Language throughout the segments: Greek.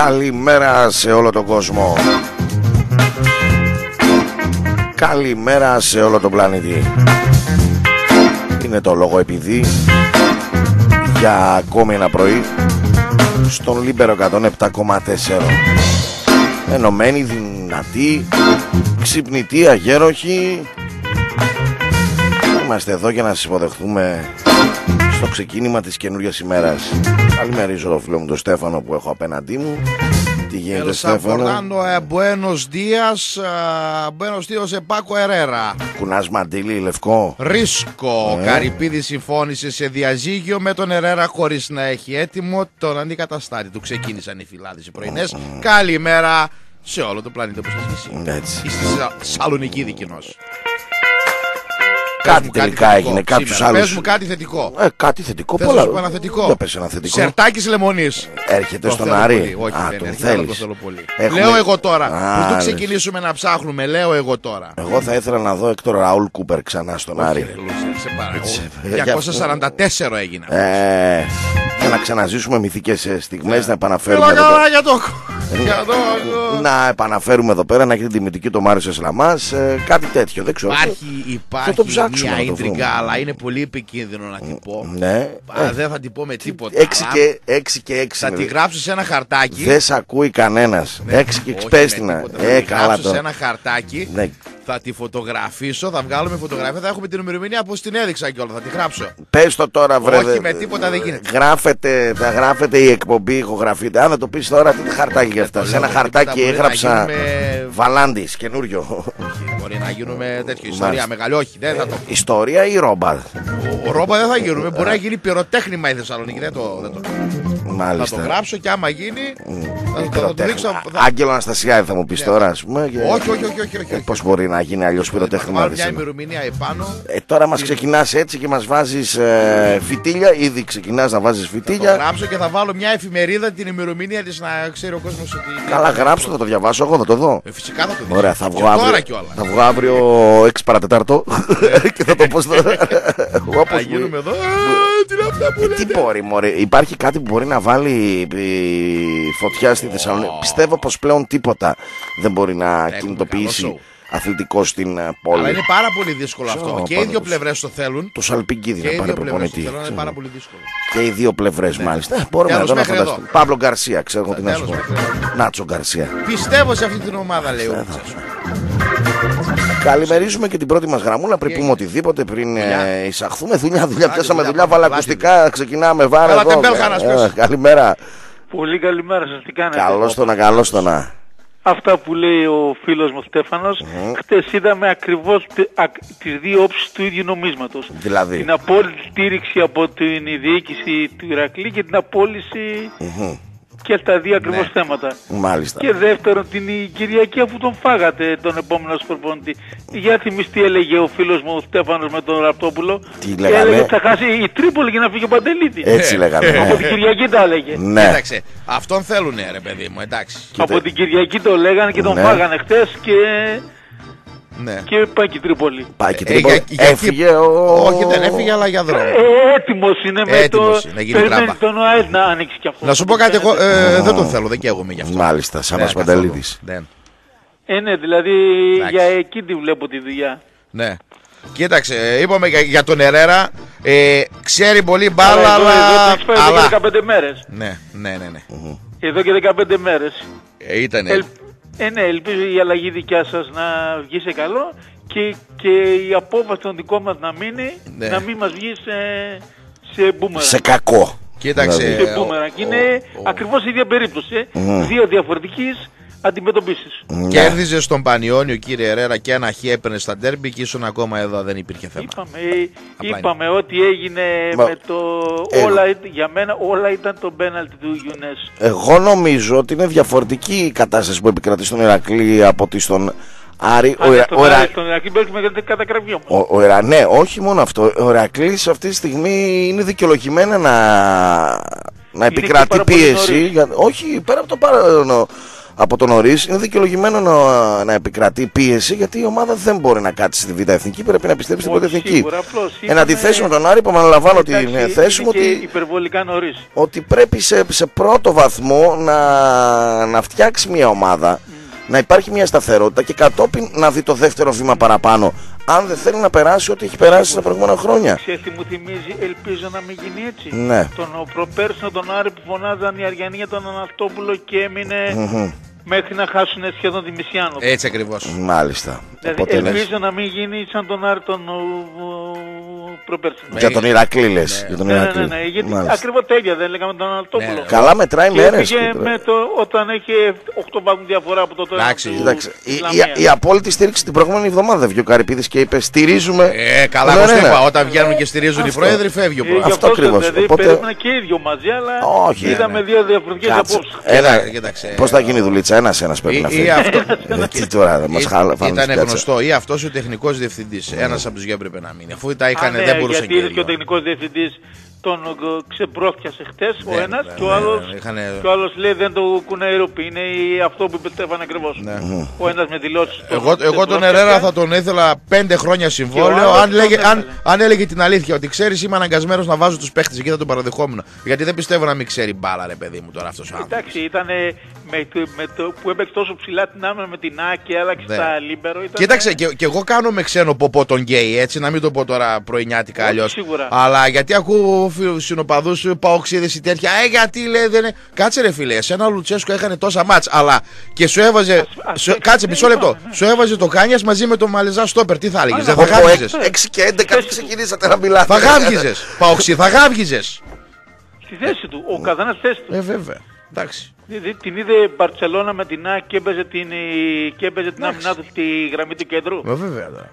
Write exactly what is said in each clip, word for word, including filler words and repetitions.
Καλημέρα σε όλο τον κόσμο. Καλημέρα σε όλο τον πλανήτη. Είναι το λόγο επειδή για ακόμη ένα πρωί στον Λίμπερο εκατόν επτά κόμμα τέσσερα. Ενωμένοι, δυνατοί, ξυπνητοί, αγέροχοι. Είμαστε εδώ για να σας υποδεχτούμε στο ξεκίνημα της καινούργιας ημέρας. Καλημερίζω το φίλο μου τον Στέφανο που έχω απέναντί μου. Τι γίνεται, Στέφανο? Buenos días, buenos días, Πάκο Ερέρα. Κουνάς μαντήλι λευκό. Ρίσκο. Ε. Καρυπίδη συμφώνησε σε διαζύγιο με τον Ερέρα χωρίς να έχει έτοιμο τον αντικαταστάτη του. Ξεκίνησαν οι φυλάδες οι πρωινές. Καλημέρα σε όλο το πλανήτη όπως σας πει. Έτσι. Στη Σαλονική δικοινός. Κάτι τελικά κάτι έγινε, κάποιους σήμερα. άλλους. Πες μου κάτι θετικό. Ε, κάτι θετικό. Θες Πολλά. να σου πω ένα θετικό? Για πες ένα θετικό. Σερτάκης λεμονής. Έρχεται Το στον θέλω Άρη. πολύ. Όχι, Α, δεν τον έρχεται, αλλά το θέλεις. θέλω πολύ. Έχουμε- Λέω εγώ τώρα. Α, Πρωτού λες. ξεκινήσουμε να ψάχνουμε, λέω εγώ τώρα. Εγώ θα ήθελα να δω Έκτορ Ραούλ Κούπερ ξανά στον Άρη. Όχι, ρε, Λούζερ, σε παρακαλώ. Έτσι, ε, διακόσια σαράντα τέσσερα έγινε. Ε, για να ξαναζήσουμε μυθικές ε, στιγμές, να επαναφέρουμε Έλα εδώ καλά πέρα. για το για το- Να επαναφέρουμε εδώ πέρα, να έχει την τιμητική του Μάριος Εσλαμάς, ε, κάτι τέτοιο, δεν ξέρω. Υπάρχει, Θα το ψάξουμε υπάρχει να μια το βρούμε. ίντριγκα, αλλά είναι πολύ επικίνδυνο να την πω. Ναι. Α, Ε, δεν θα την πω με τίποτα. έξι αλλά και έξι και έξι. Θα τη γράψω σε ένα χαρτάκι. Δεν σ' ακούει κανένας. έξι και έξι, Όχι πες με την. τίποτα, θα Ε, τη καλά γράψω το. σε ένα χαρτάκι. Ναι. Θα τη φωτογραφίσω, θα βγάλουμε φωτογραφία, θα έχουμε την ημερομηνία που την έδειξα κιόλα. Θα τη γράψω. Πες το τώρα, βρε. Όχι, δε- με τίποτα δεν γίνεται. Γράφεται, θα γράφεται η εκπομπή, ηχογραφείται. Αν δεν το πεις τώρα, τι χαρτάκι για αυτά. το Σε ένα λέω, χαρτάκι τίποτα, μπορεί να έγραψα γίνουμε- Βαλάντης, καινούριο. Μπορεί να γίνουμε τέτοιο ιστορία Μάλιστα. μεγάλη. Όχι, δεν θα το. Ιστορία ή ρόμπα? Ο, ο ρόμπα δεν θα γίνουμε. Μπορεί να γίνει πυροτέχνημα η Θεσσαλονίκη. Δεν το, δεν το. Θα Μάλιστα. το γράψω και άμα γίνει. Θα, θα, θα το Πυροτέχνημα. δείξω. Θα... Άγγελο Αναστασιάδη θα μου πεις τώρα, ας πούμε. και- Όχι, όχι, όχι, όχι, όχι, Ε, όχι. Πώς μπορεί να γίνει αλλιώς Θα πυροτέχνημα? βάλω δεν μια ξέρω. ημερομηνία επάνω. Ε, τώρα μας ξεκινάς έτσι και μας βάζεις ε, φυτίλια. Ήδη ξεκινάς να βάζεις Θα το φυτίλια. γράψω και θα βάλω μια εφημερίδα την ημερομηνία της να ξέρει ο κόσμος ότι. Καλά, γράψω, θα το διαβάσω εγώ, θα το δω. Ε, φυσικά θα το δεις. Ωραία, θα Και βγω αύριο. τώρα κιόλας. Θα βγω αύριο έξι παρατέταρτο και θα το πω στο. Θα Όπως γίνουμε εδώ. Ε, Τι είναι αυτά που Ε, λένε. τι μπορεί, μωρέ, υπάρχει κάτι που μπορεί να βάλει ε, φωτιά στη Θεσσαλονίκη? Πιστεύω πως πλέον τίποτα δεν μπορεί να κινητοποιήσει καλό αθλητικό στην ε, πόλη. Αλλά είναι πάρα πολύ δύσκολο αυτό. Ξέρω, Και οι πάνω δύο τους. πλευρές το θέλουν. Το Σαλπικίδη Και να οι πάρει δύο πλευρές το προπονητή. θέλουν. Είναι Ξέρω. πάρα πολύ δύσκολο. Και οι δύο πλευρές μάλιστα. Ε, Μπορούμε Τέλος, εδώ να μέχρι φανταστούμε. εδώ. Παύλο Γκαρσία, ξέρω εγώ τι να σου Τέλος, πω. μέχρι Νάτσο Γκαρσία. Πιστεύω σε αυτή την ομάδα, λέει ο Μίτσας. Καλημερίζουμε και την πρώτη μας γραμμούλα πριν πούμε οτιδήποτε, πριν Δουλειά. ε, εισαχθούμε. Δουλειά, δουλειά, Άντε, πιάσαμε δουλειά, δουλειά, πάμε, βάλα ακουστικά, ξεκινάμε, βάρα Έλα, εδώ. τεμπέλ, Χάνας, Ε, πες. Καλημέρα. Πολύ καλημέρα σας, τι κάνετε? Καλώς το να, καλώς το να. Αυτά που λέει ο φίλος μου Στέφανος, χτες είδαμε ακριβώς τε- ακ- τις δύο όψεις του ίδιου νομίσματος. Δηλαδή. Την απόλυτη στήριξη από την διοίκηση του Ηρακλή και την απόλυση και στα δύο ακριβώς Ναι. θέματα. Μάλιστα. Και δεύτερον, την Κυριακή αφού τον φάγατε τον επόμενο προπονητή. Για θυμίς τι έλεγε ο φίλος μου ο Στέφανος με τον Ραπτόπουλο. Τι λέγανε? Έλεγε ότι θα χάσει η Τρίπολη για να φύγει ο Παντελίδης. Έτσι λέγανε. Από ναι. την Κυριακή τα έλεγε. Ναι. Κοίταξε, αυτόν θέλουνε ρε παιδί μου, εντάξει. Από την Κυριακή το λέγανε και τον Ναι. φάγανε χτες και, Ναι. και πάει και η Τρίπολη. Πάει και Ε, τρίπολα. για- για- Έφυγε ο. Όχι, δεν έφυγε, αλλά για δρόμο. Ε, έτοιμος είναι με Έτοιμος το... είναι, να γίνει Περιμένει τράμπα. τον ΟΑΕΔ να ανοίξει κι αυτό. Να σου πω κάτι, εγώ ε, δεν τον θέλω, δεν καίγομαι γι' αυτό. Μάλιστα, σαν Ναι, μας καθόλου. Παντελίδης. Δεν. Ε, ναι, δηλαδή Εντάξει. για εκεί τη βλέπω τη δουλειά. Ναι. Κοίταξε, είπαμε για, για τον Ερέρα. Ε, ξέρει πολύ μπάλα, Αλλά εδώ, αλλά. εδώ το έχεις πάει εδώ και αλλά... δεκαπέντε μέρες. Ναι, ναι, ναι. ναι. Εδώ και δεκαπέντε μέρες. Ε, ήτανε. Ελ... Ε, ναι, ελπίζω η αλλαγή δικιά σας να βγει σε καλό και, και η απόφαση των δικών μας να μείνει, Ναι. να μην μας βγει σε, σε μπούμερα. Σε κακό. Κοίταξε. Δηλαδή. σε μπούμερα. Και είναι ο- ο- ακριβώς η ίδια περίπτωση. ε. Δύο διαφορετικής αντιμετωπίσεις. Ναι. Κέρδιζε στον Πανιόνιο, κύριε Ερέρα, και ένα χ έπαιρνε στα ντέρμπι και ήσουν ακόμα εδώ, δεν υπήρχε θέμα. Είπαμε, Απλά είπαμε ότι έγινε Μα- με το... Ε, όλα, ήταν- για μένα όλα ήταν το πέναλτι του Γιουνές. Εγώ νομίζω ότι είναι διαφορετική η κατάσταση που επικρατεί στον Ηρακλή από ότι στον Άρη. Ο, Ιρα- ο, Ιρα- Στον Ηρακλή παίρνει μεγάλη καταγραφή όμως. ο, ο Ιρα- ναι, όχι μόνο αυτό. Ο Ηρακλής αυτή τη στιγμή είναι δικαιολογημένα να να επικρατεί πίεση. Για, όχι, πέρα από το παρόν. Από τον νωρίς είναι δικαιολογημένο να, να επικρατεί πίεση, γιατί η ομάδα δεν μπορεί να κάτσει στη Β' Εθνική, πρέπει να πιστέψει στην Πρώτη Εθνική. Εν αντιθέσει με τον Άρη, που αναλαμβάνω την θέση μου ότι, ότι πρέπει σε, σε πρώτο βαθμό να, να φτιάξει μια ομάδα, mm. να υπάρχει μια σταθερότητα και κατόπιν να δει το δεύτερο βήμα παραπάνω. Αν δεν θέλει να περάσει ό,τι έχει περάσει στα προηγούμενα χρόνια. Ξέρετε τι μου θυμίζει, ελπίζω να μην γίνει έτσι. Ναι. Τον προπέρσινο τον Άρη που φωνάζαν οι Αριανοί για τον Αναστόπουλο και έμεινε mm-hmm. μέχρι να χάσουν σχεδόν τη μισή άνοδο. Έτσι ακριβώς. Μάλιστα. Δηλαδή οπότε ελπίζω λες... να μην γίνει σαν τον Άρη τον προπέρσινο. Για τον Ηρακλή λες. Ναι, ναι, ναι, ναι, ναι, γιατί ακριβώς τέλεια δεν λέγαμε τον Αναστόπουλο. Ναι, καλά μετράει μέρες. Και με το, όταν έχει οκτώ βαθμούς διαφορά από το τώρα. Εντάξει, κοίταξε. Η, η, η απόλυτη στήριξη την προηγούμενη εβδομάδα βγήκε ο Καρυπίδης και είπε στηρίζουμε. Ε, καλά, όπως είπα, όταν βγαίνουν και στηρίζουν οι πρόεδροι, φεύγει ο πρόεδρος. Αυτό ακριβώς. Δηλαδή περίμενα και οι ίδιο μαζί, αλλά όχι, είδαμε ναι. δύο διαφορετικές απόψεις. Πώς θα γίνει η δουλίτσα, ένας-ένας πρέπει να φύγει. Τι τώρα, μας ήταν γνωστό, ή αυτός ο τεχνικός διευθυντής, ένας από τους δύο έπρεπε να μείνει. Αφού τα είχαν, δεν μπορούσε γιατί είδε και ο τεχνικός διευθυντής τον ξεπρόφτιασε χτες ο ναι, ένας ναι, και ο άλλος, ναι, είχανε... και ο άλλος λέει δεν το κουναερωποιεί, είναι αυτό που πιστεύανε ακριβώς. Ναι. Ο ένας με δηλώσεις. Εγώ, εγώ τον Ερέρα θα τον ήθελα πέντε χρόνια συμβόλαιο αν, λέγε, αν, αν έλεγε την αλήθεια ότι ξέρεις είμαι αναγκασμένος να βάζω τους παίχτες εκεί, θα τον παραδεχόμουν. Γιατί δεν πιστεύω να μην ξέρει μπάλα ρε παιδί μου τώρα αυτός ο άνθρωπος. Εντάξει, ήταν με το, με το, που έπαιξε τόσο ψηλά την άμυνα με την Α και άλλαξε ναι. τα λίμπερο. Ήτανε... Κοίταξε και, και εγώ κάνω με ξένο ποπό τον γκέι έτσι, να μην το πω τώρα πρωινιάτικα αλλιώς. Αλλά γιατί ακούω συνοπαδούς παοξίδες ή τέτοια. Ε, γιατί λέει δεν είναι. Κάτσε ρε φίλε, εσένα ο Λουτσέσκο έκανε τόσα μάτς. Αλλά και σου έβαζε. Ας, ας, σου, κάτσε μισό λεπτό. Ναι, ναι. Σου έβαζε το Κάνιας μαζί με τον Μαλεζά Στόπερ. Τι θα έλεγες, δεν θα γάβγιζες. έξι και έντεκα ξεκινήσατε να μιλάτε. Θα γάβγιζες. Παοξί, θα γάβγιζες. Στη θέση του, ο καθένας θέση του. Ε, βέβαια. Εντάξει. Την είδε Μπαρτσελώνα με την Α και έπαιζε την, την άμυνά του στη γραμμή του κέντρου. Ε, βέβαια τώρα.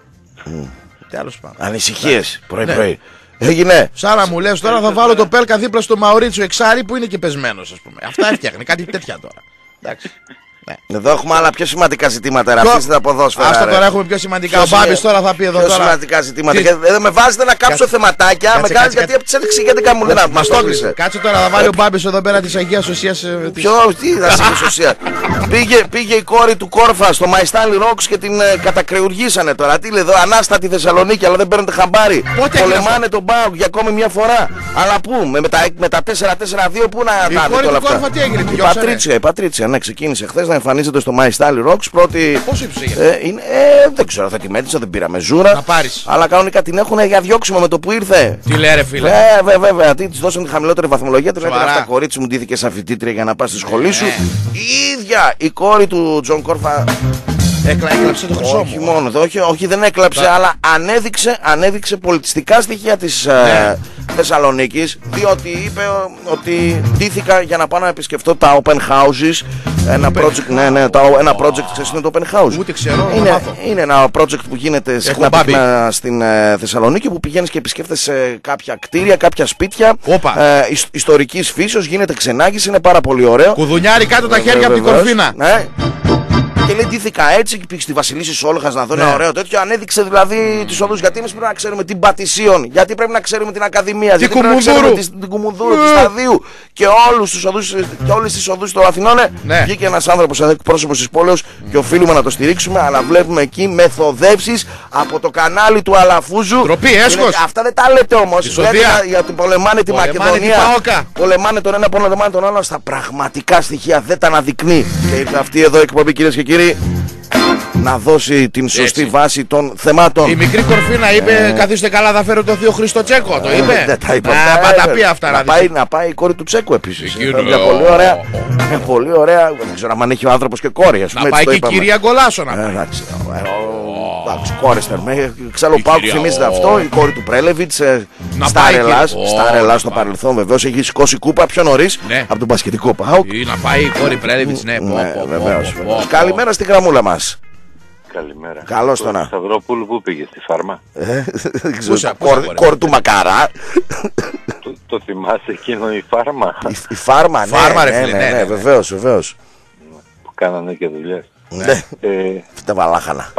Τέλος πάντων. Ανησυχίες πρωί-πρωί. Έγινε. Σάρα μου λες τώρα θα βάλω το Πέλκα δίπλα στο Μαουρίτσιο εξάρι που είναι και πεσμένος, ας πούμε. Αυτά έφτιαχνε, κάτι τέτοια τώρα. Εντάξει. Ναι. Εδώ έχουμε άλλα πιο σημαντικά ζητήματα. Ρε, αφήστε τα ποδόσφαιρα. Άστα τώρα έχουμε πιο σημαντικά. Πιο ο Μπάμπης τώρα θα πει εδώ πιο τώρα. Πιο σημαντικά ζητήματα. Τι... Εδώ με βάζετε να κάψω κάτσε, θεματάκια. Κάτσε, με κάνεις γιατί από τις εξηγέντικα μου λένε. Μας το κλείσε. Κάτσε τώρα θα βάλει ο Μπάμπης εδώ πέρα της Αγίας Ουσίας. Ποιο, τι θα Αγίας Ουσίας. Πήγε η κόρη του Κόρφα στο My Stanley Rocks και την κατακρεουργήσανε τώρα. Τι λέει εδώ, ανάστατη Θεσσαλονίκη, αλλά δεν παίρνετε χαμπάρι. Πολεμάνε τον Μπάουκ για ακόμη μια φορά. Αλλά πού, με τα τέσσερα τέσσερα δύο πού να τα δείτε όλα αυτά. Η Πατρίτσια, ναι, ξεκίνησε χθες να εμφανίζεται στο My Stanley Rocks. Πρώτη. Πώς ύψησε ε, είναι, ε, δεν ξέρω, θα τη μέτρησα, δεν πήραμε ζούρα. Να πάρεις. Αλλά κανονικά την έχουν για διώξιμο με το που ήρθε. Τι λέει ρε φίλε. Βέβαια, βέβαια. Τι της δώσαν τη χαμηλότερη βαθμολογία. Του λέγανε αυτά κορίτσι μου ντύθηκε σαν φοιτήτρια για να πας στη σχολή σου. Η ίδια η κόρη του Τζον Κόρφα. Έκλαψε το χρυσό όχι μου. Μόνο, όχι, όχι δεν έκλαψε, Λά. αλλά ανέδειξε, ανέδειξε πολιτιστικά στοιχεία της ναι. ε, Θεσσαλονίκης, διότι είπε ότι ντύθηκα για να πάω να επισκεφτώ τα open houses. Ένα open project, ναι, ναι, τα, ένα project ξέρεις είναι το open house. Ούτε ξέρω, είναι, είναι ένα project που γίνεται συχνά πυκνά στην ε, Θεσσαλονίκη, που πηγαίνεις και επισκέφτεσαι κάποια κτίρια, κάποια σπίτια ε, ισ, ιστορικής φύσεως, γίνεται ξενάγηση, είναι πάρα πολύ ωραίο. Κουδουνιάρι κάτω τα χέρια από την κορφίνα. Ναι. Και λέει ντύθηκα έτσι και πήγε στη Βασιλίση Σόλγας να δω ναι. ένα ωραίο τέτοιο. Ανέδειξε δηλαδή τις οδούς. Γιατί εμείς πρέπει να ξέρουμε την Πατησίων, γιατί πρέπει να ξέρουμε την Ακαδημία, γιατί πρέπει να ξέρουμε την Κουμουνδούρου, τη Σταδίου και, όλους τους οδούς, και όλες τις οδούς των Αθηνών. Ναι. Βγήκε ένας άνθρωπος εκπρόσωπος της πόλεως και οφείλουμε να το στηρίξουμε. Αλλά βλέπουμε εκεί μεθοδεύσεις από το κανάλι του Αλαφούζου. Τροπή, έσχος. Αυτά δεν τα λέτε όμως. Γιατί πολεμάνε τη Μακεδονία, πολεμάνε τον ένα, πολεμάνε τον άλλο. Στα πραγματικά στοιχεία δεν τα αναδεικνύει. Και ήρθε αυτή εδώ η εκπομπή, κυρίες και κύριοι, να δώσει την σωστή έτσι. Βάση των θεμάτων. Η μικρή Κορφίνα είπε ε... καθίστε καλά θα φέρω το θείο Χρήστο Τσέκο. Το είπε. Δεν τα είπα. Να τα πει αυτά. Να πάει, να πάει η κόρη του Τσέκου επίσης. Είναι πολύ ωραία. Είναι πολύ ωραία. Δεν ξέρω αν έχει ο άνθρωπος και κόρη. Να πάει και η κυρία Γκολάσο να πάει. Εντάξει. Κόρεστερ. Ξέρω πάλι που θυμίζεται αυτό. Η κόρη του Πρέλεβιτς. Στα ρελά στο παρελθόν βεβαίως έχει σηκώσει κούπα πιο νωρίς από τον μπασκετικό ΠΑΟΚ. Ή να πάει η κόρη Πρέλεβιτς. Ναι, βεβαίως. Καλημέρα στην γραμμούλα μας. Καλημέρα. Καλώς το να. Σταυρόπουλου που πήγε, στη Φάρμα. Δεν ξέρω. Κόρη του Μακαρά. Το θυμάσαι εκείνο η Φάρμα. Η Φάρμα, ναι, βεβαίως, βεβαίως. Που κάνανε και δουλειές. Ναι, τα βαλάχανα.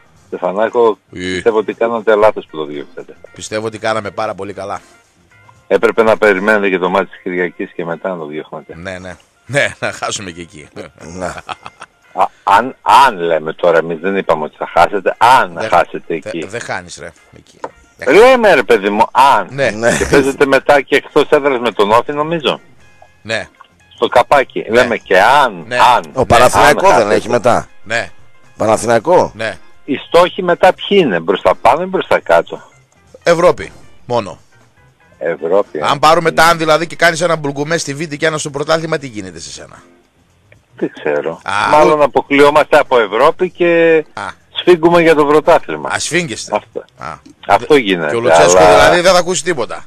Στεφανάκο, πιστεύω ότι κάνατε λάθος που το διώξατε. Πιστεύω ότι κάναμε πάρα πολύ καλά. Έπρεπε να περιμένετε και το μάτι της Κυριακής και μετά να το διώχνετε. Ναι, ναι. Ναι, να χάσουμε και εκεί. Α, αν, αν λέμε τώρα, εμείς δεν είπαμε ότι θα χάσετε, αν δε, χάσετε εκεί. Δεν δε χάνεις ρε, εκεί. Λέμε ρε παιδί μου, αν. Ναι. Και παίζετε μετά και εκτός έδρας με τον Όφη νομίζω. Ναι. Στο καπάκι. Ναι. Λέμε και αν, ναι. αν. Ο Παναθηναϊκό δεν έχει μετά. Ναι. Παναθηναϊκό. Ναι. Οι στόχοι μετά ποιοι είναι, μπροστά πάνω ή μπροστά κάτω? Ευρώπη, μόνο. Ευρώπη. Αν πάρουμε τα αν δηλαδή και κάνεις ένα μπουλγκουμέ στη Β' και ένα στο πρωτάθλημα, τι γίνεται σε σένα? Δεν ξέρω. Α, Μάλλον ο... αποκλειόμαστε από Ευρώπη και α. σφίγγουμε για το πρωτάθλημα. Α, σφίγγεστε. Αυτό, α. Αυτό γίνεται. Και ο Λουτσέσκο αλλά... δηλαδή δεν θα ακούσει τίποτα.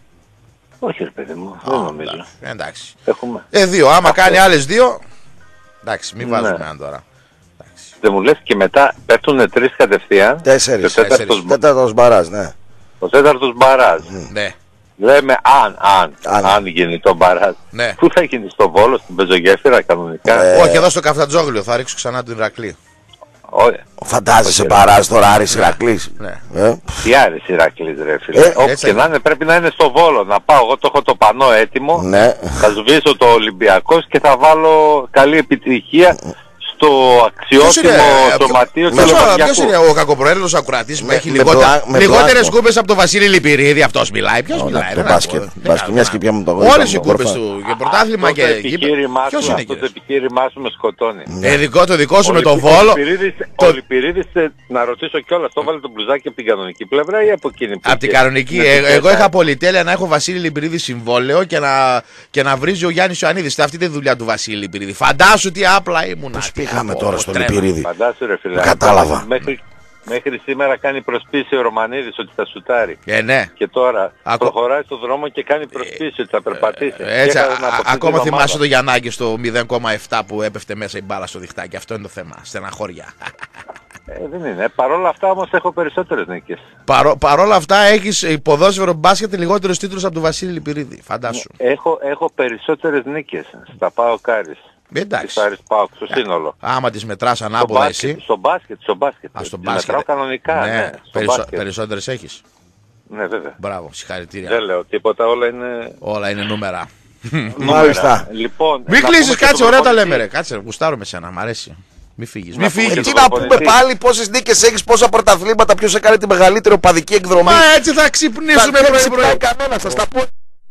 Όχι ρε παιδί μου, δεν νομίζω. Εντάξει. Έχουμε... Ε, δύο. Άμα αυτό. Κάνει άλλες δύο, εντάξει, μην βάζουμε έναν ναι. τώρα. Εντάξει. Δεν μου λες και μετά πέφτουνε τρεις κατευθείαν. Τέσσερις. Τέταρτος... τέταρτος μπαράζ, ναι. Ο τέταρτος μπαράζ. Mm. Ναι. Λέμε αν, αν, αν, αν γίνει το μπαράζ. Ναι. Πού θα γίνει, στο Βόλο, στην Πεζογέφυρα κανονικά? Ε... Όχι, εδώ στο Καφτατζόγλιο θα ρίξω ξανά τον Ηρακλή. Όχι. Φαντάζεσαι μπαράζ τώρα Άρης Ηρακλής? Ναι. Ε? Τι Άρης Ηρακλής ρε φίλε? Ε, Όπου και να είναι πρέπει να είναι στο Βόλο. Να πάω, εγώ το έχω το πανό έτοιμο. Ναι. Θα σβήσω το Ολυμπιακός και θα βάλω καλή επιτυχία στο αξιότιμο σωματείο του Ολυμπιακού. Ποιος είναι ο κακοπροαίρετος ακροατής που έχει λιγότερες κούπες από τον Βασίλη Λιπηρίδη? Αυτός μιλάει? Ποιος μιλάει? Το μπάσκετ. Μιας και πιάμε το γόλ. Όλες οι κούπες του και πρωτάθλημα και γήπεδο. Ποιος είναι εκεί? Αυτό το επιχείρημά σου με σκοτώνει. Εδικό το δικό σου με τον Βόλο. Ο Λιπηρίδης, να ρωτήσω κιόλας, το βάλε το μπλουζάκι από την κανονική πλευρά ή από εκείνη που? Από την κανονική. Εγώ είχα πολυτέλεια να έχω Βασίλη Λιπηρίδη συμβόλαιο και να βρίζει ο Γιάννης Ιωαννίδης. Αυτή είναι η δουλειά του Βασίλη Λιπηρίδη. Φαντάσου τι άπλα ήμουν. Πήγαμε τώρα στο Λιπηρίδη. Φαντάσου ρε φίλε. Κατάλαβα. Μέχρι, μέχρι σήμερα κάνει προσπίση ο Ρωμανίδης ότι θα σουτάρει. Ε, ναι. Και τώρα Ακο... προχωράει στον δρόμο και κάνει προσπίση ότι θα περπατήσει. Ε, έτσι, α, α, ακόμα θυμάσαι το Γιαννάκη στο μηδέν κόμμα επτά που έπεφτε μέσα η μπάλα στο διχτάκι. Αυτό είναι το θέμα. Στεναχώρια. Ε, δεν είναι. Παρ' όλα αυτά όμως έχω περισσότερες νίκες. Παρό, παρόλα αυτά έχεις ποδόσφαιρο μπάσκετ λιγότερους τίτλους από τον Βασίλη Λιπηρίδη. Φαντάσου. Έχω, έχω περισσότερες νίκες στα ΠΑΟΚ Άρης. Εντάξει. ΠΑΟΚ στο σύνολο. Άμα τις μετράς ανάποδα εσύ. Στο μπάσκετ, στο μπάσκετ. Α, στο μπάσκετ. Μετράω κανονικά. Ναι. Ναι, Περισσο, περισσότερες έχεις. Ναι, βέβαια. Μπράβο, συγχαρητήρια. Δεν λέω τίποτα, όλα είναι... Όλα είναι νούμερα. Μάλιστα. Λοιπόν, μην κλείσεις, κάτσε, ωραία τα λέμε ρε. Κάτσε, γουστάρω με σένα, μ' αρέσει. Μη φύγεις. Μη φύγεις. Τι να πούμε πάλι, πόσες νίκες έχεις, πόσα πρωταθλήματα, ποιος έκανε τη μεγαλύτερη οπαδική εκδρομή? Μα έτσι θα ξυπνήσουμε πρωί-πρωί. Κανένα, θα τα πω.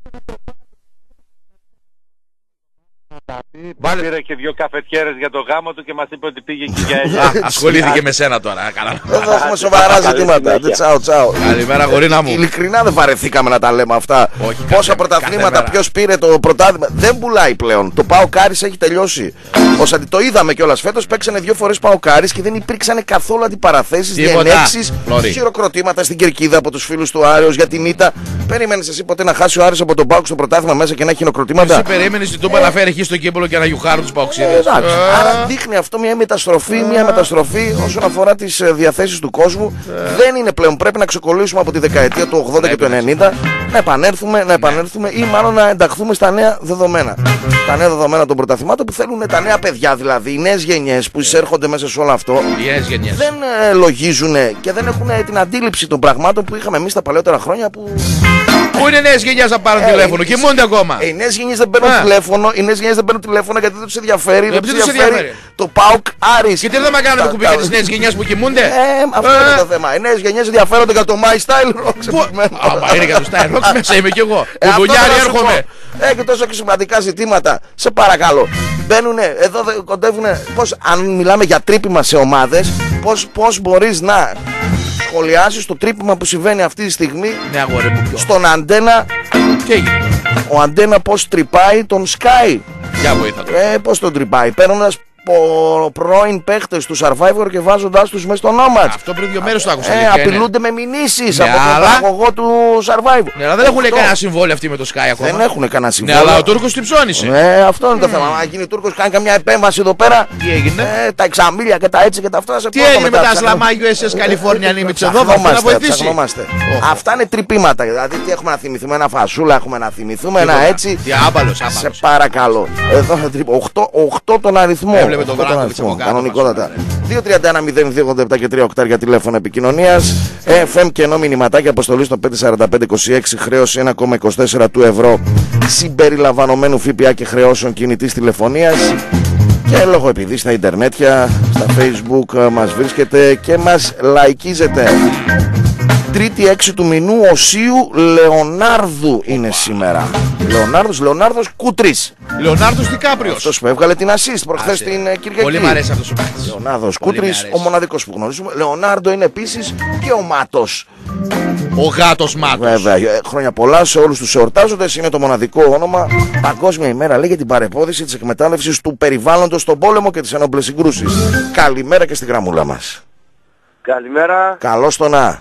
Βάλε. Πήρε και δύο καφετιέρες για το γάμο του και μας είπε ότι πήγε και για ελιά. Ασχολήθηκε με σένα τώρα. Εδώ έχουμε σοβαρά ζητήματα. Τσάου, τσάου. Καλημέρα, γορίνα μου. Ειλικρινά δεν βαρεθήκαμε να τα λέμε αυτά. Πόσα πρωταθλήματα, ποιος πήρε το πρωτάθλημα. Δεν πουλάει πλέον. Το ΠΑΟΚ Άρης έχει τελειώσει. Όσα το είδαμε κιόλας φέτος, παίξανε δύο φορές ΠΑΟΚ Άρης και δεν υπήρξαν καθόλου αντιπαραθέσεις, διενέξεις, χειροκροτήματα στην κερκίδα από τους φίλους του Άρεως για την ήττα. Περίμενες εσύ ποτέ να χάσει ο Άρης από τον ΠΑΟΚ στο πρωτάθλημα μέσα και να έχει χειροκροτήματα? Εσύ περίμενες την Τούμπα να φέρει εκεί στο κύπελο και να γιουχάρουν τους Παοξίδες? Ε, άρα δείχνει αυτό μια μεταστροφή, μια μεταστροφή όσον αφορά τις ε, διαθέσεις του κόσμου. Ε. Δεν είναι πλέον. Πρέπει να ξεκολλήσουμε από τη δεκαετία του ογδόντα ναι, και του ενενήντα, να επανέλθουμε, να επανέλθουμε ή μάλλον να ενταχθούμε στα νέα δεδομένα. Τα νέα δεδομένα των πρωταθλημάτων που θέλουν τα νέα παιδιά, δηλαδή οι νέες γενιές που εισέρχονται μέσα σε όλο αυτό. Δεν ε, λογίζουν και δεν έχουν ε, την αντίληψη των πραγμάτων που είχαμε εμείς τα παλαιότερα χρόνια. Που... Πού είναι οι νέες γενιές να πάρουν ε, τηλέφωνο, κοιμούνται ακόμα. Ε, οι νέες γενιές δεν παίρνουν τηλέφωνο, οι νέες γενιές δεν παίρνουν τηλέφωνο γιατί δεν τους ενδιαφέρει. Δεν τους ενδιαφέρει το ΠΑΟΚ Άρης. Και τι δεν με κάνουμε το κουμπί για τις νέες γενιές που κοιμούνται? Ε, αυτό είναι το θέμα. Οι νέες γενιές ενδιαφέρονται για το My Style Rock. Α, είναι για το Style Rock, μέσα είμαι κι εγώ. Κουμπουλιάρι έρχομαι. Έχει τόσο και σημαντικά ζητήματα. Σε παρακαλώ. Μπαίνουνε, εδώ κοντεύουνε. Πώς, αν μιλάμε για τρύπημα σε ομάδες, πώς, πώς μπορείς να σχολιάσεις το τρύπημα που συμβαίνει αυτή τη στιγμή ναι, αγόρι μου, στον Αντένα? Τι έγινε? Ο Αντένα πώς τρυπάει τον Sky. Για βοήθα το. Ε, πώς τον τρυπάει? Παίρνοντας πρώην παίχτες του Survivor και βάζοντάς τους μέσα στο Nomad. Αυτό πριν δύο μέρες το άκουσα. Ε, απειλούνται με μηνύσεις ναι, από τον παραγωγό του Survivor. Ναι, αλλά δεν έχουν κανένα συμβόλαιο αυτοί με το Sky ακόμα. Δεν έχουν κανένα συμβόλαιο. Ναι, αλλά ο Τούρκος την ψώνισε. Ναι, αυτό είναι το θέμα. Αν γίνει ο Τούρκος, κάνει καμιά επέμβαση εδώ πέρα. Τι έγινε? Ε, τα εξαμίλια και τα έτσι και τα αυτά. Τι έγινε με τα σλαμά γιου ες ες California Limits εδώ, θα βοηθήσει. Αυτά είναι τρυπήματα. Δηλαδή, τι έχουμε να θυμηθούμε? Ένα φασούλα έχουμε να θυμηθούμε, ένα έτσι. Διάβαλος, σε παρακαλώ. Εδώ οκτώ τον αριθμό. έβλεπε τον Βράντοβιτς από κάτω. Κανονικότατα. δύο τρία ένα μηδέν δύο ογδόντα επτά και τρία οκτάρια τηλέφωνο επικοινωνίας. εφ εμ και ενώ μηνυματάκια αποστολή στο πέντε τέσσερα πέντε είκοσι έξι, χρέωση ένα κόμμα είκοσι τέσσερα του ευρώ συμπεριλαμβανομένου ΦΠΑ και χρεώσεων κινητής τηλεφωνίας. Και λόγω επειδή στα ιντερνέτια, στα Facebook μας βρίσκεται και μας λαϊκίζετε. Τρίτη έξι του μηνού Οσίου Λεωνάρδου είναι σήμερα. Λεωνάρδος, Λεωνάρδος Κούτρης. Λεωνάρδος Δικάπριος. Αυτός που έβγαλε την assist προχθές την Κυριακή. Πολύ μ' αρέσει αυτός ο παίκτης. Λεωνάρδος Κούτρης, ο μοναδικός που γνωρίζουμε. Λεωνάρντο είναι επίσης και ο Μάτος. Ο γάτος Μάτος. Βέβαια, χρόνια πολλά σε όλους τους εορτάζοντες. Είναι το μοναδικό όνομα. Παγκόσμια ημέρα λέει για την παρεπόδηση της εκμετάλλευσης του περιβάλλοντος στον πόλεμο και τις ενόπλες συγκρούσεις. Καλημέρα και στην γραμμούλα μας. Καλημέρα. Καλώς το να.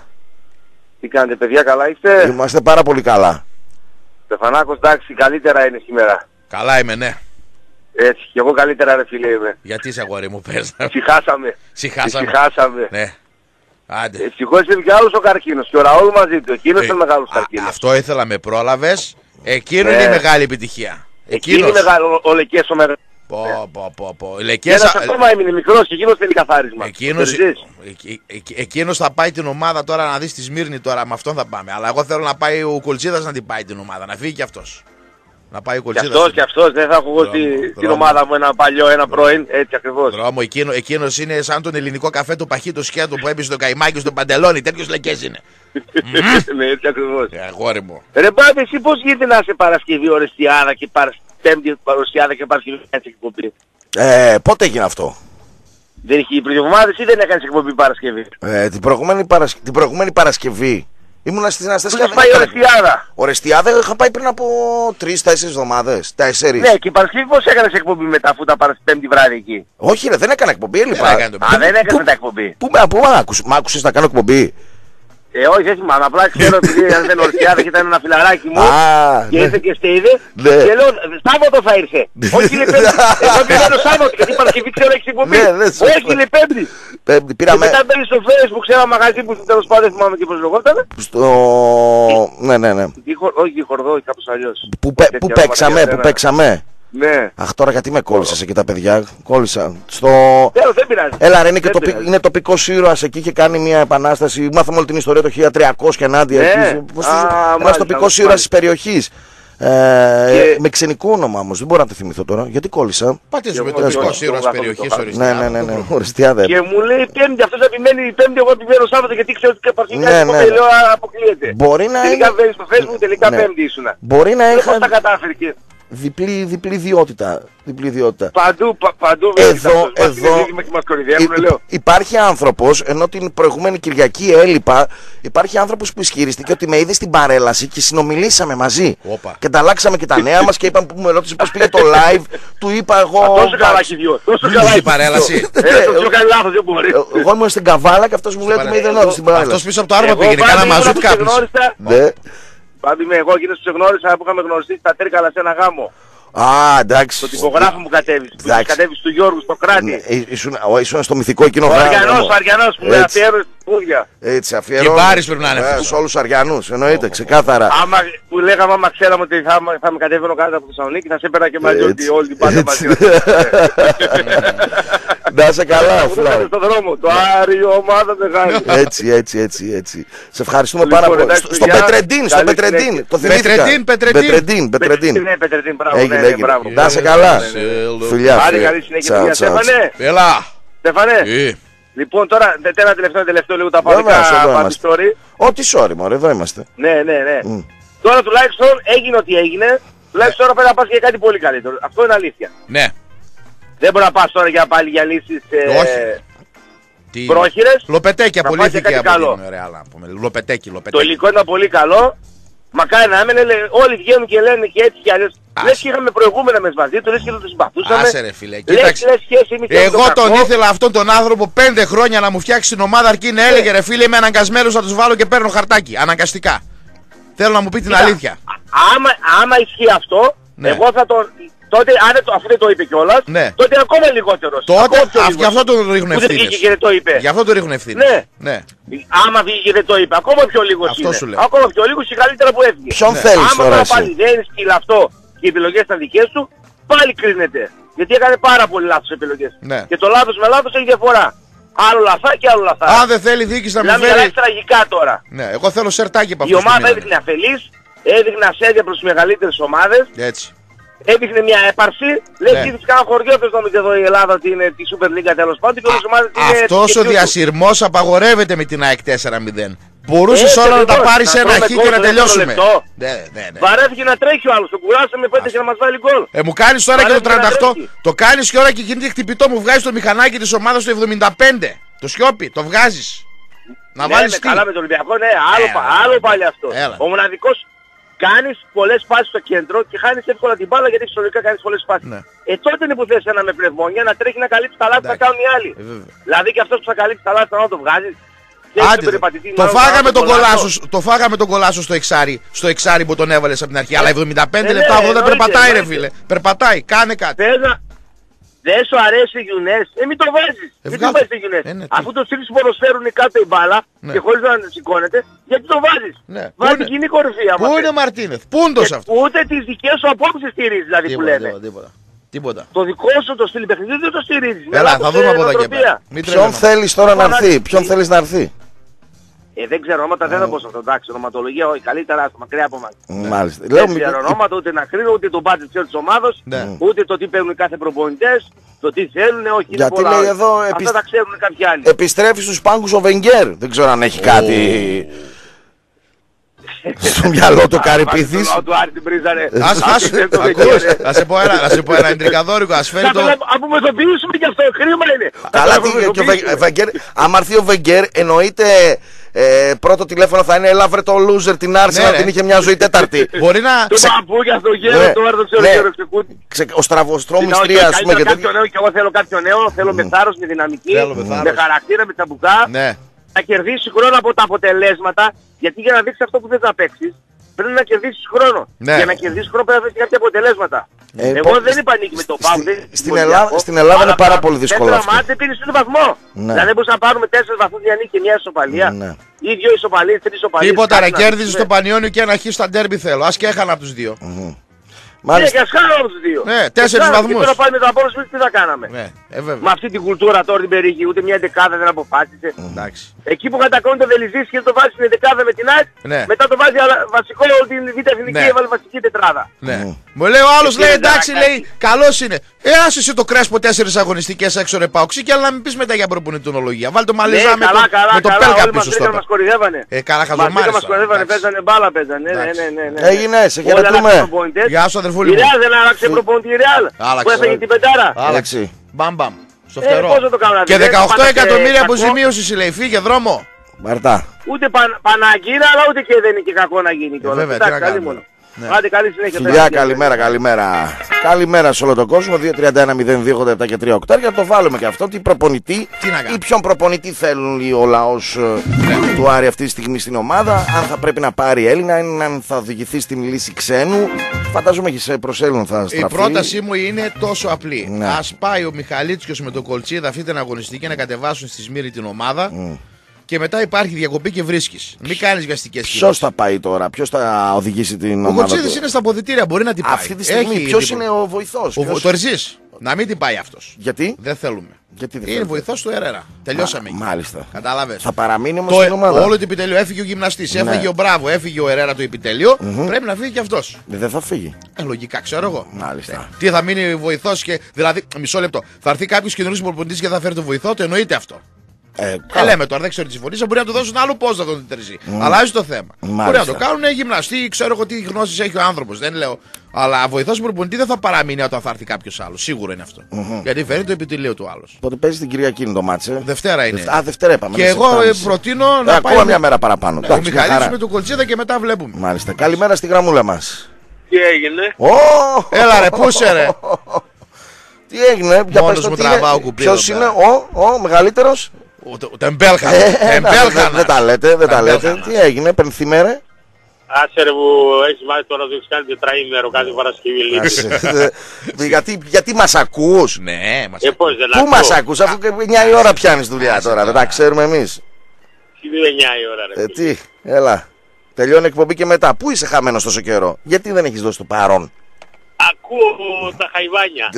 Τι κάνετε παιδιά, καλά είστε? Είμαστε πάρα πολύ καλά. Στεφανάκος, εντάξει, καλύτερα είναι σήμερα. Καλά είμαι, ναι. Έτσι, και εγώ καλύτερα ρε φίλε είμαι. Γιατί είσαι αγόρι μου, πες. Συχάσαμε. Συχάσαμε. Συχάσαμε. Ναι. Άντε. Ευτυχώς είναι και άλλος ο καρκίνος και ο Ραούλ μαζί του. Εκείνος Ε, είναι ο μεγάλος α, καρκίνος. Αυτό ήθελα, με πρόλαβες. Εκείνο Ναι. είναι η μεγάλη επιτυχία. Εκείνη είναι μεγάλο, ο Λεκές ο μεγάλος. Πω, πω, πω, πω. Και Λεκές, ένας ακόμα έμεινε μικρός και εκείνος θέλει καθάρισμα. Εκείνος, Ξέρεις. εκ- εκ- εκείνος θα πάει την ομάδα τώρα να δει στη Σμύρνη τώρα, με αυτόν θα πάμε. Αλλά εγώ θέλω να πάει ο Κολτσίδας να την πάει την ομάδα, να φύγει κι αυτός. Να πάει ο Και Κολτσίδας. αυτός και αυτός, δεν θα έχω εγώ Δρόμο, στη- την δρόμο. ομάδα μου ένα παλιό, ένα πρώην, έτσι ακριβώς. Δρόμο, εκείνο, εκείνος είναι σαν τον ελληνικό καφέ του παχύτο σκέτο που έμπησε το καϊμάκι στο παντελόνι, τέτοιος Λεκές είναι. Ναι, έτσι ακριβώς. Ε, αγόρι μου. Ρε Μπάμπη, εσύ πώς γίνεται να είσαι Παρασκευή Ορεστιάδα και Παρασ- Πέμπτη Ορεστιάδα και Παρασκευή έτσι εκπομπή? Ε, πότε έγινε αυτό? Δεν είχε πριν εβδομάδες ή δεν έκανες εκπομπή Παρασκευή? Ε, την, προηγούμενη Παρασ... την προηγούμενη Παρασκευή ήμουνα στην Αναστασία. Πώς πάει η Ορεστιάδα? Ορεστιάδα είχα πάει πριν από τρεις-τέσσερις εβδομάδες. Τέσσερις. Ναι, και η Παρασκευή πώς έκανες εκπομπή μετά αφού τα Παρασκευή Πέμπτη βράδυ εκεί? Όχι, ρε, δεν έκανα εκπομπή. Έλειπα. Δεν έκανε το Α, δεν έκανες μετά εκπομπή. Πού με πού μ' άκουσες, μ' άκουσες να κάνω εκπομπή? Ε, όχι, δεν θυμάμαι. Απλά ξέρω επειδή αν δεν Ορεστιάδα και ήταν ένα φιλαράκι μου. Α, Και ναι. ήρθε και στείδε. Ναι. Και λέω, Σάββατο θα ήρθε. Όχι, είναι Πέμπτη. Εγώ πηγαίνω Σάββατο γιατί η Παρασκευή ξέρω έχεις εκπομπή. Ναι, ναι, σωστά. Όχι, είναι Πέμπτη. Πέμπτη, Και πήραμε μετά μπαίνεις στο Facebook σε ένα μαγαζί που τέλος πάντων δεν θυμάμαι και πώς λεγόταν. στο... Ναι, ναι, ναι. Η Χορ- Όχι, η Χορδό, κάπως αλλιώς. Που, πέ- Τέτοια που όνομα παίξαμε, για που ένα. παίξαμε. Ναι. Αχ, τώρα γιατί με κόλλησες εκεί τα παιδιά. Κόλλησα. Στο... Τέλος, δεν πειράζει. Έλα ρε, είναι, και Δεν τοπι... πειράζει. είναι τοπικός ήρωας εκεί, είχε κάνει μια επανάσταση. Μάθαμε όλη την ιστορία το χίλια τριακόσια ενάντια Ναι. εκεί. Πώς τους- Α, Ένας μάλιστα, τοπικός μάλιστα. ήρωας της περιοχής. Ε, Και- Με ξενικό όνομα όμως, δεν μπορώ να το θυμηθώ τώρα. Γιατί κόλλησα. Πατήσουμε εγώ το δεν τοπικός το ήρωας γράφω, περιοχής το γράφω. Ναι, Ορεστιάδα. ναι, ναι, ναι. Ορεστιάδα. Και μου λέει Πέμπτη, αυτός επιμένει η Πέμπτη, εγώ πηγαίνω Σάββατο γιατί ξέρω ότι Παρασκευή Ναι, κάτι ναι. εκπομπή, λέω «Α, αποκλείεται». Μπορεί να Τελικά είναι- μπαίνεις στο Facebook, τελικά Ναι. Πέμπτη ήσουνα. Μπορεί να Ε, Πώς είχα τα κατάφερε και διπλή, διπλή ιδιότητα. Διπλή ιδιότητα. παντού, πα, παντού Εδώ, εδώ, και μας κορυδεύουν, Υ- λέω. Υπάρχει άνθρωπος, ενώ την προηγούμενη Κυριακή έλειπα, υπάρχει άνθρωπος που ισχυριστήκε ότι με είδε στην παρέλαση και συνομιλήσαμε μαζί. Όπα. Και ανταλλάξαμε και τα νέα μας και είπαμε που μου ρώτησε πώς πήγε το live. Του είπα εγώ. Τόσο καλά και οι δυο. Τόσο καλά Στην και οι παρέλαση. δυο. Ε, το πιο κάνει λάθος, δεν μπορεί. Ε, Εγώ ήμουν στην Καβάλα και αυτός μου λέει ότι με είδε νότια στην Αυτός παρέλαση. πίσω από το άρμα Εγώ πήγαινε, πάντα κάνα ήμουνα μαζούτ που κάπνισε. ξεγνώρισα. Ναι. Πάντω είμαι εγώ εκείνος που ξεγνώρισα που είχαμε γνωριστεί στα Τρίκαλα σε ένα γάμο. Α, εντάξει. Το τυπογράφο μου κατέβης. Που Εντάξει. κατέβης του Γιώργου στο κράτη. Ναι, ε, ήσουν, ο- ήσουν στο μυθικό εκείνο Ο γράμμα. Αριανός, ο Αριανός που με Έτσι. αφιέρωσε στην πούδια. Έτσι, αφιερώνω. Κυμπάρης πρέπει να είναι Ε, αυτός. σε όλους τους Αριανούς, εννοείται, ξεκάθαρα. Άμα που λέγαμε, άμα ξέραμε ότι θα, θα με κατέβαινω κάτω από Θεσσαλονίκη, θα σε έπαιρνα και μαζί Έτσι. ότι όλη την πάντα Έτσι. μαζί. Να είσαι καλά, Που το έκανε Φλάου. στον δρόμο. Το Άριο ομάδα μεγάλη. Έτσι, έτσι, έτσι, έτσι. Σε ευχαριστούμε Λοιπόν, πάρα πολύ. εντάξει, Στο, στο παιδιά, Πετρεντίν, στο καλή Πετρεντίν. συνέχεια. Το θυμήθηκα. Πετρεντίν, Πετρεντίν. Πετρεντίν, Πετρεντίν. Ναι, Πετρεντίν, μπράβο. Έγινε, ναι, ναι, έγινε. μπράβο. Να είσαι καλά. Ναι, ναι. Φιλιά. Άντε, φίλε. καλή συνέχεια, Τσαου, παιδιά. τσαου, Στέφανε, Έλα. Στέφανε. Ε, Λοιπόν, τώρα τε- ένα τελευταίο, τελευταίο λίγο τα Βεβαίως, εδώ παρικά είμαστε. story. Ό,τι sorry, μωρέ, εδώ είμαστε. Ναι, ναι, ναι. Μμ. Τώρα τουλάχιστον έγινε ό,τι έγινε. Τουλάχιστον τώρα πρέπει να πας για κάτι πολύ καλύτερο. Αυτό είναι αλήθεια. ναι. Δεν μπορεί να πας τώρα για πάλι για λύσεις ε, Όχι. Τι- πρόχειρες. Λοπετέκι Να πας απολύθηκε για κάτι από καλό. την Ρεάλ. να πούμε. Λοπετέκι, Το λοπετέκι. υλικό ήταν πολύ καλό. Μακάρι να έμενε, λέ- όλοι βγαίνουν και λένε και έτσι κι αλλιώς. Άσε. Λες και είχαμε προηγούμενα μες μαζί του, λες και δεν το συμπαθούσαμε. Άσε ρε φίλε, Λες, κοίταξε. λες και εσύ εμείς Εγώ το τον κακό. ήθελα αυτόν τον άνθρωπο πέντε χρόνια να μου φτιάξει την ομάδα αρκεί να έλεγε ρε φίλε είμαι αναγκασμένος να τους βάλω και παίρνω χαρτάκι. Αναγκαστικά. Θέλω να μου πει την Κοίτα, αλήθεια. α- Άμα, άμα ισχύει αυτό, Ναι. εγώ θα τον... Τότε, αν δεν το, αφού δεν το είπε κιόλας, Ναι. τότε ακόμα λιγότερος. Τότε Ακόμα πιο α, γι' λιγότερος. αυτό τον ρίχνουν Που δεν βγήκε και ευθύνες. δεν το είπε. Γι' αυτό τον ρίχνουν ευθύνες. Ναι. ναι. Άμα βγήκε και δεν το είπε, ακόμα πιο λίγος Αυτό είναι. σου λέω. Ακόμα πιο λίγος και καλύτερα που έφυγε. Ποιον θέλεις Άμα τώρα τώρα εσύ? πάλι δεν είναι σκύλ αυτό και οι επιλογές ήταν δικές του, πάλι κρίνεται. Γιατί έκανε πάρα πολύ λάθος επιλογές. Ναι. Και το λάθος με λάθος έχει διαφορά. Άλλο λαθάκι και άλλο λαθάκι. Αν δεν θέλει διοίκηση να δηλαδή, μου φέρει... μιλάει τραγικά τώρα. Ναι, εγώ θέλω σερτάκι από αυτό. Η ομάδα έδειχνε αφελής, έδειχνε ασέβεια προς τις μεγαλύτερες ομάδες. Έτσι. Έδειχνε μια έπαρση. Λέει ναι. ότι κάνα χωριό θες νόμιζε εδώ η Ελλάδα ότι είναι τη Super League τέλος πάντων. Και όλες οι ομάδες είναι... Αυτός ο διασυρμός απαγορεύεται με την ΑΕΚ τέσσερα μηδέν. Μπορούσες όλα να τα πάρεις ένα χ και να τελειώσουμε. Ναι, ναι, ναι. Βαρέθηκε να τρέχει ο άλλος, το κουράσαμε πέντε και να μας βάλει γκολ. Ε, μου κάνεις τώρα και το τριάντα οκτώ, το κάνεις και ώρα και γίνεται χτυπητό, μου βγάζεις το μηχανάκι της ομάδας το εβδομήντα πέντε. Το σιόπι, το βγάζεις. Να ναι, βάλεις ναι, τι. καλά με τον Ολυμπιακό, ναι, άλλο, Έλα. άλλο πάλι αυτό. Έλα. Ο μοναδικός κάνεις πολλές πάσεις στο κέντρο και χάνεις εύκολα την μπάλα γιατί εξωτερικά κάνεις πολλές πάσεις. Ναι. Ε, τότε είναι που θες ένα με πνευμόνια να τρέχει να καλύψει τα λάθη που θα κάνουν οι άλλοι. Ε, δηλαδή και αυτός που θα καλύψει τα λάθη να το βγάζεις. Άντε, το φάγαμε τον κολάσο, το φάγαμε τον κολάσο στο εξάρι, στο εξάρι που τον έβαλες από την αρχή, αλλά εβδομήντα πέντε λεπτά ογδόντα περπατάει ρε φίλε, περπατάει, κάνε κάτι. Δεν σου αρέσει η Γιουνές, ε μην το βάζεις, μην το βάζεις η Γιουνές. Αφού το στείλεις ποδοσφαίρουν κάτω η μπάλα και χωρίς να σηκώνεται, γιατί το βάζεις. Βάζει την κοινή κορυφή. Πού είναι ο Μαρτίνεθ, πού είναι αυτό. Ούτε τις δικές σου απόψεις στηρίζεις δηλαδή που λένε. Τίποτα. Το δικό σου το στυλ παιχνίδι δεν το στηρίζεις. Έλα, θα δούμε από εδώ και πέρα. Ποιον θέλεις τώρα να έρθει, ποιον θέλεις να έρθει. Ε, δεν ξέρω ονόματα, δεν θα πω σε αυτό. Εντάξει, ονοματολογία, όχι, καλύτερα, μακριά από μας. Μάλιστα. Δεν ξέρω ονόματα, ούτε να κρίνω, ούτε το budget της ομάδος, ούτε το τι παίρνουν κάθε προπονητές, το τι θέλουν, όχι. Γιατί λέει εδώ, αυτά τα ξέρουν κάποιοι άλλοι. Επιστρέφει στους πάγκους ο Βενγκέρ. Δεν ξέρω αν έχει κάτι στο μυαλό του Καρυπίδης. Να σε πω ένα, να σε πω ένα εντρικαδόρικο, ας φέρει το... Από μεθοποιήσουμε κι αυτό, χρήμα είναι. Καλά, και ο Βενγκέρ, άμα έρθει ο Βενγκέρ, εννοείται πρώτο τηλέφωνο θα είναι έλα βρε το loser την Arsenal, την είχε μια ζωή τέταρτη. Μπορεί να... Το παππούκια στο γέρο, το άρθρο ξέρω ξέρω. Ο στραβοστρόμης τρία, ας πούμε. Και εγώ θέλω κάποιο νέο, θέλω με θάρρος, με δυναμική, με χαρακτήρα, με τσαμπουκά. Να κερδίσει χρόνο από τα αποτελέσματα, γιατί για να δείξει αυτό που θες να παίξεις πρέπει να κερδίσεις χρόνο. Ναι. Για να κερδίσεις χρόνο πρέπει να δείξεις κάποια αποτελέσματα. Ε, Εγώ πο... δεν είπα νίκη με το ΠΑΟΚ. Στην Ελλάδα, στην Ελλάδα είναι πάρα πολύ δύσκολο αυτό. Τέσσερα μάτια πήρε στον βαθμό. Ναι. Δηλαδή μπορούσαμε να πάρουμε τέσσερις βαθμούς για νίκη και μια ισοπαλία. Ναι. Ή δύο ισοπαλίες, τρεις ισοπαλίες. Τίποτα ρε, κέρδιζες στο Πανιόνιο και ένα χ στα ντέρμπι θέλω. Ας και έχανα από τους δύο. Mm-hmm. Ναι, και ας κάνουμε από τους δύο. Ναι, τέσσερις βαθμούς. Και τώρα πάλι με το απόλυτο τι θα κάναμε. Ναι, ε, με αυτή την κουλτούρα τώρα την περίγει, ούτε μια δεκάδα δεν αποφάσισε. Εντάξει. Εκεί που κατακρώνει το Βελιζής και το βάζει στην δεκάδα με την ΑΕΚ, ναι. Μετά το βάζει βασικό την Β' Εθνική, ναι. Έβαλε βασική τετράδα. Ναι. Mm. Μου λέει ο άλλος, λέει εντάξει, λέει καλός είναι. Ε, άσε εσύ το Κρέσπο τέσσερις αγωνιστικές έξω ρε Παοξή και αλλά να μην πεις μετά για προπονητολογία. Βάλ το Μαλίζα με το Πέλκα πίσω στο μας κορυδεύανε. Ε, καλά χαζομάρες. Μας κορυδεύανε, παίζανε μπάλα, παίζανε. Έγινε, σε χαιρετούμε. Γεια σου αδερφούλη μου. Η Ρεάλ δεν άλλαξε προπονητή η Ρεάλ που έφεγε την πεντάρα. Άλλαξε. Μπαμ μπαμ. Στο φτερό. Και δεκαοκτώ εκατομμύρια αποζημίωση λέει, φύγε δρόμο. Μαρτά. Ούτε Παναγκύρα αλλά ούτε και δεν είναι και κακό να γίνει κιόλας. Βέβαια, τι να κάνουμε. Ναι. Άντε, καλή συνέχεια. Φιλιά, καλημέρα, καλημέρα. Καλημέρα σε όλο τον κόσμο. δύο τριάντα ένα μηδέν δύο ογδόντα επτά και τρία οκτάρια. Το βάλουμε και αυτό. Τι προπονητή ή ποιον προπονητή θέλουν ο λαός ναι. του Άρη αυτή τη στιγμή στην ομάδα. Αν θα πρέπει να πάρει Έλληνα, αν θα οδηγηθεί στην λύση ξένου. Φαντάζομαι και σε προσέλουν θα στραφεί. Η πρότασή μου είναι τόσο απλή. Ναι. Ας πάει ο Μιχαλίτσιος με τον Κολτσίδα αυτή την αγωνιστική και να κατεβάσουν στη Σμύρη την ομάδα. Mm. Και μετά υπάρχει διακοπή και βρίσκεις. Μην κάνεις βιαστικές κινήσεις. Ποιος θα πάει τώρα, ποιος θα οδηγήσει την ο ομάδα. Ο Κοτσίδης είναι στα αποδυτήρια, μπορεί να την πάει. Αυτή τη στιγμή ποιος είναι ο βοηθός. Ο ποιος... Τερζής. Να μην την πάει αυτός. Γιατί? Δεν θέλουμε. Γιατί δεν είναι βοηθός του Ερέρα. Τελειώσαμε. Μα, μάλιστα. Κατάλαβες. Θα παραμείνει όμως στην ομάδα. Όλο το επιτέλειο έφυγε ο γυμναστής. Ναι. Έφυγε ο Μπράβο, έφυγε ο Ερέρα το επιτέλειο. Mm-hmm. Πρέπει να φύγει και αυτός. Δεν θα φύγει. Ε, λογικά, ξέρω εγώ. Μάλιστα. Ε, τι θα μείνει βοηθός και. Δηλαδή, μισό λεπτό. Θα έρθει κάποιος καινούργιος προπονητής και θα φέρει τον βοηθό, το εννοείται αυτό. Ε, ε, λέμε τώρα, δεν ξέρω τι συμφωνήσα. Μπορεί να του δώσουν άλλο πόστο αυτόν τον Τερζή. Mm. Αλλάζει το θέμα. Μάλιστα. Μπορεί να το κάνουν γυμναστή, ξέρω εγώ τι γνώσεις έχει ο άνθρωπος. Δεν λέω. Αλλά βοηθός προπονητή δεν θα παραμείνει όταν θα έρθει κάποιος άλλος. Σίγουρο είναι αυτό. Mm-hmm. Γιατί φέρνει το επιτελείο του άλλου. Πότε παίζει την Κυριακή είναι το μάτσε. Δευτέρα είναι. Α, Δευτέρα είπαμε. Και εγώ προτείνω να πάει. Ακόμα μια μέρα παραπάνω. Ο Μιχαλής με τον Κολτσίδα και μετά βλέπουμε. Μάλιστα. Καλημέρα στη γραμμούλα μας. Τι έγινε. Έλα ρε, πού είσαι ρε. Τι έγινε, για πες το τι είναι. Ποιος είναι ο μεγαλύτερος. Ο Τεμπέλχανα. Δεν τα λέτε, δεν τα λέτε. Τι έγινε, πενθήμερε. Άσε ρε που έχεις μάθει τώρα να το έχεις κάνει τετραήμερο κάθε Παρασκευή λίγο. Γιατί μας ακούς. Ναι, μας ακούς. Πού μας ακούς, αφού εννιά η ώρα πιάνεις δουλειά τώρα, δεν τα ξέρουμε εμείς. Τι είναι εννιά η ώρα ρε. Τι, έλα. Τελειώνει εκπομπή και μετά. Πού είσαι χαμένος τόσο καιρό, γιατί δεν έχεις δώσει το παρόν. Ακούω τα Χαϊβάνια.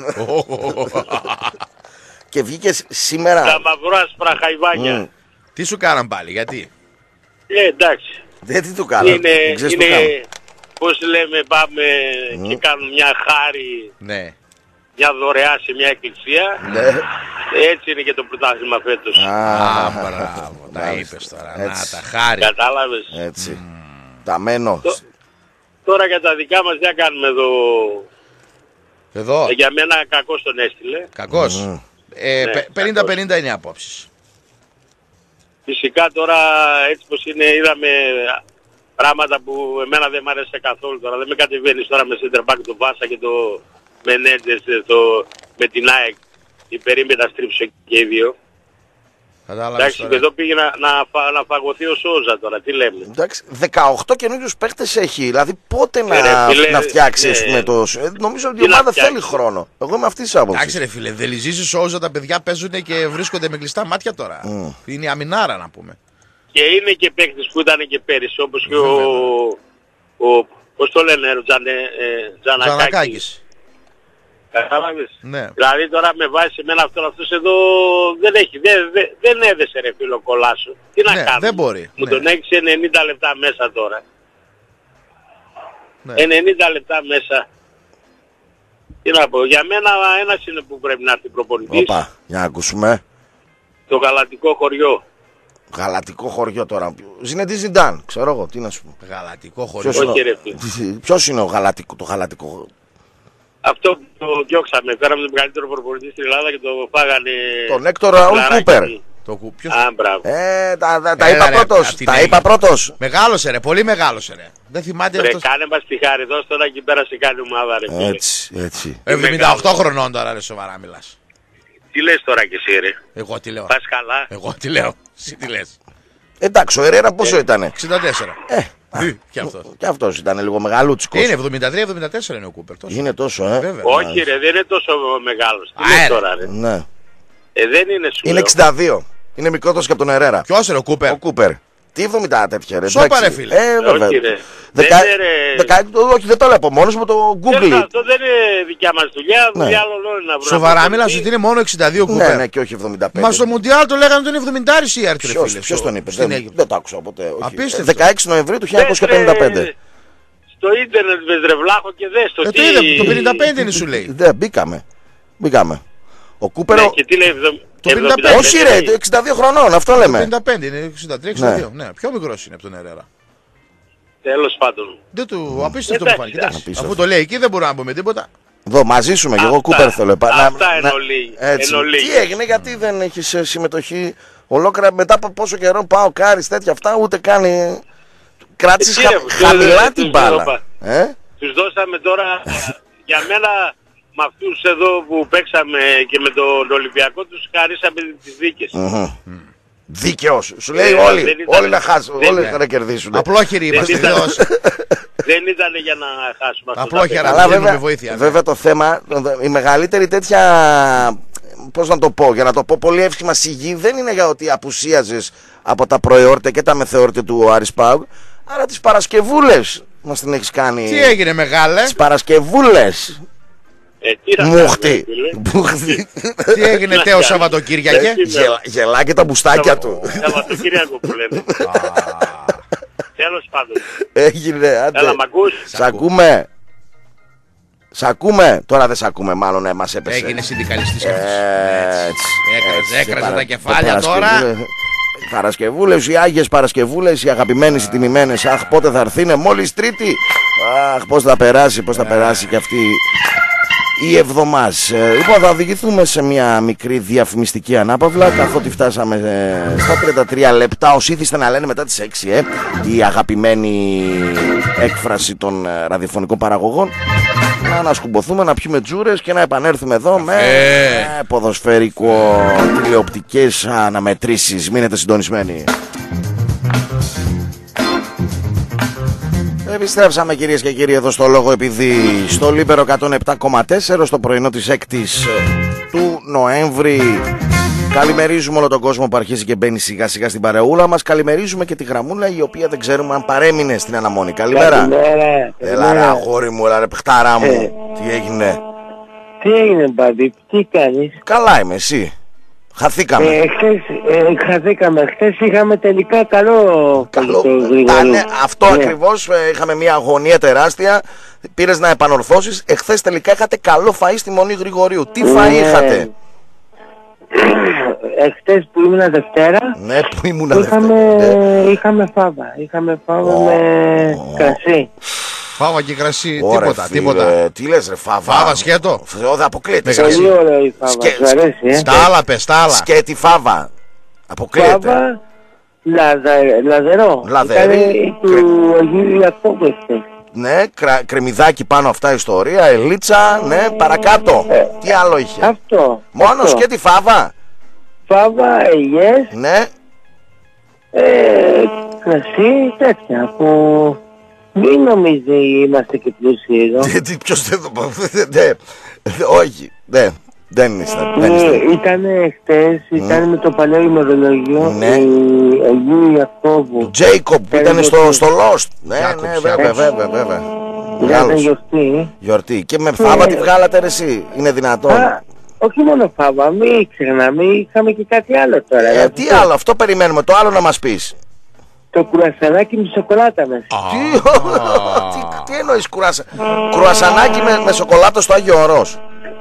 Και βγήκες σήμερα. Τα μαυράσπρα Χαϊβάνια. Mm. Τι σου κάναν πάλι, γιατί? Ε, εντάξει. Δεν τι του κάναν. Είναι, είναι πώς λέμε, πάμε mm. και κάνουν μια χάρη. Ναι. Μια δωρεά σε μια εκκλησία. Ναι. Έτσι είναι και το πρωτάθλημα φέτος. Α, μπράβο, τα είπες τώρα. Να, τα χάρη. Κατάλαβες. Έτσι. Τα μένω. Τώρα για τα δικά μας δεν κάνουμε εδώ. Εδώ. Ε, για μένα κακός τον έστειλε. Κακός. Mm. Ε, ναι, πενήντα πενήντα είναι οι απόψεις. Φυσικά τώρα έτσι πως είναι είδαμε πράγματα που εμένα δεν μ' άρεσε καθόλου τώρα. Δεν με κατεβαίνεις τώρα με center back το Βάσα και το Μενέντες με την ΑΕΚ. Η περίμετα στρίψε και οι δύο. Εντάξει, τώρα. Εδώ πήγε να, να, να φαγωθεί ο Σόζα τώρα, τι λέμε. Εντάξει, δεκαοκτώ καινούριους παίχτες έχει, δηλαδή πότε να, ε, φίλε, να φτιάξει ναι. με το... Νομίζω ότι η ομάδα θέλει χρόνο. Εγώ είμαι αυτή της άποψης. Εντάξει ρε φίλε, δεν λυζήσεις Σόζα, τα παιδιά παίζουν και βρίσκονται με κλειστά μάτια τώρα. Mm. Είναι αμινάρα να πούμε. Και είναι και παίχτες που ήταν και πέρυσι, όπως και ο... ο πώς το λένε, ο Τζανε, ε, Τζανακάκης. Κατάλαβες. Ναι. Δηλαδή τώρα με βάζει εμένα αυτόν αυτός εδώ δεν έχει, δεν, δεν, δεν έδεσε ρε φίλο κολλάσου. Τι να ναι, κάνω. Δεν μπορεί. Μου ναι. τον έχεις ενενήντα λεπτά μέσα τώρα. Ναι. ενενήντα λεπτά μέσα. Τι να πω, για μένα ένας είναι που πρέπει να έρθει προπονητής. Οπα, για να ακούσουμε. Το γαλατικό χωριό. Γαλατικό χωριό τώρα. Ζινεντή Ζιντάν, ξέρω εγώ, τι να σου πω. Γαλατικό χωριό. Ποιος Όχι, είναι, ρε, ποιος είναι ο γαλατικό, το γαλατικό χωριό. Αυτό που το διώξαμε, πέραμε τον μεγαλύτερο προπονητή στην Ελλάδα και το φάγανε... Τον Έκτορ Ραούλ Κούπερ. Το κου... Ποιος... Α, μπράβο. Ε, τα, τα, τα είπα πρώτος, τα είπα πρώτος. Μεγάλωσε ρε, πολύ μεγάλωσε ρε. Δεν θυμάται ρε, αυτός... κάνε μας τη χάρη, δώσ' τώρα εκεί πέρα σε κάνει ομάδα ρε φίλε. Έτσι, έτσι. εβδομήντα οκτώ χρονών τώρα ρε, σοβαρά μιλάς. Τι λες τώρα κι εσύ ρε. Εγώ τι λέω. Πας καλά. Εγώ τι λέω. Εσύ τι λες. Εντάξει, ο Ερέρα πόσο ε, ήτανε. εξήντα τέσσερα. Ε, και αυτός. Και αυτός ήταν λίγο μεγαλούτσικος. Είναι εβδομήντα τρία εβδομήντα τέσσερα είναι ο Κούπερ. Τόσο. Είναι τόσο, ε. Βέβαια. Όχι ρε, δεν είναι τόσο μεγάλος. Τι λες τώρα ρε. Ναι. Ε, δεν είναι σου. Είναι εξήντα δύο. Είναι μικρότερος και από τον Ερέρα. Ποιος είναι ο Κούπερ. Ο Κούπερ. Τι εβδομήντα τέτοια ρε. Σώπα ρε φίλε. Ε, βέβαια. Όχι ρε. Δεκα... Δεν ρε... Δεκα... Όχι, δεν το λέω από μόνος μου, το Google. Αυτό δεν είναι δικιά μας δουλειά, ναι. δουλειά άλλων να βρούμε. Σοβαρά μιλάς ότι είναι μόνο εξήντα δύο Κούπερ. Ναι, ναι, και όχι εβδομήντα πέντε. Μα στο Μουντιάλ το λέγανε ότι είναι εβδομήντα η άρτη ρε φίλε. Ποιος τον είπε, δεν, δεν το άκουσα ποτέ. Απίστευτο. δεκαέξι Νοεμβρίου του χίλια εννιακόσια πενήντα πέντε. Στο ίντερνετ με τρευλάχο και δες το ε, τι... Το είδα, το πενήντα πέντε είναι σου λέει. Δεν μπήκαμε. Μπήκαμε. Ο Κούπερ... Ναι, και τι λέει το πενήντα πέντε. Όχι ρε, εξήντα δύο χρονών, αυτό λέμε. Το πενήντα πέντε είναι εξήντα τρία εξήντα δύο. Ναι. Ναι, πιο μικρός είναι από τον Ερέρα. Τέλος πάντων. Δεν του απίστευτο μου φάνηκε. Αφού το λέει εκεί δεν μπορούμε να πούμε τίποτα. Εδώ μαζί σου με και εγώ Κούπερ θέλω. Αυτά εν ολίγη. Τι έγινε, γιατί δεν έχεις συμμετοχή ολόκληρα μετά από πόσο καιρό πάω Κάρις τέτοια αυτά, ούτε κάνει... Κράτησες χαμηλά την μπάλα. Τους δώσαμε τώρα, για μένα με αυτούς εδώ που παίξαμε και με τον Ολυμπιακό τους χαρίσαμε τις δίκες. Δίκαιος. Σου λέει όλοι, όλοι να χάσουν, όλοι να κερδίσουν. Απλόχεροι είμαστε Θεός. Δεν ήταν για να χάσουμε αυτό. Απλόχερα, αλλά βέβαια, βοήθεια, βέβαια το θέμα, η μεγαλύτερη τέτοια, πώς να το πω, για να το πω πολύ εύσχημα, σιγή δεν είναι για ότι απουσίαζες από τα προεόρτε και τα μεθεόρτε του Άρης ΠΑΟΚ, αλλά τις Παρασκευούλες μας την έχεις κάνει. Τι έγινε μεγάλε? Τις Παρασκευούλες. Ε, Μούχτη. Τι έγινε τέο Σαββατοκύριακε? Γελά και τα μπουστάκια του. Σαββατοκύριακο που λένε. Τέλος πάντων. Έγινε, άντε. Έλα, μ' ακούς? Σ' ακούμε. Σ' ακούμε. Τώρα δεν σ' ακούμε, μάλλον ναι, μας έπεσε. Έγινε συνδικαλιστής και αυτός. Έτσι. Έκραζε τα κεφάλια τώρα. Παρασκευούλες, οι Άγιες Παρασκευούλες, οι αγαπημένες, οι τιμημένες. Αχ, πότε θα έρθουνε, μόλις Τρίτη. Αχ, πώς θα περάσει, πώς θα περάσει και αυτή η εβδομάς. Λοιπόν, θα οδηγηθούμε σε μια μικρή διαφημιστική ανάπαυλα, καθότι φτάσαμε στα τριάντα τρία λεπτά. Όσοι ήθιστε να λένε μετά τις έξι, ε, η αγαπημένη έκφραση των ραδιοφωνικών παραγωγών. Να ανασκουμποθούμε, να πιούμε τζούρες και να επανέλθουμε εδώ με ε. ποδοσφαιρικό τηλεοπτικές αναμετρήσεις. Μείνετε συντονισμένοι. Επιστρέψαμε κυρίες και κύριοι εδώ στο Λόγο Επειδή, στο Λίμπερο εκατόν επτά κόμμα τέσσερα, στο πρωινό της έκτης του Νοέμβρη. Καλημερίζουμε όλο τον κόσμο που αρχίζει και μπαίνει σιγά σιγά στην παρεούλα μας. Καλημερίζουμε και τη γραμμούλα η οποία δεν ξέρουμε αν παρέμεινε στην αναμονή. Καλημέρα. Καλημέρα. Έλα ρε αγόρι μου, έλα ρε παιχταρά μου. Ε. Τι έγινε? Τι έγινε μπαμπή, τι κάνεις? Καλά είμαι, εσύ? Χαθήκαμε. Ε, χθες, ε, χαθήκαμε. Χθες είχαμε τελικά καλό... Καλό. Άνε, αυτό ναι. Ακριβώς, ε, είχαμε μια αγωνία τεράστια. Πήρες να επανορθώσεις. Εχθές τελικά είχατε καλό φαΐ στη Μονή Γρηγορίου. Τι φαΐ ναι. είχατε? Εχθές που ήμουν Δευτέρα, ναι, που ήμουν είχαμε, Δευτέρα ναι. είχαμε φάβα. Είχαμε φάβα oh, με oh. κρασί. Φάβα και κρασί, Ωραία, τίποτα, φίλε, τίποτα. Τι λες ρε φάβα? Φάβα σκέτο. Φ, αποκλείεται. Πολύ ωραία η φάβα, Σκε... σου αρέσει ε? Στα άλλα πες, στα άλλα. Σκέτη φάβα. Αποκλείεται. Φάβα, λαδα, λαδερό. Λαδερή. Του Αγίου Ιακώβου εχθές. Ναι, κρα, κρεμμυδάκι πάνω αυτά ιστορία, ελίτσα, ναι, παρακάτω. Ε, Τι άλλο είχε? Αυτό. Μόνο αυτό. σκέτη φάβα. Φάβα, ελιές. Ναι. Ε, κρασί, τέτοια που... Μην νομίζει είμαστε και πλούσιοι εδώ. Τι, ποιος δεν το πω, όχι, δεν. Δεν είστε. Ήτανε χτες, ήταν με το παλαιό ημερολόγιο Αγίου Ιακώβου. Του Τζέικοπ που ήταν στο Lost. Ναι, ναι, βέβαια, βέβαια, βέβαια. Ήταν γιορτή. Γιορτή. Και με φάβα τη βγάλατε ρε εσύ, είναι δυνατόν? Όχι μόνο φάβα, μην ξεχνάμε, είχαμε και κάτι άλλο τώρα. Ε, τι άλλο, αυτό περιμένουμε, το άλλο να μας πεις. Το κουρασανάκι με σοκολάτα μέσα. Τι, τι, τι εννοείς κουρασα... κουρασανάκι με, με σοκολάτα στο Άγιο Ορός?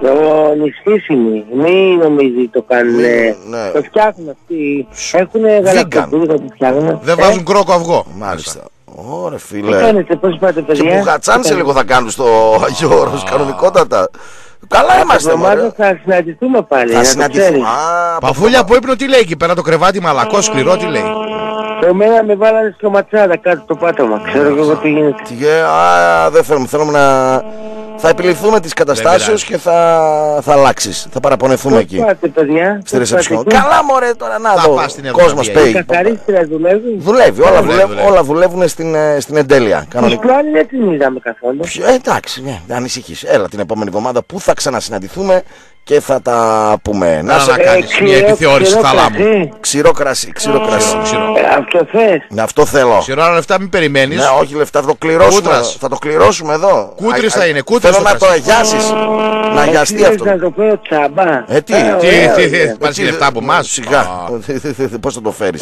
Το νησίσιμοι, μην νομίζει το κάνουν, ναι. Το φτιάχνουν αυτοί, έχουνε γαλακτοπούδα που φτιάχνουν. Δεν βάζουν κρόκο αυγό. Μάλιστα. Ωραία φίλε. Τι κάνετε, πώς πάτε παιδιά? Και μπουγατσάνισε λίγο θα κάνουν στο Άγιο Όρος, κανονικότατα. Καλά είμαστε μωρέ. Θα συναντηθούμε πάλι. Θα συναντηθούμε. Παφούλια που ύπνο τι λέει εκεί πέρα το κρεβάτι μαλακό σκληρό τι λέει? Εμένα με βάλανε στο ματσάδα κάτω το πάτωμα. Ξέρω εγώ τι γίνεται. Α, δεν θέλουμε, θέλουμε να... Θα επιληφθούμε τις καταστάσεις και θα, θα αλλάξεις. Θα παραπονεθούμε εκεί. Πώς πάτε παιδιά? Στη ρεσεψιόν. Καλά μωρέ τώρα να δω. Κόσμος πέει. Η καθαρίστρια δουλεύει? Δουλεύει, όλα, δουλεύει, δουλεύει. όλα δουλεύουν στην, στην εντέλεια. Τους πλάνη δεν την είδαμε καθόλου. Ε, εντάξει, ναι, ανησυχείς. Έλα την επόμενη εβδομάδα που θα ξανασυναντηθούμε και θα τα πούμε. Να, να, να κάνεις μια επιθεώρηση θα λάμου. Ξηρό κρασί, ξηρό κρασί. Αυτό θες? Αυτό θέλω. Ξηρό λεφτά μην περιμένεις. Ναι, όχι λεφτά, θα το κληρώσουμε. Θα το κληρώσουμε εδώ. Κούτρις θα είναι, κούτρις. Θέλω να το αγιάσεις. Να αγιαστεί αυτό. Να το φέρω τσάμπα. Ε, τι, τι, τι, πάρεις λεφτά από εμάς? Σιγά, πώς θα το φέρεις?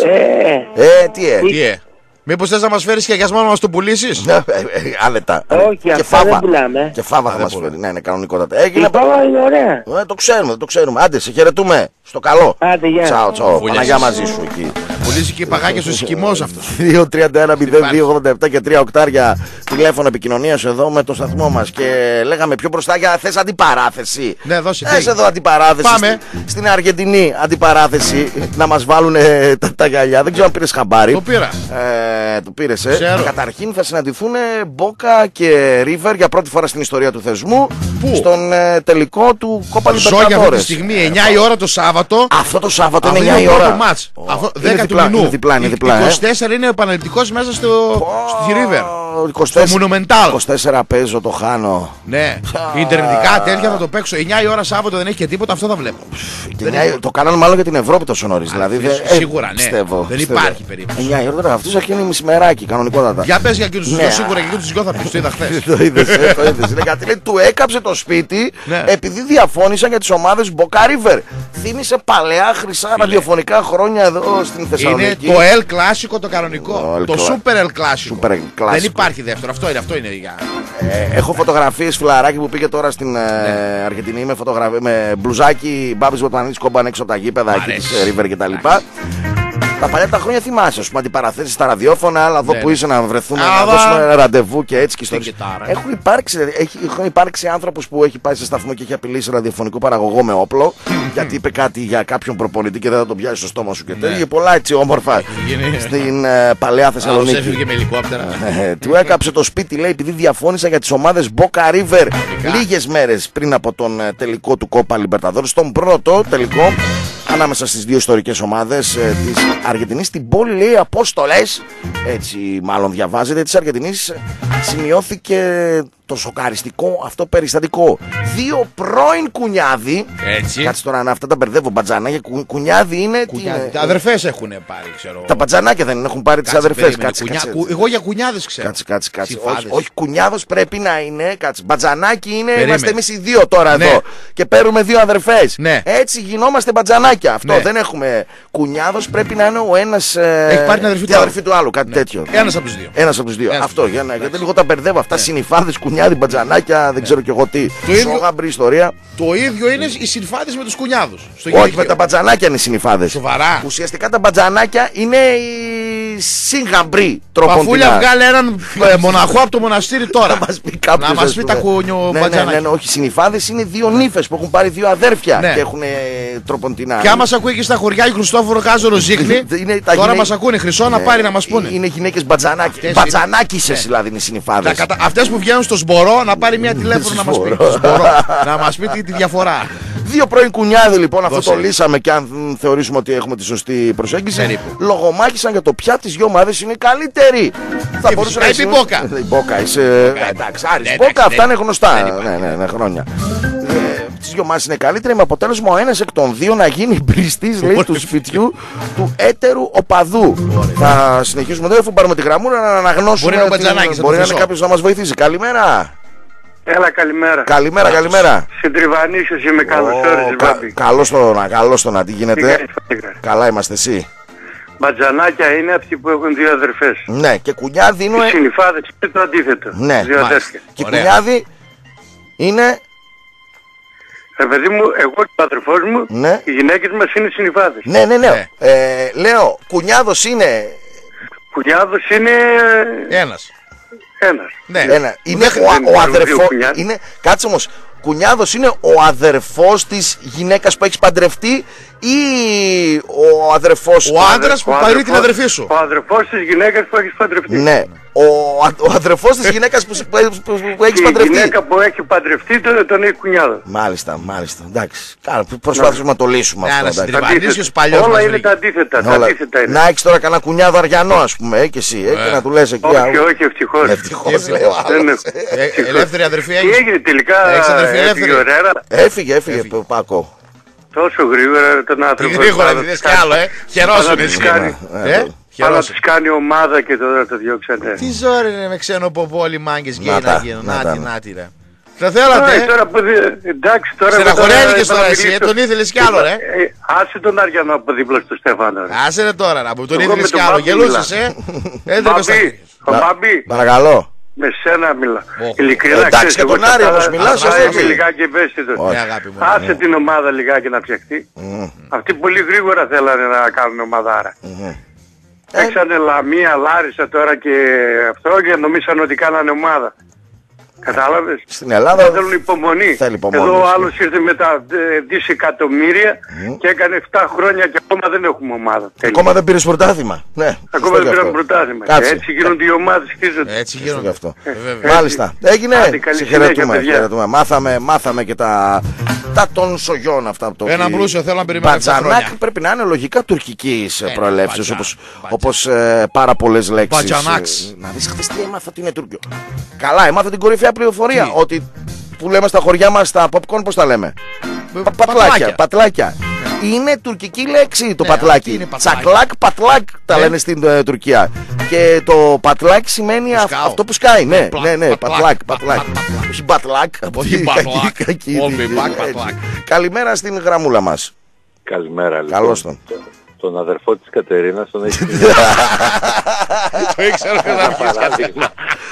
Ε, τι, ε. Μήπως θες να μας φέρεις και αγιασμένο να μας το πουλήσεις? Άνετα. Όχι, αυτά δεν πουλάμε. Και φάβα θα μας φέρει. Ναι, είναι κανονικότατα. Η φάβα είναι ωραία. Το ξέρουμε, το ξέρουμε. Άντε, σε χαιρετούμε. Στο καλό. Άντε, γεια. Τσάω, τσάω. Παναγιά μαζί σου εκεί. Πουλήσει και παγάκια στους σκημός αυτός. δύο τριάντα ένα μηδέν δύο ογδόντα επτά και τρία οκτάρια τηλέφωνο επικοινωνίας εδώ με το σταθμό μας. Και λέγαμε πιο μπροστά για θες αντιπαράθεση. Ναι, δώσε. Θες εδώ αντιπαράθεση. Πάμε. Στην Αργεντινή αντιπαράθεση να μας βάλουν τα γυαλιά. Δεν ξέρω αν πήρες χαμπάρι. Το πήρα. Το πήρες, ε. Καταρχήν θα συναντηθούν Μπόκα και Ρίβερ για πρώτη φορά στην ιστορία του θεσμού. Πού? Στον ε, τελικό του Κόπα Λιμπερταδόρες. Ζω για αυτή τη στιγμή εννιά η ώρα το Σάββατο. Αυτό το Σάββατο είναι εννιά η ώρα. Oh. Αυτό δέκα του μηνού. είκοσι τέσσερα είναι επαναληπτικός μέσα στο oh. στη Ρίβερ. είκοσι τέσσερα, στο Monumental. είκοσι τέσσερα παίζω, το χάνω. Ναι. Ιντερνετικά τέτοια θα το παίξω. εννιά η ώρα Σάββατο δεν έχει και τίποτα, αυτό θα βλέπω. εννιά, το κάνανε μάλλον για την Ευρώπη τόσο νωρίς. Δηλαδή, δε, σίγουρα, ναι. Πιστεύω, δεν πιστεύω. υπάρχει περίπτωση. εννιά η ώρα τώρα, αυτός αρχίζει μισημεράκι, κανονικότατα. Για πες για εκείνους τους ναι. δυο, σίγουρα για εκείνους τους δυο θα πεις, το είδα χθες. Το είδες, ε, το είδες. Γιατί λέει, του έκαψε το σπίτι ναι. επειδή διαφώνησαν για τις ομάδες Boca River. Θύμισε παλαιά χρυσά Φίλε. ραδιοφωνικά χρόνια εδώ στην Θεσσαλονίκη. Είναι το El Clásico το κανονικό. Το, το Super El Clásico. Super El Clásico. Δεν υπάρχει δεύτερο, αυτό είναι. Αυτό είναι για... ε, έχω φωτογραφίες φιλαράκι που πήγε τώρα στην ναι. ε, Αργεντινή με, φωτογραφ... με μπλουζάκι Μπάμπης Βοτμανίτης κόμπαν έξω από τα γήπεδα εκεί της River και τα λοιπά. Τα παλιά τα χρόνια θυμάσαι, ας πούμε, αντιπαραθέσεις στα ραδιόφωνα, αλλά εδώ ναι, που είσαι να βρεθούμε, α, να δώσουμε ραντεβού και έτσι και στο έχουν υπάρξει, έχει, έχουν υπάρξει άνθρωπος που έχει πάει σε σταθμό και έχει απειλήσει ραδιοφωνικό παραγωγό με όπλο, γιατί είπε κάτι για κάποιον προπονητή και δεν θα τον πιάσει στο στόμα σου και τέτοια. Ναι. Πολλά έτσι όμορφα στην ε, παλαιά Θεσσαλονίκη. Έφυγε με ελικόπτερα. Του έκαψε το σπίτι, λέει, επειδή διαφώνησα για τις ομάδες Boca River λίγες μέρες πριν από τον τελικό του Κόπα Λιμπερταδόρες, στον πρώτο τελικό ανάμεσα στις δύο ιστορικές ομάδες ε, της Αργεντινής. Στην πόλη, λέει, Απόστολες, έτσι μάλλον διαβάζεται, της Αργεντινής σημειώθηκε το σοκαριστικό αυτό περιστατικό. Δύο πρώην κουνιάδι. Έτσι. Κάτσε τώρα να αυτά τα μπερδεύω. Μπατζανάκια. Κου, κουνιάδι είναι. Κουνιάδι. Τι... Αδερφές έχουν πάρει, ξέρω. Τα μπατζανάκια δεν έχουν πάρει τις αδερφές. Κάτσε, κουνιά... κάτσε. Εγώ για κουνιάδες ξέρω. Κάτσε, κάτσε, κάτσε. Όχι, όχι κουνιάδος πρέπει να είναι. Κάτσε. Μπατζανάκι είναι. Περίμενε. Είμαστε εμείς οι δύο τώρα ναι. εδώ. Και παίρνουμε δύο αδερφές. Ναι. Έτσι γινόμαστε μπατζανάκια. Αυτό ναι. δεν έχουμε. Κουνιάδος πρέπει να είναι ο ένας. Έχει πάρει την αδερφή του, αδερφή του άλλου. Κάτι ναι. τέτοιο. Ένας από τους δύο. Ένας από τους δύο. Αυτό για να. Γιατί λίγο τα μπερδεύω αυτά. Συνυφάδες, κουνιάδι, μπατζανάκια. Δεν ξέρω κι εγώ τι. Σόγαμπρη ιστορία. Το ίδιο είναι οι συνυφάδες με τους κουνιάδους. Όχι, με τα μπατζανάκια είναι οι συνυφάδες. Σοβαρά. Ουσιαστικά τα μπατζανάκια είναι οι σύγγαμπροι τροποντινά. Παφούλια βγάλε έναν μοναχό από το μοναστήρι τώρα. Να μας πει κάποιος. Να μας πει τα κουνιό μπατζανάκια. Ναι, ναι, ναι, όχι, οι συνυφάδες είναι δύο νύφες που έχουν πάρει δύο αδέρφια και έχουν τροποντινά. Και άμα μας ακούει και στα χωριά η Χριστόφορο Κάζορο Ζίχνη. Τώρα μας ακούνε Χρυσό να πάρει να μας πούνε. Είναι γυναίκες μπατζανάκια. Μπατζανάκησες δηλαδή είναι οι συνυφάδες. Αυτές που βγαίνουν στο Σμπορό να πάρει μια τηλέφωνο να μας πει. Να μας πει τη διαφορά. Δύο πρώην κουνιάδοι λοιπόν, αυτό το λύσαμε και αν θεωρήσουμε ότι έχουμε τη σωστή προσέγγιση. Λογομάχησαν για το ποια τις δυο ομάδες είναι καλύτερη. Θα μπορούσε να πει Μπόκα. Μπόκα, είσαι. Εντάξει, Άρης Μπόκα, αυτά είναι γνωστά. Ναι, ναι, ναι, χρόνια. Τις δυο ομάδες είναι καλύτερη με αποτέλεσμα ο ένας εκ των δύο να γίνει μπριστής λέει του σπιτιού του έτερου οπαδού. Θα συνεχίσουμε εδώ, αφού πάρουμε τη γραμμούρα να αναγνώσουμε. Μπορεί να είναι κάποιος να μας βοηθήσει. Καλημέρα. Έλα, καλημέρα. Καλημέρα, καλημέρα. Συντριβανίσιος είμαι, καλώς όρισες, Μπάμπη. Καλώς το να, καλώς το να, τι γίνεται. Καλά είμαστε, εσύ. Μπατζανάκια είναι αυτοί που έχουν δύο αδερφές. Ναι, και κουνιάδι είναι. Οι συνυφάδες είναι το αντίθετο. Ναι, δύο αδέρφια. Και κουνιάδι είναι. Ε, παιδί μου, εγώ και ο αδερφός μου, ναι. οι γυναίκες μας είναι συνυφάδες. Ναι, ναι, ναι. ναι. Ε, λέω, κουνιάδος είναι. Κουνιάδος είναι. Ένας. Ένας. Ναι. Ένα. Είναι ο, ο αδερφός. Είναι... Κάτσε όμως, κουνιάδος είναι ο αδερφός της γυναίκας που έχεις παντρευτεί ή ο αδερφός. Ο άντρας που πάρει την αδερφή σου. Ο αδερφός της γυναίκας που έχεις παντρευτεί. Ναι. Ο, ο αδερφός της γυναίκας που, που, που, που έχεις παντρευτεί. Η γυναίκα που έχει παντρευτεί τον, τον έχει κουνιάδο. Μάλιστα, μάλιστα. Εντάξει. Καλά, προσπάθησουμε να το λύσουμε αυτό. Όλα είναι τα αντίθετα. Τα αντίθετα είναι. Να έχεις τώρα κανένα κουνιάδο αριανό, ας πούμε, ε, και εσύ, ε, και να του λες εκεί. Όχι, όχι, ευτυχώς. Ευτυχώς, λέει ο άλλος. Ελεύθερη αδερφή έχεις. Τι έγινε τελικά, έφυγε ο Ρέρα. Έφυγε, έφυγε, Πάκο. Τόσο γρήγορα τον άνθρωπο. Γρήγορα, δεις κι άλλο, ε. Χαιρόσουν εσύ. Πάνω τους κάνει ομάδα και τώρα το διώξανε. Τι ζόρι είναι με ξένο ποπό όλοι μάγκες γκέι να γίνουν. Νάτι, νάτι ρε. Θα θέλατε. Εντάξει τώρα. Στεναχωρέθηκες τώρα εσύ, τον ήθελες κι άλλο ρε. Άσε τον Αριανό από δίπλα στο Στέφανο. Άσε ρε τώρα, να τον ήθελες κι άλλο. Γελούσες ε. Ο Μπαμπή. Παρακαλώ. Με σένα μιλά. Ειλικρινά. Εντάξει και τον Άρη όπως μιλάς. Θα είμαι λιγάκι ευαίσθητος. Άσε την ομάδα λιγάκι να φτιαχτεί. Αυτοί πολύ γρήγορα θέλανε να κάνουν ομαδάρα. Έξανε Λαμία, Λάρισα τώρα και αυτό και νομίσαν ότι κάνανε ομάδα. Κατάλαβες. Στην Ελλάδα δεν θέλουν υπομονή. υπομονή. Εδώ ο άλλος ήρθε με τα δισεκατομμύρια mm. και έκανε επτά χρόνια και ακόμα δεν έχουμε ομάδα. Ακόμα δεν πήρες πρωτάθλημα. Ναι, ακόμα δεν πήραμε πρωτάθλημα. Έτσι γίνονται οι ομάδες, χτίζονται. Έτσι γίνονται αυτό. Ε, Μάλιστα. Έγινε. Συγχαιρετούμε. Μάθαμε, μάθαμε και τα, τα των σογιών αυτά. Το ένα πλούσιο θέλω να περιμένω. Μπατζανάκ πρέπει να είναι λογικά τουρκικής προελεύσεως όπως πάρα πολλές λέξεις. Να δεις χθες τι έμαθα ότι είναι Τούρκιο. Καλά, έμαθα την κορυφαία πληροφορία. Τι? Ότι που λέμε στα χωριά μας τα popcorn, πώς τα λέμε. Πα, πατλάκια. Πατλάκια. Είναι τουρκική λέξη το ναι, πατλάκι. Τσακλάκ, πατλάκ τα ναι. λένε στην uh, Τουρκία. Και το πατλάκι σημαίνει αυ, αυτό που σκάει. Ναι, πλάκ, ναι, ναι, πατλάκ, πατλάκ. Όχι πατλάκ. Όχι πατλάκ. Καλημέρα στην γραμμούλα μας. Καλημέρα λοιπόν. Καλώς τον. Τον αδερφό της Κατερίνας τον έχει πει. Το ήξερα παράδειγμα.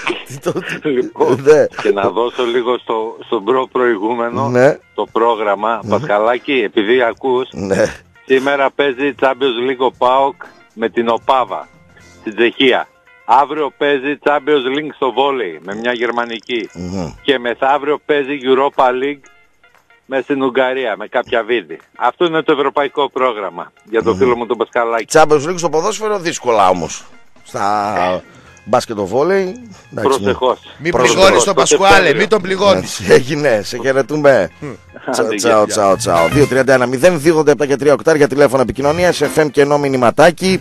Λοιπόν, και να δώσω λίγο στο, στον προ προηγούμενο ναι. το πρόγραμμα. Mm-hmm. Πασχαλάκη, επειδή ακούς, ναι. σήμερα παίζει Champions League ο ΠΑΟΚ με την ΟΠΑΒΑ στην Τσεχία. Αύριο παίζει Champions League στο βόλεϊ με μια γερμανική. Mm-hmm. Και μεθαύριο παίζει Europa League μέσα στην Ουγγαρία με κάποια βίδη. Αυτό είναι το ευρωπαϊκό πρόγραμμα για το mm. φίλο μου τον Πασχαλάκη. Champions League στο ποδόσφαιρο δύσκολα όμως. Στα μπάσκετ το βόλεϊ. Προσεχώς. Μην πληγώνεις τον Πασκουάλε, μην τον πληγώνεις. Έγινε, σε χαιρετούμε. Τσαου, τσαου, τσαου. δύο τριάντα ένα μηδέν δύο ογδόντα επτά και τρία οκτάρια τηλέφωνα επικοινωνίας, εφ εμ και ενώ μηνυματάκι.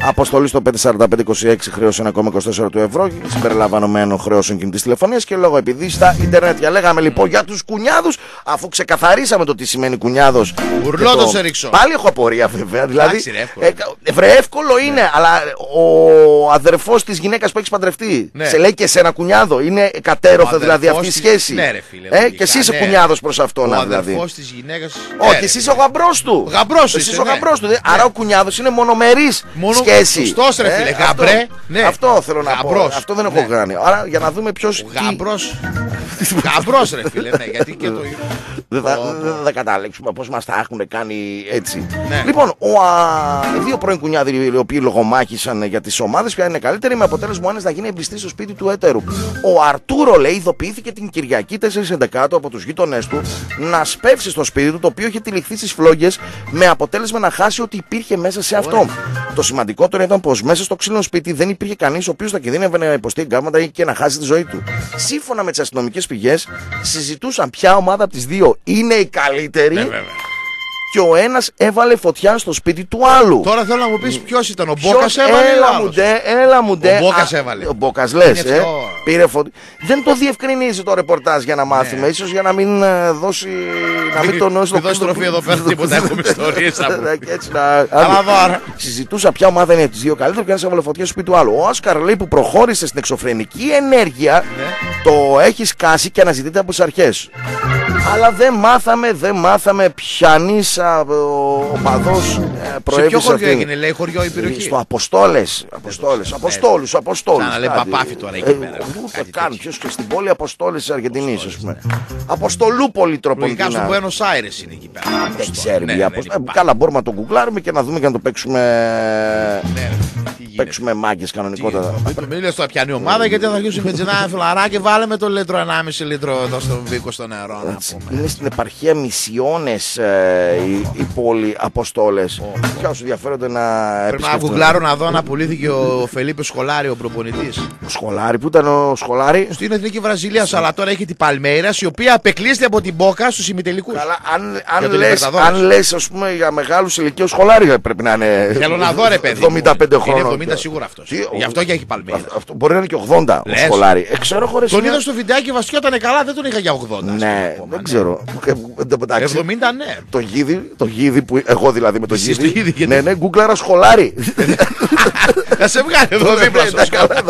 Αποστολή στο πέντε τέσσερα πέντε είκοσι έξι, χρέωση ένα κόμμα είκοσι τέσσερα του ευρώ, συμπεριλαμβανομένων χρεώσεων κινητής τηλεφωνίας και λόγω επειδή στα Ιντερνετ. Για λέγαμε λοιπόν για τους κουνιάδους, αφού ξεκαθαρίσαμε το τι σημαίνει κουνιάδος. Ουρλό το σε ρίξω. Πάλι έχω απορία βέβαια. Δηλαδή, ε, βρε, εύκολο είναι, ναι. Αλλά ο αδερφός της γυναίκας που έχεις παντρευτεί, ναι. Σε λέει και σε ένα κουνιάδο. Είναι κατέρωθα δηλαδή αυτή η σχέση. Ναι, ρε, φίλε, ε, και εσύ είσαι ναι. Κουνιάδος προς αυτόν. Ο αδερφός δηλαδή. της γυναίκας. Όχι, εσύ είσαι ο γαμπρός του. Γαμπρός εσύ είσαι ο γαμπρός του. Άρα ο κουνιάδος είναι μονομερής σχέση. Σωστός ρε φίλε, γαμπρέ. Αυτό θέλω να πω. Αυτό δεν έχω κάνει. Άρα για να δούμε ποιος. Γαμπρός. Γαμπρός ρε φίλε, ναι, γιατί και το. Δεν θα καταλήξουμε πώς μας τα έχουν κάνει έτσι. Ναι. Λοιπόν, ο, α, δύο πρώην κουνιάδοι οι οποίοι λογομάχησαν για τις ομάδες, ποια είναι καλύτερη, με αποτέλεσμα ο ένας να γίνει εμπιστής στο σπίτι του έτερου. Ο Αρτούρο, λέει, ειδοποιήθηκε την Κυριακή τέσσερα έντεκα από τους γείτονές του να σπεύσει στο σπίτι του, το οποίο είχε τυλιχθεί στις φλόγες, με αποτέλεσμα να χάσει ό,τι υπήρχε μέσα σε αυτό. Ωραία. Το σημαντικότερο ήταν πως μέσα στο ξύλινο σπίτι δεν υπήρχε κανείς ο οποίος θα κινδύνευε να υποστεί εγκάβματα ή και να χάσει τη ζωή του. Σύμφωνα με τις αστυνομικές πηγές, συζητούσαν ποια ομάδα από τις δύο είναι η καλύτερη. Ναι, και ο ένας έβαλε φωτιά στο σπίτι του άλλου. Τώρα θέλω να μου πεις ποιος ήταν, ο Μπόκας έβαλε. Έλα μου ντε, έλα μου ντε. Ο Μπόκας έβαλε. Ο Μπόκας λες, ε. Πήρε φωτιά. Δεν το διευκρινίζει το ρεπορτάζ για να μάθουμε. Ναι. Ίσως για να μην δώσει. Να μην τον νόησε. Μην δώσει τροφή εδώ πέρα τίποτα. Έχουμε ιστορίες να πούμε. Αλλά συζητούσα ποια ομάδα είναι τις δύο καλύτερα και ένας έβαλε φωτιά στο σπίτι του άλλου. Ο Όσκαρ, λέει, που προχώρησε στην εξωφρενική ενέργεια, το έχει σκάσει και αναζητείται από τις αρχές. Αλλά δεν μάθαμε, δεν μάθαμε ποιανής οπαδός προέβησε. Σε ποιο χωριό έγινε, λέει, χωριό η περιοχή? Στο Αποστόλες, Αποστόλες, Αποστόλους, Αποστόλους. Σαν να λέει Παπάφι τώρα εκεί πέρα. Ούτε καν, ποιος και στην πόλη Αποστόλες της Αργεντινής, ας πούμε. Αποστολούπολη τροπολιτίνα. Λογικά στο Μπουένος Άιρες είναι εκεί πέρα. Δεν ξέρει. Καλά, μπορούμε να το γκουγκλάρουμε και να δούμε και να το παίξουμε. Παίξουμε μάγκες κανονικότατα. Μην λες τώρα πιάνει ομάδα, γιατί θα αρχίσουν με τζινά φιλαράκι, βάλε με το λίτρο ενάμιση λίτρο εδώ στο Βίκο στο νερό. Είναι στην επαρχία Μισιώνες ε, η, η πόλη Αποστόλες. Oh. Ποια σου ενδιαφέρονται να πρέπει να γκουγκλάρω να δω αν απολύθηκε ο Φελίπε Σκολάρη, ο προπονητής. Ο Σκολάρη, πού ήταν ο Σκολάρη? Στην Εθνική Βραζιλία, αλλά τώρα έχει την Παλμέιρας, η οποία απεκλείστηκε από την Μπόκα στους ημιτελικούς. Καλά, αν, αν, λες, αν λες, ας πούμε, για μεγάλους ηλικίους, Σκολάρη πρέπει να είναι. Θέλω να δω, ρε παιδί. εβδομήντα πέντε χρόνων. Είναι εβδομήντα σίγουρα αυτός. Γι' αυτό και έχει Παλμέιρα. Αυτό μπορεί να είναι και ογδόντα ο Σκολάρη. Τον είδα στο βιντεάκι, βασιόταν καλά, δεν τον είχα για ογδόντα. Ναι, δεν ξέρω. εβδομήντα ναι. Το γίδι, το γίδι που εγώ δηλαδή με το γίδι. Ναι, ναι, γκούγκλαρα Σκολάρη. Να σε βγάλει εδώ δίπλα σου.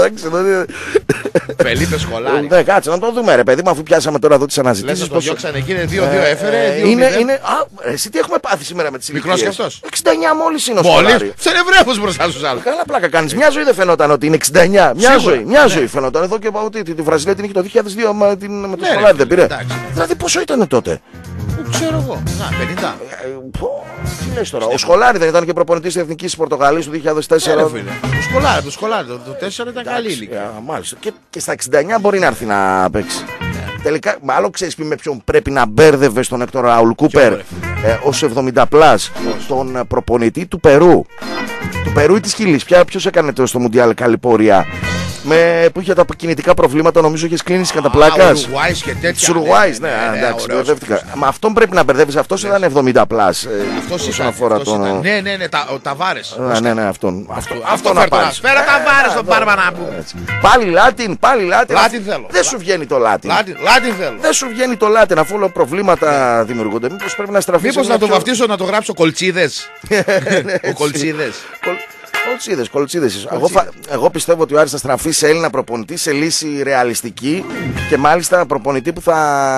Φελίπε Σκολάρη. Ναι, κάτσε να το δούμε, ρε παιδί μου, αφού πιάσαμε τώρα εδώ τις αναζητήσεις. Λες να το διώξανε εκεί, είναι δύο δύο έφερε. Είναι, α, εσύ τι έχουμε πάθει σήμερα με τις ηλικίες? Μικρός και αυτός. εξήντα εννιά μόλις είναι ο Σκολάρη. Σε νευρεύους μπροστά στους άλλους. Καλά πλάκα κάνεις. Μια ζωή δεν φαινόταν ότι είναι εξήντα εννιά. Μια ζωή, μια ζωή φαινόταν. Εδώ και πάω ότι τη Βραζιλία την είχε το δύο χιλιάδες δύο με το Σκολάρη, δεν πήρε? Δηλαδή πόσο ήταν τότε? Ξέρω εγώ. Να, πενήντα. Τι λες τώρα? Ο Σκολάρη δεν ήταν και προπονητής της Εθνικής της Πορτογαλίας του δύο χιλιάδες τέσσερα? Το Σκολάρη, το Σκολάρη. Το τέσσερα ήταν καλή ηλικία. Μάλιστα. Και στα εξήντα εννιά μπορεί να έρθει να παίξει. Τελικά, μάλλον ξέρεις με ποιον πρέπει να μπέρδευε τον Έκτορ Ραούλ Κούπερ ως εβδομήντα πλας, τον προπονητή του Περού. Του Περού ή της Χιλής? Ποιος έκανε το στο Μουντιάλ καλή πορεία? Με, που είχε τα κινητικά προβλήματα, νομίζω είχε κλίνηση κατά πλάκα. Ουρουάης και τέτοια. Ουρουάης, ναι, εντάξει, μπερδεύτηκα. Με αυτόν πρέπει να μπερδεύεις, αυτός ήταν εβδομήντα πλας. Αυτός όσον αφορά τον. Ναι, ναι, ναι, ο Ταβάρες. Ναι, ναι, αυτόν. Αυτό να πάρεις. Φέρα Ταβάρες στον Πάρμα να πούμε. Πάλι Λάτιν, πάλι Λάτιν. Λάτιν θέλω. Δεν σου βγαίνει το Λάτιν. Λάτιν θέλω. Δεν σου βγαίνει το Λάτιν, αφού όλα προβλήματα δημιουργούνται. Μήπως πρέπει να στραφείς? Μήπως να το βαφτίσω, να το γράψω Κολτσίδες. Ο Κολτσίδες. Κολτσίδες, κολτσίδες. Εγώ, εγώ πιστεύω ότι ο Άρης θα στραφεί σε Έλληνα προπονητή, σε λύση ρεαλιστική και μάλιστα προπονητή που θα,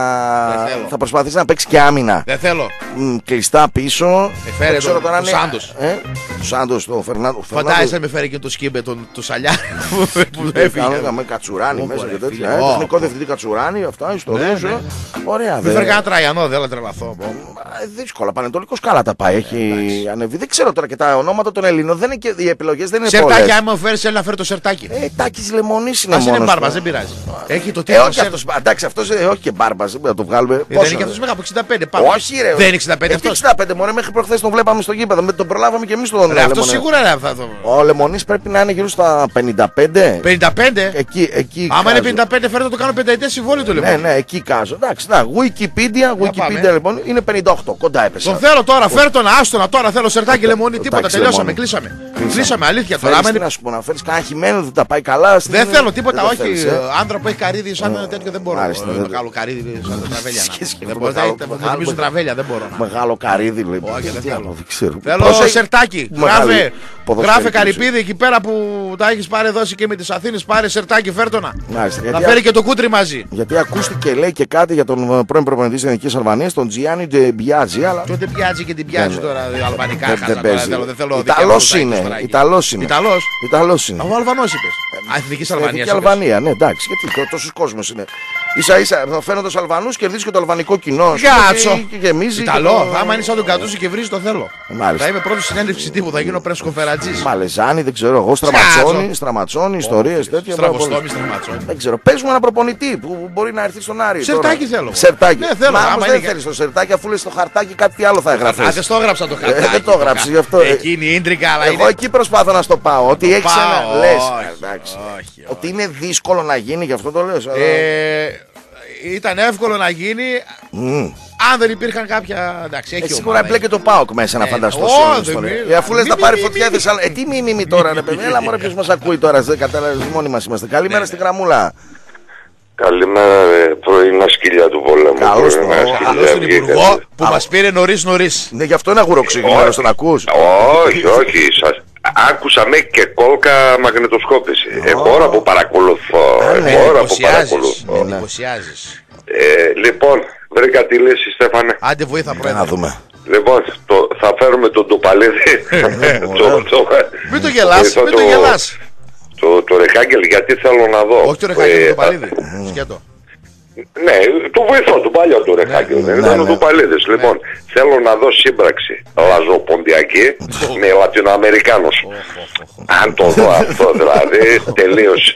θα προσπαθήσει να παίξει και άμυνα. Δεν θέλω. Μ, κλειστά πίσω. Εφέρε τον το Σάντος. Ε, το Σάντος, το Φερνάντο. Φαντάζεσαι με φέρει και το σκύμπε, το Σαλιάρι που έφυγε. Με Κατσουράνη μέσα και τέτοια. Τεχνικό διευθυντή Κατσουράνη, αυτά, ιστορίες. Ωραία. Δεν φέρει κανένα Τραγιανό, δεν θα τρελαθώ. Δύσκολα, Πανετολικός καλά τα πάει. Έχει ανεβεί. Δεν ξέρω τώρα και τα ονόματα των Ελλήνων δεν είναι και οι επιλογές δεν είναι πολλές. Σερτάκι, άμα μου φέρεις, έλα φέρει το σερτάκι. Ε, Τάκης Λεμονής είναι. Ας είναι μπάρμπας, δεν πειράζει. Έχει το τίτλο. Εντάξει, αυτός όχι και μπάρμπας, δεν να το βγάλουμε. Δεν είναι και αυτός μέχρι από εξήντα πέντε. Όχι, ρε. Δεν είναι εξήντα πέντε αυτός. εξήντα πέντε, μωρέ, μέχρι προχθές τον βλέπαμε στο γήπεδο. Τον προλάβαμε και εμείς τον Λεμονή. Αυτό σίγουρα είναι αυτό. Ο Λεμονής πρέπει να είναι γύρω στα πενήντα πέντε. πενήντα πέντε. Εκεί, εκεί. Άμα είναι πενήντα πέντε, φέρετε το κάνω πενταετές συμβόλαιο του Λεμονή. Ναι, ναι, εκεί κάζω. Εντάξει, να, Wikipedia, Wikipedia λοιπόν είναι πενήντα οκτώ. Κοντά έπεσε. Τον θέλω τώρα, φέρ τον άστονα τώρα, θέλω σερτάκι Λεμονή, τίποτα, τελειώσαμε, κλείσαμε. Κλείσαμε, αλήθεια τώρα. Φέρεις, τι να σου πω, να φέρεις κανένα χειμένο, δεν τα πάει καλά. Δεν είναι... θέλω τίποτα, δεν όχι. Θέλεις, ε? Άντρα που έχει καρύδι σαν ε, τέτοιο δεν μπορώ. Μάλιστα, ε, μεγάλο καρύδι σαν τραβέλια. Δεν μπορώ να θυμίσω τραβέλια, δεν μπορώ. Μεγάλο καρύδι λοιπόν. Όχι, δεν θέλω. Θέλω σερτάκι. Γράφε Καρυπίδη εκεί πέρα που τα έχει πάρει δώσει και με τις Αθήνες. Πάρε σερτάκι, φέρτονα. Να φέρει και το κούτρι μαζί. Γιατί ακούστηκε λέει και κάτι για τον πρώην προπονητή της Εθνικής Αλβανίας, τον Τζιάννη Ντεμπιάτζη. Το Ντεμπιάτζη και την πιάτζη τώρα αλβανικά. Δεν θέλω. Ιταλός είναι. Ιταλός είναι. Ιταλός. Ιταλός είναι. Ο Αλβανός είπες. Εθνικής Αλβανίας. Εθνική Αλβανία, ναι, εντάξει. Γιατί τόσους κόσμος είναι. Ίσα ίσα φαίνονται τους Αλβανούς, κερδίζει και το αλβανικό κοινό. Γκάτσο. Και γεμίζει. Ιταλό. Άμα είναι σαν τον Κατούση και βρίζει το θέλω. Θα είμαι πρώτη συνέντευξη τύπου, θα γίνω πρεσκοφερατζής. Μαλεζάνη, δεν ξέρω εγώ. Στραματσόνι, στραματσόνι, ιστορίες τέτοια. Στραβοστόμι, στραματσόνι. Δεν ξέρω. Παίζουμε ένα προπονητή που μπορεί να έρθει στον Άρη. Σερτάκι θέλω. Σερτάκι. Ναι, θέλω. Μα δεν θέλει το σερτάκι, αφού λες το χαρτάκι κάτι άλλο θα έγραφε. Α, δεν το έγραψα το χαρτάκι. Δεν το έγραψε γι' αυτό. Εκείνη η ίντρικα, αλλά εγώ εκεί προσπάθω να στο πάω. Ότι έχει ένα. Λε. Ότι είναι δύσκολο να γίνει, γι' αυτό το λέω. Ήταν εύκολο να γίνει mm. αν δεν υπήρχαν κάποια. Εντάξει, έχει σίγουρα μπλέκει το ΠΑΟΚ μέσα να ε, φανταστώ. Ε, αφού λες να πάρει φωτιά δεν Ε, τι μη μη τώρα, ρε παιδί. Έλα, μωρέ, ποιος μας ακούει τώρα. Δεν κατάλαβες, μόνοι μας είμαστε. Καλημέρα στην γραμμούλα. Καλημέρα, πρωινά σκυλιά του πολέμου. Καλώς τον Υπουργό που μας πήρε νωρίς νωρίς. Ναι, γι' αυτό είναι αγουροξυγμένος, τον ακούς. Όχι, όχι, σας. Άκουσα με και κόλκα μαγνητοσκόπηση. Oh. Έχω ώρα που παρακολουθώ. Ah, Έχω ώρα που παρακολουθώ. Ναι, εντυπωσιάζεις. Ε, λοιπόν, βρήκα τη λύση, Στέφανε. Άντε βοήθα πρόεδρε. Να δούμε. Λοιπόν, το, θα φέρουμε τον Τουπαλίδη. Μην το γελάς, μην το γελάς. Το, το Ρεχάγκελ, γιατί θέλω να δω. Όχι το Ρεχάγκελ, το Τουπαλίδη. Σκέτο. Ναι, του βοηθώ, του παλιό του Ρεχάγκελ. Δεν ήταν ο Τουπαλίδης. Λοιπόν, θέλω να δω σύμπραξη λαζοποντιακή με Λατινοαμερικάνους. Αν το δω αυτό δηλαδή, τελείωσε.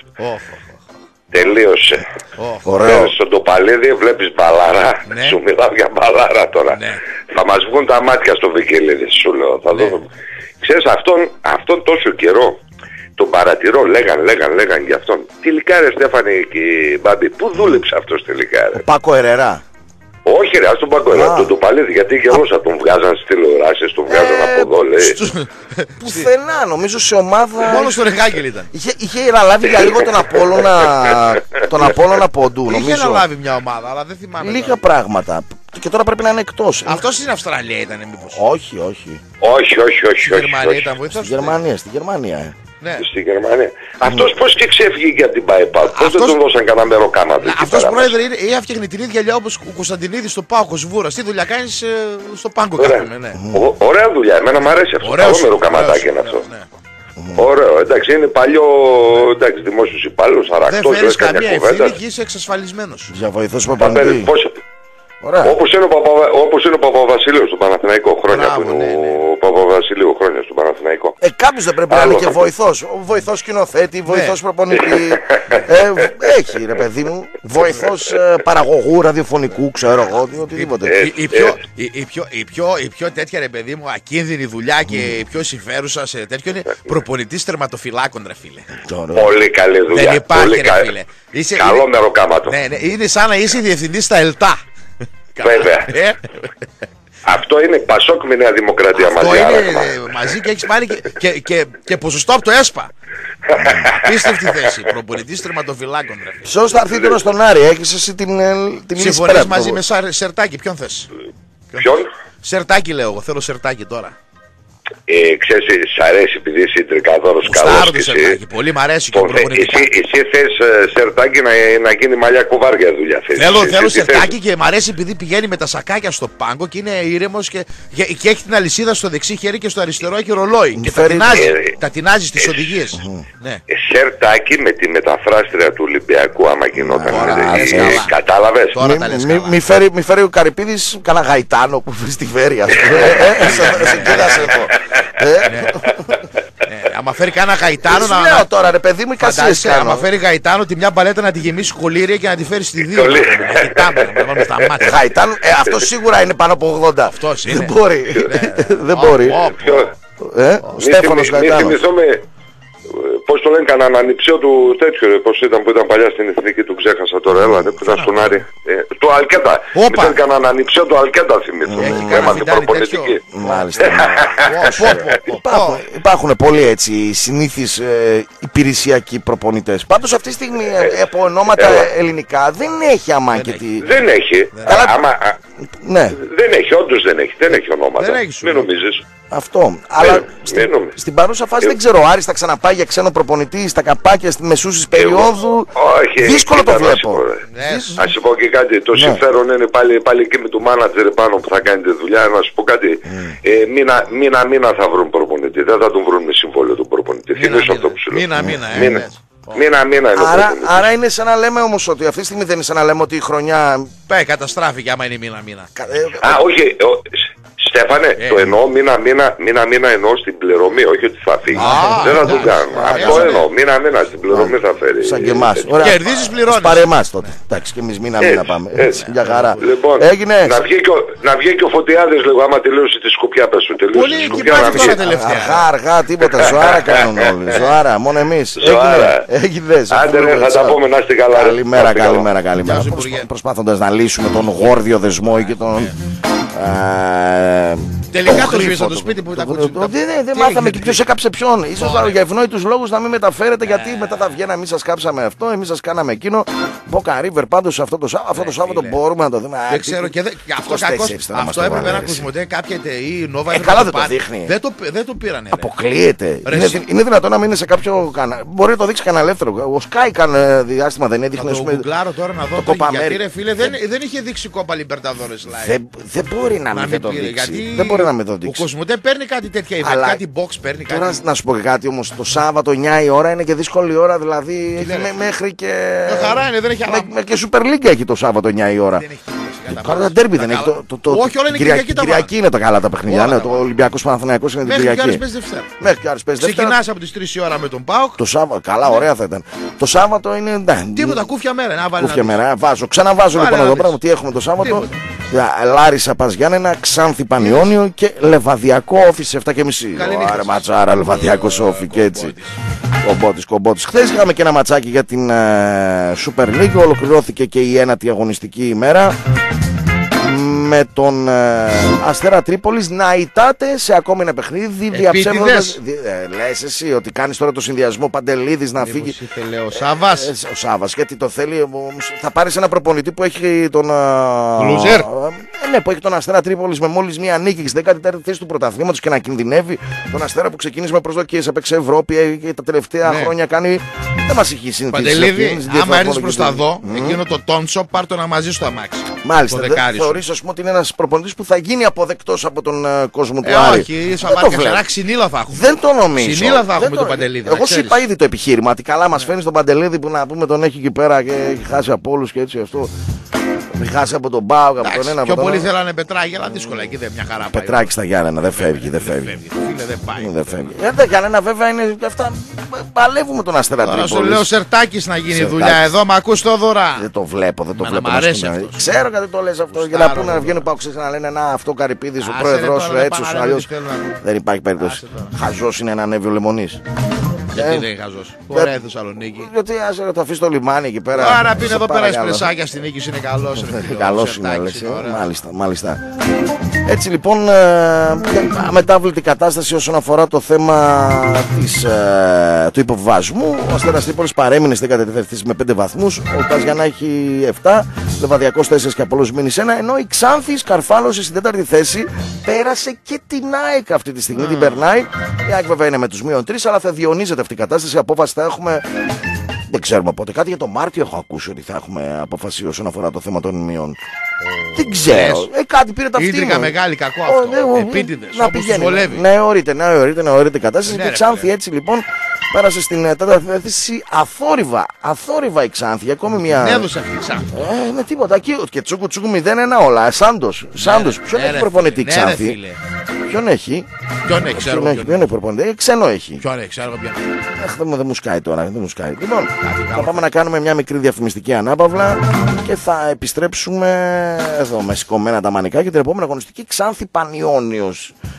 Τελείωσε. Ωραίο. Στον Τοπαλίδη βλέπεις μπαλάρα. Ναι. Σου μιλάω για μπαλάρα τώρα. Ναι. Θα μας βγουν τα μάτια στο Βικελίδη, σου λέω. Θα ναι. δω. Ξέρεις, αυτόν, αυτόν τόσο καιρό τον παρατηρώ, λέγαν, λέγαν, λέγαν για αυτόν. Τελικά ρε Στέφανη και Μπάμπη, πού δούλεψε αυτός τελικά ρε? Ο Πάκο Ερερά. Όχι ρε, ας τον Πάκο Ερερά, τον Τοπαλίδη, γιατί και εγώ θα τον βγάζαν στις τηλεοράσεις, τον βγάζαν ε, από εδώ λέει. Πουθενά, νομίζω σε ομάδα... Μόνο στο Ρεχάγκελ ήταν. Είχε, είχε αναλάβει για λίγο τον Απόλλωνα, τον Απόλλωνα Ποντού, νομίζω. Είχε αναλάβει μια ομάδα, αλλά δεν θυμάμαι. Λίγα τώρα. πράγματα. Και τώρα πρέπει να είναι εκτός. Αυτός στην Αυστραλία ήταν μήπως? Όχι, όχι. Όχι, όχι, όχι. Στη Γερμανία ήταν βοηθός. Στη Γερμανία, στη Γερμανία, ε. Ναι. Στη Γερμανία. Mm. Αυτός πώς και ξέφυγε από την ΠΑΕΠΑ, πώς αυτός... δεν τον δώσαν κανένα μεροκάμα. Αυτός πρόεδρε είναι, ή έφτιαχνε την ίδια δουλειά όπως ο Κωνσταντινίδης στο ΠΑΟΚ, ο Σβούρας. Τι δουλειά κάνεις ε, στο πάγκο κάνουμε, ναι. Ο, ωραία δουλειά, εμένα μου αρέσει αυτό. Καλό μεροκαματάκι είναι αυτό. Ναι. Mm. Ωραίο, εντάξει, είναι παλιό, εντάξει, δημόσιος υπάλληλος, αρακτός. Δεν φέρεις καμία ευθύνη και είσαι εξασφαλισμένος. Για βοηθός Παπανδρή. Όπως είναι ο, Παπα, όπως είναι ο Παπαβασιλείου στον Παναθηναϊκό χρόνια. Μπράβο, που είναι ναι, ναι. Ο Παπαβασιλείου χρόνια στον Παναθηναϊκό. Ε, κάποιος δεν πρέπει Άλλο να είναι και βοηθός. Ο βοηθός σκηνοθέτη, βοηθός ναι. προπονητή. ε, έχει ρε παιδί μου. Βοηθός ε, παραγωγού ραδιοφωνικού, ξέρω εγώ, οτιδήποτε. Ε, η, η, πιο, ε, η, η, πιο, η, πιο, η πιο τέτοια ρε παιδί μου ακίνδυνη δουλειά και η πιο συμφέρουσα σε τέτοιο είναι προπονητής τερματοφυλάκων ρε φίλε. Πολύ καλή δουλειά. Δεν υπάρχει ρε φίλε. Είσαι, Καλό είναι, μεροκάματο. Ναι, ναι, είναι σαν να είσαι διευθυντής στα ΕΛΤΑ. Βέβαια. Ε. Αυτό είναι Πασόκ με Νέα Δημοκρατία αυτό μαζί. Αυτό είναι μαζί και έχεις πάρει και, και, και, και ποσοστό από το ΕΣΠΑ. Πίστευτη θέση. Προπονητής τερματοφυλάκων. Ποιος θα έρθει τώρα στον Άρη, έχεις εσύ την, την συμφωνείς μαζί με Σερτάκι, ποιον θες? Ποιον? Σερτάκι λέω εγώ, θέλω Σερτάκι τώρα. Ε, ξέρεις, σ' αρέσει επειδή είσαι τρικαδόρος καλός και εσύ. Πολύ μ' αρέσει και προπονητικά. Εσύ, εσύ θες Σερτάκι να, να γίνει μαλλιά κουβάρια δουλειά. Θες, θέλω θέλω Σερτάκι και μ' αρέσει επειδή πηγαίνει με τα σακάκια στο πάγκο και είναι ήρεμος και, και, και έχει την αλυσίδα στο δεξί χέρι και στο αριστερό έχει ρολόι. Και τα τεινάζει, ε, τα τεινάζει στις ε, οδηγίες. Ε, ναι. Σερτάκι με τη μεταφράστρια του Ολυμπιακού άμα γινόταν. Κατάλαβες. Μη φέρει ο Καρυπίδης κανένα Γαϊτάνο που στη φέρει ας πούμε. Άμα φέρει κανένα Γαϊτάνο να... λέω τώρα ρε παιδί μου, φαντάζεσαι, άμα φέρει Γαϊτάνο τη μια παλέτα να τη γεμίσει κολλήρια και να τη φέρει στη δύο. Γαϊτάνο, αυτό σίγουρα είναι πάνω από ογδόντα. Αυτός είναι. Δεν μπορεί. Δεν μπορεί. Ο Στέφανος Γαϊτάνος. Πώς το λένε, κανέναν ανιψιό του τέτοιο, πώς ήταν που ήταν παλιά στην Εθνική, του ξέχασα τώρα, έλα, που ήταν στον Άρη. Ε, το Αλκέτα. Ήταν κανέναν ανιψιό του Αλκέτα, θυμίζω. Έμαθε προπονητική. Μάλιστα. Υπάρχουν πολλοί έτσι συνήθεις ε, υπηρεσιακοί προπονητές. Πάντως αυτή τη στιγμή ε, από ονόματα ε, ελληνικά δεν έχει αμάκητη. Δεν έχει. Αλλά... Άμα, ναι. Δεν έχει, όντως δεν έχει. Δεν έχει ονόματα. Δεν έχει, μην νομίζεις. Αυτό. Αλλά στην, στην παρούσα φάση ε, δεν ξέρω. Ο Άρης θα ξαναπάει για ξένο προπονητή στα καπάκια στη μεσούσης περίοδου. Όχι. Δύσκολο το βλέπω. Α σου πω και κάτι. Το ναι. συμφέρον είναι πάλι, πάλι εκεί με του μάνατζερ πάνω που θα κάνει τη δουλειά. Να σου πω κάτι. Mm. Ε, μήνα, μήνα μήνα θα βρουν προπονητή. Δεν θα τον βρουν με συμβόλαιο τον προπονητή. Θυμίζω αυτό που σου λέω. Μήνα μήνα. μήνα. Μήνα, μήνα είναι άρα, άρα είναι σαν να λέμε όμως ότι αυτή τη στιγμή δεν είναι σαν να λέμε ότι η χρονιά. Πάει, καταστράφηκε άμα είναι μήνα μήνα. Α, όχι. Στέφανε, ε, το εννοώ μήνα μήνα, μήνα μήνα εννοώ στην πληρωμή, όχι ότι θα φύγει. Α, δεν θα το κάνω. Αυτό εννοώ, μήνα μήνα στην πληρωμή θα φέρει. Σαν και εμάς. Κερδίζεις, πληρώνεις. Πάρε εμάς τότε. Εντάξει, και εμείς μήνα μήνα πάμε. Έτσι, για χαρά. Λοιπόν, να βγει και ο Φωτιάδης λίγο, άμα τελείωσε τη σκουπιά, πες σου τελείωσε. Πολύ εκεί πάει τώρα τελευταία. Αργά, αργά, τίποτα. Ζωάρα κάνουν όλοι. Ζωάρα, μόνο εμείς. Έγινες. Άντε ρε, θα τα πούμε, να είστε καλά. Καλημέρα, καλημέρα, καλημέρα. Προσπάθοντας να λύσουμε τον γόρδιο δεσμό και τον. Τελικά το σβήσα το σπίτι που ήταν κούτσικα. Δεν μάθαμε και ποιος έκαψε ποιον. Ίσως για ευνόητους λόγους να μην μεταφέρετε, γιατί μετά θα βγαίνει εμείς σας κάψαμε αυτό, εμείς σας κάναμε εκείνο. Boca River πάντως αυτό το Σάββατο μπορούμε να το δούμε. Δεν ξέρω και αυτό έπρεπε να ακούσουμε. Κάποια ή Νόβα καλά δεν το δείχνει. Δεν το πήρανε. Αποκλείεται. Είναι δυνατόν να μην είναι σε κάποιο κανάλι. Μπορεί να το δείξει κανένα ελεύθερο. Ο Sky κάνε διάστημα δεν έδειχνε. Το γουγκλάρω τώρα να δω. Γιατί ρε φίλε δεν είχε δείξει Κόπα Λιμπερταδόρες live. Δεν μπορεί να μην το δείξει. Δεν μπορεί να μην το δείξει. Ο Κοσμοτέ παίρνει κάτι τέτοια event, αλλά κάτι box παίρνει κάτι. Τώρα να σου πω και κάτι όμως, το Σάββατο εννιά η ώρα είναι και δύσκολη ώρα, δηλαδή με, μέχρι και. Με χαρά είναι, δεν έχει άλλα. Με, και Super League έχει το Σάββατο εννιά η ώρα. Δεν έχει Τώρα τα ντέρμπι δεν έχει. Το, το, το, όχι, όλα είναι Κυριακή. Κυριακή είναι τα καλά τα παιχνίδια. Ναι, το Ολυμπιακός Παναθηναϊκός είναι την Κυριακή. Μέχρι και άρες παίζει Δευτέρα. Ξεκινάς από τις τρεις η ώρα με τον ΠΑΟΚ. Το Σάββατο, καλά, ωραία θα ήταν. Το Σάββατο είναι. Τίποτα, κούφια μέρα. Να βάλει. Κούφια μέρα, βάζω. Ξαναβάζω λοιπόν εδώ πράγμα. Τι έχουμε το Σάββατο. Λάρισα Πας Γιάννενα, Ξάνθη Πανιόνιο και Λεβαδιακό Όφι σε επτά και μισή. Άρα ματσάρα, Λεβαδιακό Όφι και έτσι. Κομπότης, κομπότης. Χθες είχαμε και ένα ματσάκι για την uh, Super League. Ολοκληρώθηκε και η ένατη αγωνιστική ημέρα με τον ε, Αστέρα Τρίπολης να ητάται σε ακόμη ένα παιχνίδι διαψεύδοντας. Δι, ε, λες εσύ ότι κάνεις τώρα το συνδυασμό Παντελίδης να φύγει. Ο Σάββας. Ε, ο Σάββας, γιατί το θέλει. Θα πάρεις ένα προπονητή που έχει τον. Λουζέρ. Ε, ναι, που έχει τον Αστέρα Τρίπολης με μόλις μία νίκη στη δέκατη τέταρτη θέση του πρωταθλήματος και να κινδυνεύει. Τον Αστέρα που ξεκίνησε με προσδοκίες, έπαιξε Ευρώπη και τα τελευταία ναι. χρόνια κάνει. Δεν μας έχει συνηθίσει. Παντελίδη, άμα έρθεις προς τα δω, mm. εκείνο το τόνσο, πάρ' το να μαζί στο αμάξι. Μάλιστα. Θεωρείς, ας πούμε, ότι είναι ένας προπονητής που θα γίνει αποδεκτός από τον uh, κόσμο του ε, Άρη. Όχι, σαβάρια ξυνήλα θα έχουμε. Δεν το νομίζω. Ξυνήλα θα έχουμε τον Παντελίδη. Εγώ σου είπα ήδη το επιχείρημα. Ότι καλά μας φαίνεις τον Παντελίδη που να πούμε τον έχει εκεί πέρα και έχει χάσει από όλους και έτσι αυτό. Έχει χάσει από τον Μπάουκ, από τον ένα. Πιο πολύ θέλανε Πετράκη, αλλά δύσκολα εκεί δεν μια χαρά. Πετράκη στα Γιάννενα, δεν φεύγει. Δεν φεύγει. Δεν πάει. Δεν φεύγει. Τα Γιάννενα βέβαια είναι αυτά. Παλεύουμε τον Αστέρα Τρίπολης. Τώρα σου λέω Σερτάκης να γίνει δουλειά εδώ, μα ακούς το δωρά. Δεν το βλέπω, δεν το βλέπω. Μ' αρέσει αυτό. Ξέρω γιατί το λες αυτό. Για να πούνε να βγαίνουν Παοξές να λένε να αυτό Καρυπίδης, ο πρόεδρος σου έτσι, ο αλλιώς. Δεν υπάρχει περίπτωση. Χαζός είναι να ανέβει ο Λεμονής. Γιατί δεν είναι χαζός. Ωραία η Θεσσαλονίκη. Γιατί άσε να το αφήσει το λιμάνι εκεί πέρα. Άρα πει εδώ πέρα εσπρεσάκια στην νίκη είναι καλός. Καλός είναι, λες. Μάλιστα, μάλιστα. Έτσι λοιπόν, αμετάβλητη κατάσταση όσον αφορά το θέμα της, του υποβιβασμού. Ο Αστέρας Τρίπολης παρέμεινε στην δέκατη τέταρτη θέση με πέντε βαθμούς. Ο Πας Γιάννενα έχει επτά, Λεβαδιακός τέσσερα και Απόλλωνας μείνει ένα. Ενώ η Ξάνθη σκαρφάλωσε στην τέταρτη θέση, πέρασε και την ΑΕΚ αυτή τη στιγμή. Mm. Την περνάει. Η ΑΕΚ βέβαια είναι με τους μείον τρεις, αλλά θα διονύζεται αυτή η κατάσταση. Απόφαση θα έχουμε. Δεν ξέρουμε πότε. Κάτι για το Μάρτιο έχω ακούσει ότι θα έχουμε αποφασίσει όσον αφορά το θέμα των μειών. Oh. Δεν ξέρω. Ε, κάτι πήρε τα αυτή. Ήτρικα μεγάλη κακό αυτό. Oh, ναι, επίτηδες. Να πηγαίνει. Ναι, ορίτε, ναι, ορίτε, ναι, ορίτε κατάσταση. Ναι, και Ξάνθη έτσι λοιπόν πέρασε στην τέταρτη θέση αθόρυβα. Αθόρυβα η Ξάνθη. Ακόμη μια. Ναι, έδωσε αυτή η Ξάνθη. Ε, με τίποτα. Και τσούκου τσούκου μηδέν ένα όλα. Σάντος. Σάντος. Ποιον έχει προπονητή η Ξάνθη. Ποιον έχει. Ποιον έχει, ξέρω. Ποιον έχει προπονητή. Ξένο έχει. Ποιον έχει, ξέρω ποιον. Αχ, δεν μου σκάει τώρα. Δεν μου σκάει. Λοιπόν, θα πάμε να κάνουμε μια μικρή διαφημιστική ανάπαυλα και θα επιστρέψουμε εδώ με σηκωμένα τα μανικά και την επόμενη αγωνιστική Ξάνθη Πανιόνιος.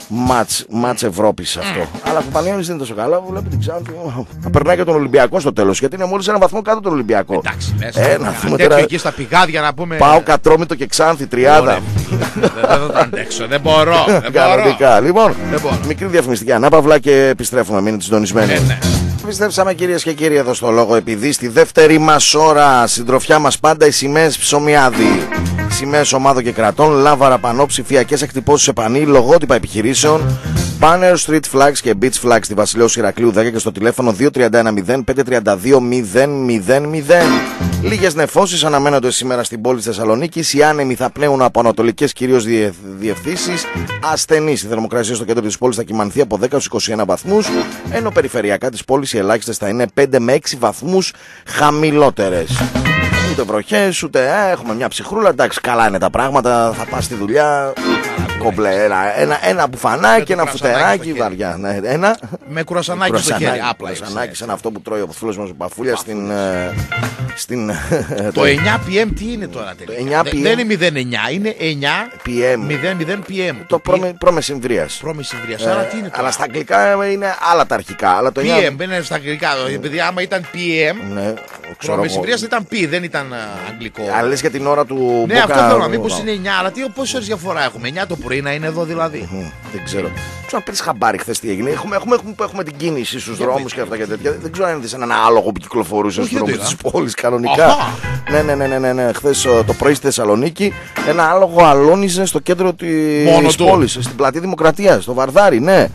μάτς, μάτς Ευρώπης αυτό. Mm. Αλλά ο Πανιώνης δεν είναι τόσο καλά. Βλέπει την Ξάνθη. Θα περνάει και τον Ολυμπιακό στο τέλος. Γιατί είναι μόλις ένα βαθμό κάτω τον Ολυμπιακό. Εντάξει, μέσα. Ε, να δούμε τώρα. Εκεί στα πηγάδια να πούμε. Πάω Κατρόμητο και Ξάνθη, τριάδα. Δεν θα το αντέξω. Δεν μπορώ. Κανονικά. Λοιπόν, μικρή διαφημιστική ανάπαυλα και επιστρέφουμε. Μείνετε συντονισμένοι. Επιστρέψαμε κυρίες και κύριοι εδώ στο Λόγο, επειδή στη δεύτερη μας ώρα συντροφιά μας πάντα οι σημαίες Ψωμιάδη. Σημαίες ομάδων και κρατών, λάβαρα πανό, ψηφιακές εκτυπώσεις σε πανί, λογότυπα επιχειρήσεων, banner, street flags και beach flags στη Βασιλέως Ηρακλείου δέκα και στο τηλέφωνο δύο τρία ένα μηδέν πέντε τρία δύο μηδέν μηδέν μηδέν. Λίγες νεφώσεις αναμένονται σήμερα στην πόλη της Θεσσαλονίκης. Οι άνεμοι θα πνέουν από ανατολικές κυρίως διευθύνσεις. Ασθενής η θερμοκρασία στο κέντρο της πόλης θα κυμανθεί από δέκα στους είκοσι ένα βαθμούς, ενώ περιφερειακά της πόλης οι ελάχιστες θα είναι πέντε με έξι βαθμούς χαμηλότερες. Ούτε βροχές, ούτε ε, έχουμε μια ψυχρούλα. Εντάξει, καλά είναι τα πράγματα. Θα πας στη δουλειά. Κομπλέ, ένα, ένα, ένα μπουφανάκι, ένα φουτεράκι, βαριά. Ναι, ένα. Με κουρασανάκι στο χέρι. Απλά κουρασανάκι, σαν αυτό που τρώει ο φίλος μας ο Παφούλια στην. στην το εννιά πι εμ τι είναι τώρα τελικά? Δεν είναι μηδέν εννιά, είναι εννιά πι εμ. μηδέν μηδέν πι εμ. Το προμεσημβρίας. Προμεσημβρίας. Άρα τι είναι τώρα? Αλλά στα αγγλικά είναι άλλα τα αρχικά. πι εμ δεν είναι στα αγγλικά. Επειδή άμα ήταν πι εμ. Προμεσημβρίας ήταν πι, δεν ήταν αγγλικό. Αλλά λες για την ώρα του. Ναι, αυτό θέλω να μήπως είναι εννιά, αλλά πόσες ώρες διαφορά έχουμε? εννιά το πρωί να είναι εδώ δηλαδή. Δεν ξέρω. Ξέρω να πήρες χαμπάρι χθες τι έγινε. Έχουμε, έχουμε, έχουμε, έχουμε την κίνηση στους δρόμους και αυτά και τέτοια. Δεν ξέρω αν είδες έναν άλογο που κυκλοφορούσε στους δρόμους της πόλης κανονικά. Ναι, ναι, ναι, ναι, ναι, ναι. Χθες το πρωί στη Θεσσαλονίκη ένα άλογο αλώνιζε στο κέντρο της πόλης, στην πλατεία Δημοκρατίας, στο Βαρδάρι, ναι.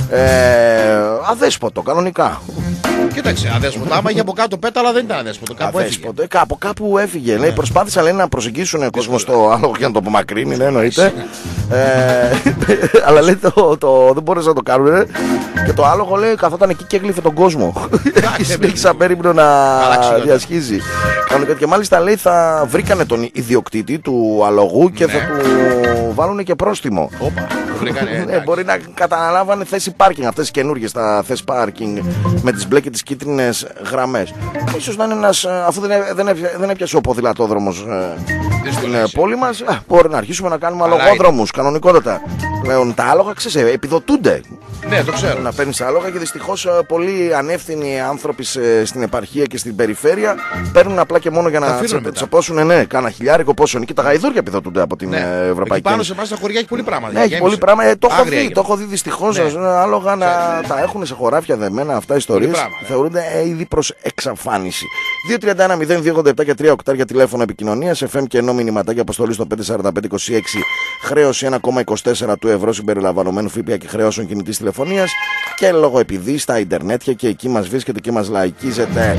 Ε, αδέσποτο, κανονικά. Κοίταξε, αδέσποτο. Άμα είχε από κάτω πέταλα δεν ήταν αδέσποτο. Κάπου αδέσποτο. έφυγε. Κάπου, κάπου έφυγε. Ναι. Λέει, προσπάθησαν λέει, να προσεγγίσουν κόσμο στο άλογο για να το απομακρύνει, ναι, εννοείται. ε, αλλά λέει το, το, δεν μπορούσαν να το κάνουν. Ναι. Και το άλογο λέει καθόταν εκεί και έγλυφε τον κόσμο. Συνέχισε απέριμνο να διασχίζει. Και μάλιστα λέει θα βρήκανε τον ιδιοκτήτη του αλογού και θα του βάλουν και πρόστιμο. Ναι, μπορεί να καταλάβανε θέση πάρκινγκ, αυτές οι καινούργιες τα θέσεις πάρκινγκ με τις μπλε και τις κίτρινες γραμμές. Ίσως να είναι ένας, αφού δεν, δεν, δεν έπιασε ο ποδηλατόδρομος ε, στην ε, πόλη μας, ε, μπορεί να αρχίσουμε να κάνουμε αλογόδρομους κανονικότατα. Πλέον τα άλογα ξέρεις, επιδοτούνται. Ναι, το ξέρω. Να παίρνεις άλογα και δυστυχώς πολλοί ανεύθυνοι άνθρωποι στην επαρχία και στην περιφέρεια παίρνουν απλά και μόνο για να τσαπώσουν, ναι, κάνα χιλιάρικο πόσο είναι. Και τα γαϊδούρια επιδοτούνται από την ναι. Ευρωπαϊκή Ένωση. Πάνω σε εμάς τα χωριά έχει πολύ πράγμα. Ναι, έχει πολύ πράγμα. Ε, το, έχω δει, το έχω δει δυστυχώς. Ναι. Άλογα να τα έχουν σε χωράφια δεμένα αυτά ιστορίες. Θεωρούνται ε, ήδη προς εξαφάνιση. δύο τρία ένα μηδέν δύο ογδόντα επτά και τρία οκτώ για τηλέφωνο επικοινωνίας. εφ εμ και ενώ μηνυματάκια αποστολή στο πέντε τέσσερα πέντε είκοσι έξι. Χρέωση ένα κόμμα είκοσι τέσσερα του ευρώ συμπεριλαμβανομένου ΦΠΑ και χρεώσεων κινητής τηλεφωνίας. Και λόγω επειδή στα Ιντερνέτια και εκεί μας βρίσκεται και μας λαϊκίζεται.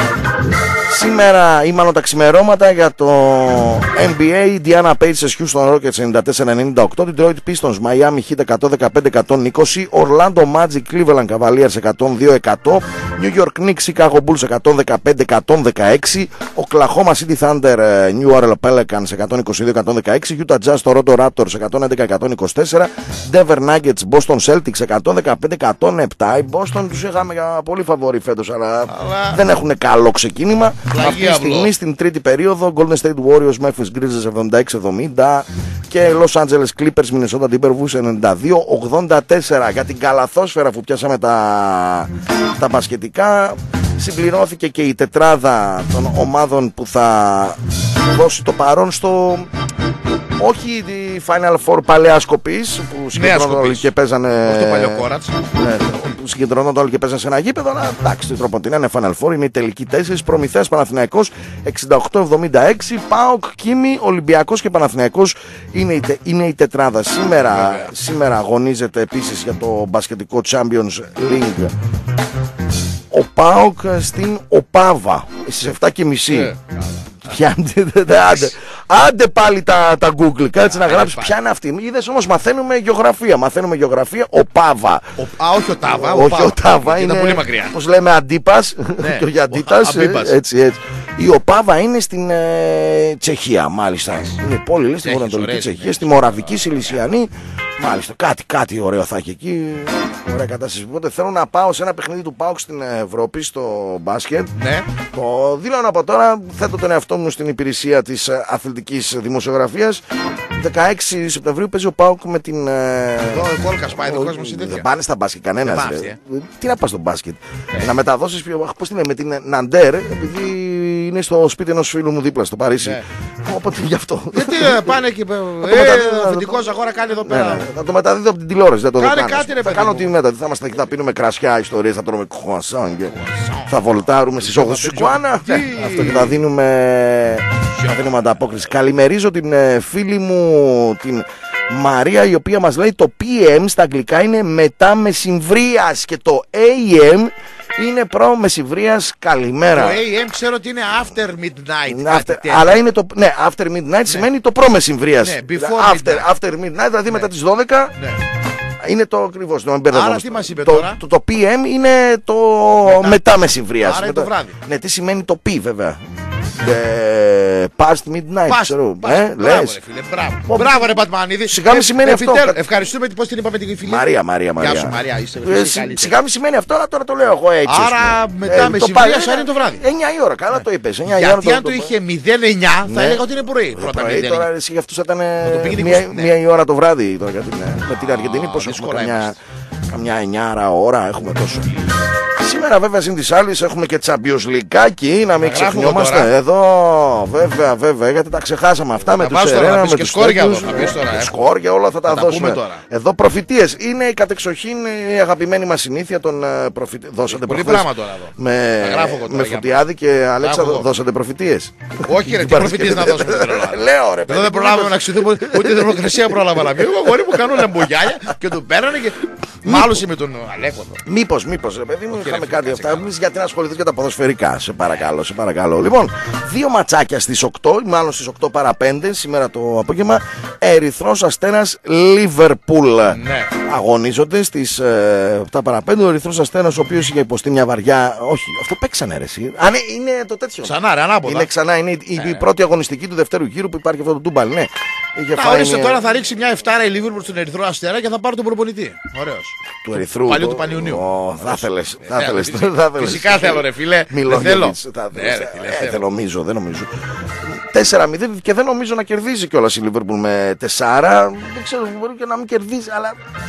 Σήμερα ή μάλλον τα ξημερώματα για το N B A, Indiana Pacers, Houston Rockets ενενήντα τέσσερα ενενήντα οκτώ, Detroit Pistons, Miami Heat εκατόν δεκαπέντε εκατόν είκοσι, Orlando Magic, Cleveland Cavaliers εκατόν δύο εκατό, New York Knicks, Chicago Bulls εκατόν δεκαπέντε εκατόν δεκαέξι, Oklahoma City Thunder, New Orleans Pelicans εκατόν είκοσι δύο εκατόν δεκαέξι, Utah Jazz, Toronto Raptors εκατόν έντεκα εκατόν είκοσι τέσσερα, Denver Nuggets, Boston Celtics εκατόν δεκαπέντε εκατόν επτά. Οι Boston τους είχαμε για πολύ φαβορί φέτος, αλλά, αλλά δεν έχουν καλό ξεκίνημα. Αυτή τη στιγμή στην τρίτη περίοδο Golden State Warriors, Memphis Grizzlies εβδομήντα έξι εβδομήντα και Los Angeles Clippers, Minnesota Timberwolves ενενήντα δύο ογδόντα τέσσερα. Για την καλαθόσφαιρα που πιάσαμε τα, τα μπασκετικά, συμπληρώθηκε και η τετράδα των ομάδων που θα δώσει το παρόν στο... Όχι τη Final Four παλαιά Σκοπής που συγκεντρώνονταν όλοι και παίζανε. Όχι το παλιό Κόρατς. Ναι, που συγκεντρώνονταν όλοι και παίζανε σε ένα γήπεδο. Αλλά εντάξει, τι τρόπο την είναι Final Four. Είναι η τελική τέσσερις. Προμηθέας Παναθηναϊκός εξήντα οκτώ εβδομήντα έξι. ΠΑΟΚ, Κίμη, Ολυμπιακός και Παναθηναϊκός είναι η, τε, είναι η τετράδα. Σήμερα, σήμερα αγωνίζεται επίσης για το μπασκετικό Champions League ο ΠΑΟΚ στην Οπάβα στις επτά και μισή. Άντε, άντε πάλι τα, τα Google, κάτσε να γράψεις ποια είναι αυτή. Είδες όμως μαθαίνουμε γεωγραφία. Μαθαίνουμε γεωγραφία, ο Πάβα. Α, όχι ο Τάβα. Όχι ο Τάβα, είναι πολύ μακριά. Πώς λέμε Αντίπας και ο Γιαντίτας. Έτσι, έτσι. Η Οπάβα είναι στην ε, Τσεχία, μάλιστα. Είναι πόλη, λέει, στην βορειοανατολική Τσεχία, στη Μοραβική Σιλισιανή. Μάλιστα, κάτι, κάτι ωραίο θα έχει εκεί. Ωραία κατάσταση. Οπότε θέλω να πάω σε ένα παιχνίδι του ΠΑΟΚ στην Ευρώπη, στο μπάσκετ. Ναι. Το δήλωνα από τώρα, θέτω τον εαυτό μου στην υπηρεσία της αθλητικής δημοσιογραφίας. δεκαέξι Σεπτεμβρίου παίζει ο ΠΑΟΚ με την. Εδώ ο Κόλκας πάει, το κόσμο είναι. Δεν πάνε στα μπάσκετ κανένας. Τι να πας στο μπάσκετ. Να μεταδώσεις, πώς την με την Ναντέρ, επειδή είναι στο σπίτι ενός φίλου μου δίπλα στο Παρίσι. Οπότε γι' αυτό. Γιατί πάνε εκεί. Ο αφεντικός αγόρα κάνει εδώ πέρα. Θα το μεταδίδω από την τηλεόραση. Δεν το Κάνε κάτι, ρε θα κάνω τη μεταδίδω. Θα είμαστε εκεί, θα πίνουμε κρασιά, ιστορίες, θα τρώμε κουασάν και θα βολτάρουμε στις όχθες του Σικουάνα. Αυτό και θα δίνουμε. Θα δίνουμε ανταπόκριση. Καλημερίζω την φίλη μου την Μαρία, η οποία μας λέει το πι εμ στα αγγλικά είναι μετά μεσημβρίας και το έι εμ είναι προ μεσημβρίας. Καλημέρα. Το έι εμ ξέρω ότι είναι after midnight. After, αλλά είναι το. Ναι, after midnight ναι. σημαίνει το προ μεσημβρίας. Ναι, before after, midnight. After midnight, δηλαδή ναι. μετά τις δώδεκα. Ναι. Είναι το ακριβώς. Άρα τι μας είπε τώρα. Το, το, το πι εμ είναι το μετά, μετά μεσημβρίας. Άρα είναι το βράδυ. Ναι, τι σημαίνει το πι βέβαια. Ε, past midnight, past, ξέρω. Past, ε, μπράβο, ρε φίλε, μπράβο. Oh, μπράβο, ρε Πατμανίδη. Σιγά μη σημαίνει αυτό. Ευχαριστούμε, πώς την είπαμε την φίλη. Μαρία, Μαρία, Μαρία. Γεια σου, Μαρία, είσαι ε, σιγά μη σημαίνει αυτό, αλλά τώρα το λέω εγώ έτσι. Άρα μετά ε, μεσημβρίας είναι το βράδυ. εννιά η ώρα, καλά το είπες. Γιατί αν το είχε μηδέν εννιά θα έλεγα ότι είναι πρωί. Πρώτα τώρα εσύ για αυτούς θα ήταν μία η ώρα το βράδυ με την Αργεντινή. Πόσο έχουμε, καμιά εννιά ώρα έχουμε τόσο. Σήμερα βέβαια συν της άλλης έχουμε και Champions League, να μην ξεχνιόμαστε εδώ, βέβαια βέβαια, γιατί τα ξεχάσαμε αυτά με τους Σερένα, με τους Στέκους, σκόρια όλα θα τα δώσουμε. Εδώ προφητείες, είναι η κατεξοχήν η αγαπημένη μας συνήθεια των προφητείων. Δώσατε προφητείες με Φωτιάδη και Αλέξανδρο, δώσατε προφητείες. Όχι ρε, τι προφητείες να δώσουμε. Λέω ρε, εδώ δεν προλάβαμε να ξυθούμε, ούτε η δημοκρασία πρόλαβα να πει. Εγώ γόρι που κάνουν εμπογιάλια και τον πέρανε και μάλωσε με τον Αλέκονδρο. Μήπως, μήπως ρε παιδί μου, είχαμε κάτι αυτά. Εμείς γιατί να ασχοληθούμε για τα ποδοσφαιρικά, σε παρακαλώ, σε παρακαλώ. Λοιπόν, δύο ματσάκια στις οκτώ, μάλλον στις οκτώ παρά πέντε, σήμερα το απόγευμα. Ερυθρός Αστέρας Λίβερπουλ. Ναι. Αγωνίζονται στις ε, οκτώ παρά πέντε. Ο Ερυθρός Αστέρας, ο οποίος είχε υποστεί μια βαριά. Όχι, αυτό παίξανε ρε εσύ. Α, ναι, είναι το τέτοιο. Ξανά, ρε, ανάποδα. Είναι ξανά, είναι η, η, η πρώτη αγωνιστική του δεύτερου γύρου που υπάρχει αυτό το τούμπαλ. Ναι. Να ορίστε τώρα θα ρίξει μια εφτάρα η Λίβερπουλ στον Ερυθρό Αστέρα και θα πάρει τον προπονητή. Ωραίος. Του Ερυθρού. Παλιού του Πανιουνίου. Θα ήθελες. Φυσικά θέλω ρε φίλε. Δεν θέλω. Δεν νομίζω, δεν νομίζω. τέσσερα μηδέν και δεν νομίζω να κερδίζει κιόλας η Λίβερπουλ με τέσσερα. Δεν ξέρω, μπορεί και να μην κερδίζει, αλλά.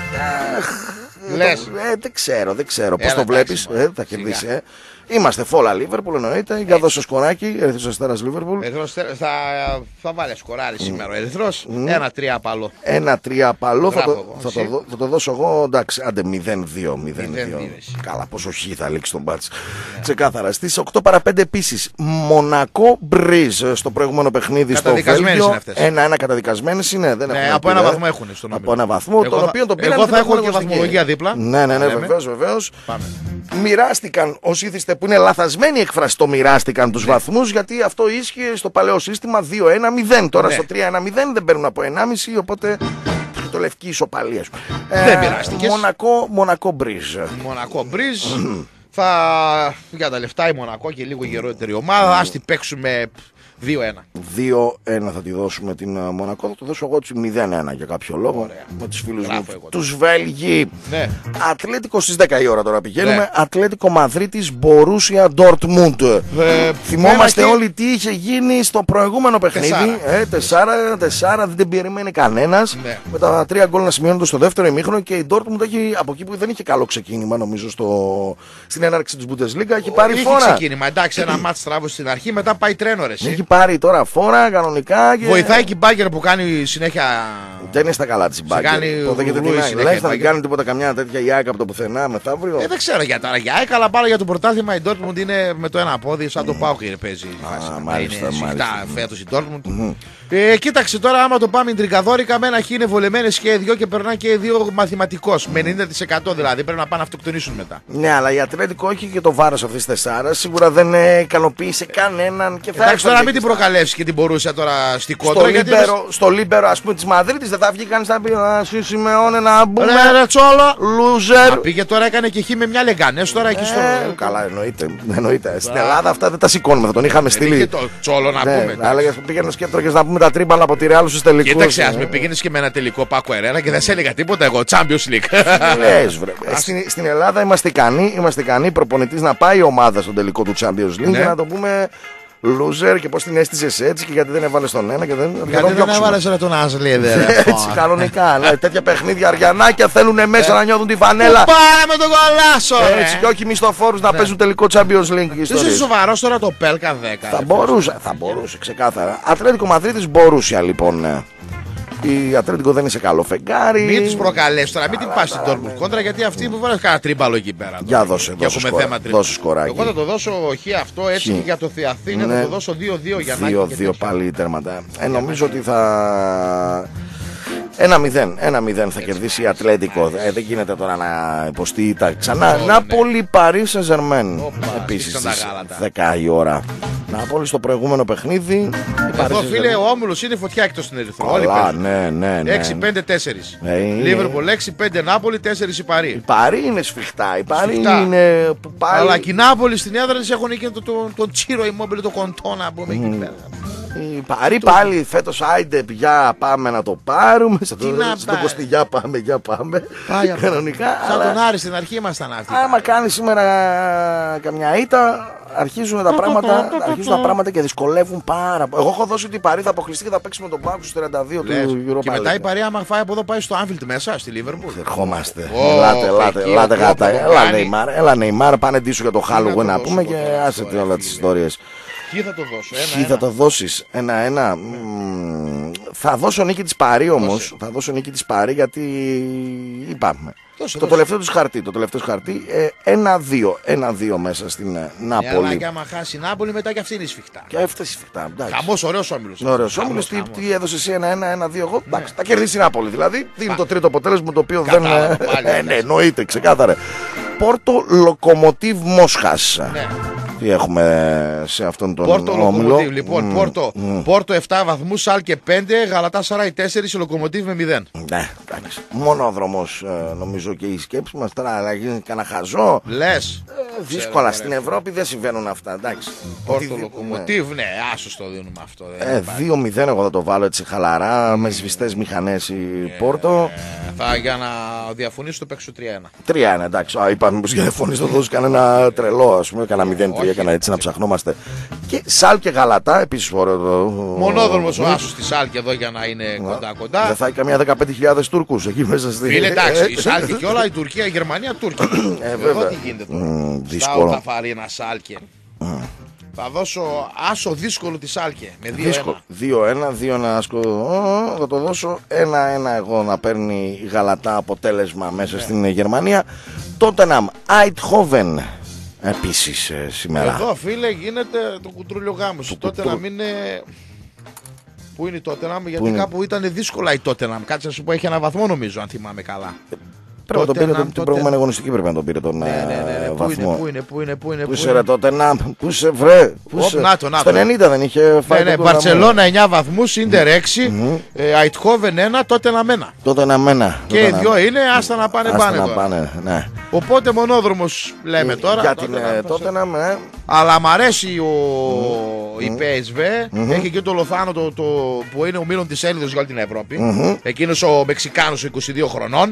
Λες. Δεν ξέρω, δεν ξέρω. Πώς το βλέπεις, θα κερδίσει. Είμαστε φόλα Λίβερπουλ εννοείται. Για δώσε σκοράκι, Ερυθρός Αστέρας Λίβερπουλ. Θα, θα βάλει σκοράρι σήμερα ο Ερυθρός. Ένα τρία απαλό. Ένα τρία απαλό. Θα, το, θα, το, θα το δώσω εγώ. Εντάξει, άντε μηδέν δύο. Καλά, πόσο χ θα λήξει τον μπάτς. Yeah. Ξεκάθαρα. Στις οκτώ παρά πέντε επίσης Μονακό Μπριζ στο προηγούμενο παιχνίδι στο Βέλγιο. Ένα-ένα καταδικασμένες είναι. Δεν ναι, από ένα βαθμό έχουν στον Από ένα βαθμό. Εγώ, τον οποίο τον πήραν. Εγώ θα έχω και βαθμολογία δίπλα. Ναι, ναι, ναι, βεβαίως. Μοιράστηκαν όσοι ήθιστε που είναι λαθασμένη έκφραση το μοιράστηκαν τους ναι. βαθμούς, γιατί αυτό ίσχυε στο παλαιό σύστημα δύο ένα μηδέν. Τώρα ναι. στο τρία ένα μηδέν δεν παίρνουν από ενάμιση, οπότε το λευκή ισοπαλία σου. Δεν μοιράστηκες. Μονακό, Μονακό Μπριζ. Μονακό Μπριζ. Θα για τα λεφτά η Μονακό και λίγο γερότερη ομάδα. Ας την παίξουμε δύο ένα. δύο ένα θα τη δώσουμε την Μονακό. Θα το δώσω εγώ μηδέν ένα για κάποιο λόγο. Ωραία. Με τους φίλους μου, τους Βέλγοι. Ναι. Ατλέτικο στις δέκα η ώρα τώρα πηγαίνουμε. Ναι. Ατλέτικο Μαδρίτης Μπορούσια Ντόρτμουντ. Ε, Θυμόμαστε και... όλοι τι είχε γίνει στο προηγούμενο παιχνίδι. τεσσάρα τεσσάρα δεν την περιμένει κανένας. Ναι. Με τα τρία γκολ να σημειώνονται στο δεύτερο ημίχρονο και η Ντόρτμουντ έχει από εκεί που δεν είχε καλό ξεκίνημα, νομίζω, στο... στην έναρξη της Bundesliga. Έχει πάρει είχε φόρα. Ξεκίνημα. Εντάξει, ένα μάτς τράβο στην αρχή, μετά πάει τρένο ρε. Έχει πάρει τώρα φόρα κανονικά. Και... Βοηθάει και η Μπάγκερ που κάνει συνέχεια. Δεν είναι στα καλά της Μπάγκερ. Δεν θα την κάνει τίποτα καμιά τέτοια η ΑΕΚ από το πουθενά μεθαύριο. Ε, δεν ξέρω για τώρα για ΑΕΚ, αλλά πάρα για το πρωτάθλημα η Dortmund είναι με το ένα πόδι, σαν το ΠΑΟΚ παίζει. Α, μάλιστα, μάλιστα. Φέτος η Dortmund. Mm-hmm. Ε, κοίταξε τώρα, άμα το πάμε τριγκαδόρικα, με ένα χ είναι βολεμένες και οι δύο και περνά και οι δύο μαθηματικός. Με ενενήντα τοις εκατό δηλαδή πρέπει να πάνε να αυτοκτονήσουν μετά. Ναι, αλλά η Ατλέτικο έχει και το βάρος αυτής της τεσσάρας. Σίγουρα δεν ικανοποίησε κανέναν. Και εντάξει, τώρα μην την προκαλέσει και την μπορούσε τώρα στην κόντρα. Στο, γιατί λίμπερο, δεν... στο Λίμπερο, ας πούμε, της Μαδρίτης δεν θα βγει κανείς να πει «Συ Σιμεώνε να μπούμε». Ρε, ρε Τσόλο. Loser. Πήγε τώρα, έκανε και χει με μια Λεγκανές τώρα εκεί στο. Ε, καλά, εννοείται. εννοείται. Στην Ελλάδα αυτά δεν τα σηκώνουμε, θα τον είχαμε στείλει. Και το Τσόλο να ναι, πούμε. Έλεγε που πήγαινε και έτρωγε να πούμε τα τρίμπαλα από τη Ρεάλ στους τελικούς. Κοίταξε, α με πήγαινε και με ένα τελικό Πάκο Ερέρα και δεν σε έλεγα τίποτα εγώ. Champions League. στην, στην Ελλάδα είμαστε ικανοί, είμαστε ικανοί προπονητής να πάει η ομάδα στον τελικό του Champions League και να το πούμε. Loser και πώς την έστησες έτσι και γιατί δεν έβαλες τον ένα και δεν. Γιατί δεν έβαλες ρε τον Άσλιδε. Έτσι κανονικά. Ναι, τέτοια παιχνίδια αριανάκια θέλουν μέσα να νιώθουν τη φανέλα. Πάμε τον κολάσο! Έτσι και όχι μισθοφόρους να παίζουν τελικό Champions League. Είσαι σοβαρός τώρα το Πέλκα δέκα. Θα μπορούσε, θα μπορούσε ξεκάθαρα. Ατλέτικο Μαδρίτης μπορούσε λοιπόν. Η Ατλέτικο δεν είναι σε καλό φεγγάρι. Μην τους προκαλέσει τώρα, μην την πας στην Dortmund κόντρα γιατί αυτοί που βάλουν κανένα τρίμπαλο εκεί πέρα. Για δώσε, δώσε, σκορά, δώσε σκοράκι. Εγώ θα το δώσω χ αυτό έτσι και για το Θεαθήνα θα το δώσω δύο δύο για να δύο δύο πάλι τέρματα. Ε, νομίζω ότι θα. ένα μηδέν, ένα μηδέν θα κερδίσει η Ατλέτικο. Ε, δεν γίνεται τώρα να υποστεί τα ξανά. Νάπολη Παρί Σεν Ζερμέν. Επίσης στις δέκα η ώρα. Νάπολη στο προηγούμενο παιχνίδι. Εδώ φίλε ο Όμιλος είναι φωτιά εκτός στην Ερυθρό. Καλά, ναι, ναι, ναι. έξι πέντε τέσσερα. Λίβερπουλ έξι πέντε Νάπολη τέσσερα η Παρί. Η Παρί είναι σφιχτά. Η Παρί είναι. Αλλά και η Νάπολη στην έδρα της έχουν και τον Τσίρο Immobile, το κοντό να πούμε εκεί πέρα. Η Παρί πάλι φέτος άιντε πια πάμε να το πάρουμε. Στον Κωστιγιά πάμε, για πάμε. Κανονικά. Σαν τον Άρη στην αρχή ήμασταν αυτοί. Άμα κάνει σήμερα καμιά ήττα, αρχίζουν τα πράγματα, αρχίζουν τα πράγματα και δυσκολεύουν πάρα πολύ. Εγώ έχω δώσει ότι η Παρί θα αποκλειστεί και θα παίξει με τον Πάοκ στους τριάντα δύο του Europa. Και μετά η Παρί άμα φάει από εδώ πάει στο Anfield μέσα, στη Λίβερπουλ. Ερχόμαστε. Ελάτε, ελάτε, ελάτε γάτα. Έλα Νεϊμάρ, πάνε ντύσου για το Halloween να πούμε και άσε όλα τις ιστορίες. Ποιοι θα το δώσω, ένα, Ποιοι θα το δώσεις, ένα-ένα. Θα δώσω νίκη της Παρί όμως. Θα δώσω νίκη της Παρί γιατί είπαμε. Δώσε, το δώσε. τελευταίο τους χαρτί, το τελευταίο τους χαρτί ένα-δύο. ένα-δύο μέσα στην Νάπολη. Αλλά και άμα χάσει η Νάπολη μετά και αυτή είναι σφιχτά. Και αυτή είναι σφιχτά. Χαμός, ωραίος Όμιλος. Ωραίος Όμιλος, τι, τι έδωσε εσύ ένα-ένα, ένα-δύο εγώ. Ναι. Εντάξει, θα κερδίσει η Νάπολη δηλαδή. Δίνει το τρίτο αποτέλεσμα το οποίο δεν. Ναι, εννοείται, ξεκάθαρα. Πόρτο Λοκομοτίβ Μόσχας. Ναι. Τι έχουμε σε αυτόν τον Πόρτο όμιλο. Λοιπόν, mm, Πόρτο, mm. Πόρτο επτά βαθμούς, Σάλκε πέντε, Γαλατά Σαράι τέσσερα, Λοκομοτίβ με μηδέν. Ναι, εντάξει. Μόνο ο δρόμος νομίζω και η σκέψη μας τώρα, αλλά γίνει κανένα χαζό. Λες. Ε, δύσκολα. Ξέρω, στην Ευρώπη δεν συμβαίνουν αυτά, εντάξει. Πόρτο Λοκομοτίβ, ναι, ναι άσως το δίνουμε αυτό. Ε, δύο μηδέν εγώ θα το βάλω έτσι χαλαρά, mm. με σβηστές μηχανές η yeah, Πόρτο. Θα για να διαφωνήσω το παίξω τρία ένα. τρία ένα, εντάξει. Α, είπαμε πως για διαφωνήσω το δώσω κανένα τρελό, ας πούμε, κανένα μηδέν τρία. Έκανα έτσι να ψαχνόμαστε. Και Σάλκε Γαλατά, επίσης φορώ το. Μονόδρομος ο Άσος στη Σάλκε εδώ για να είναι κοντά κοντά. Δεν θα έχει καμιά δεκαπέντε χιλιάδες Τούρκους εκεί μέσα στη. Είναι εντάξει, η Σάλκε και όλα, η Τουρκία, η Γερμανία, Τούρκια. Εδώ τι γίνεται τώρα. Δύσκολο. Στα Φαρίνα Σάλκε. Θα δώσω άσο δύσκολο τη Σάλκε με δύο ένα. δύο ένα, δύο ένα άσκο. Θα το δώσω ένα ένα εγώ να παίρνει η Γαλατά αποτέλεσμα μέσα στην Γερμανία. Τότεναμ Άιτχόβεν. Επίσης ε, σήμερα. Εδώ φίλε γίνεται το κουτρούλιο γάμος. Τότε να μην είναι. Πού είναι η Τότεναμ, γιατί είναι? Κάπου ήταν δύσκολα η Τότεναμ. Κάτσε να σου πω, έχει ένα βαθμό νομίζω, αν θυμάμαι καλά. Πρέπει να τον πήρε την προηγούμενη αγωνιστική, πρέπει να τον πήρε τον ναι, ναι, ναι, ναι. βαθμό. Πού είναι, πού είναι, πού είναι. Πού είσαι ρε Τότεναμ, πού είσαι βρε. Στο ενενήντα δεν είχε φάει. Ναι, ναι, Μπαρτσελώνα εννιά βαθμούς, Ίντερ έξι, Αιτχόβεν ένα, Τότεναμ ένα. Τότεναμ ένα. Και οι δυο είναι άστα να πάνε πάνε. Οπότε μονόδρομος λέμε τώρα. Για την Τότεναμ, αλλά μ' αρέσει η πι ες βι, έχει και το Λοθάνο που είναι ο μήλων της Έλληνας για όλη την Ευρώπη. Εκείνος ο Μεξικάνος είκοσι δύο χρονών.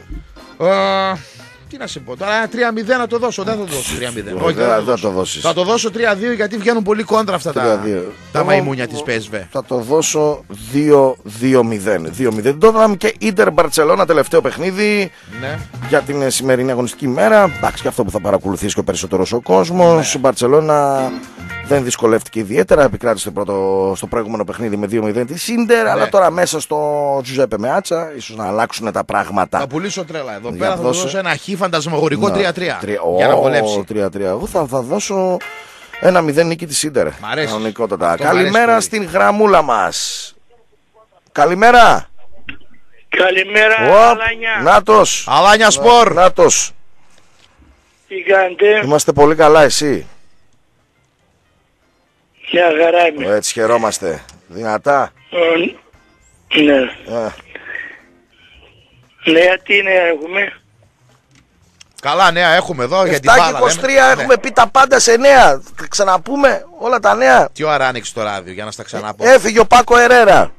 Uh, τι να σε πω τώρα, τρία μηδέν να το δώσω. Δεν θα το δώσω τρία μηδέν. Όχι, δεν θα το δώσεις. Θα το δώσω τρία δύο γιατί βγαίνουν πολύ κόντρα αυτά τα, τα μαϊμούνια της πι ες βι. Θα το δώσω δύο δύο μηδέν. Τότε και Ίντερ Μπαρτσελώνα τελευταίο παιχνίδι ναι. για την σημερινή αγωνιστική μέρα. Εντάξει, και αυτό που θα παρακολουθήσει και ο περισσότερος ο κόσμος. Η ναι. Μπαρτσελώνα δεν δυσκολεύτηκε ιδιαίτερα. Επικράτησε πρώτο στο προηγούμενο παιχνίδι με δύο μηδέν τη Ίντερ. Ναι. Αλλά τώρα μέσα στο Τζουζέπε Μεάτσα ίσως να αλλάξουν τα πράγματα. Θα πουλήσω τρέλα εδώ πέρα. Θα δώσω ένα χ φαντασμαγορικό τρία τρία. Για να βολέψει. τρία τρία. Εγώ θα, θα δώσω ένα μηδέν νίκη τη Ίντερ. Μ' αρέσει. Καλημέρα στην γραμμούλα μας. Καλημέρα. Καλημέρα, Αλάνια. Νάτος. Αλάνια Σπορ. Νάτος. Τι κάνετε? Είμαστε πολύ καλά, εσύ? Μια χαρά είμαι. Έτσι χαιρόμαστε. Δυνατά. Ε, ναι. Ε. Νέα τι νέα έχουμε? Καλά νέα έχουμε εδώ για την μπάλα. επτά και είκοσι τρία λέμε. Έχουμε ναι. πει τα πάντα σε νέα. Θα ξαναπούμε όλα τα νέα. Τι ώρα άνοιξε το ράδιο για να στα ξαναπώ? Έφυγε ο Πάκο Ερέρα.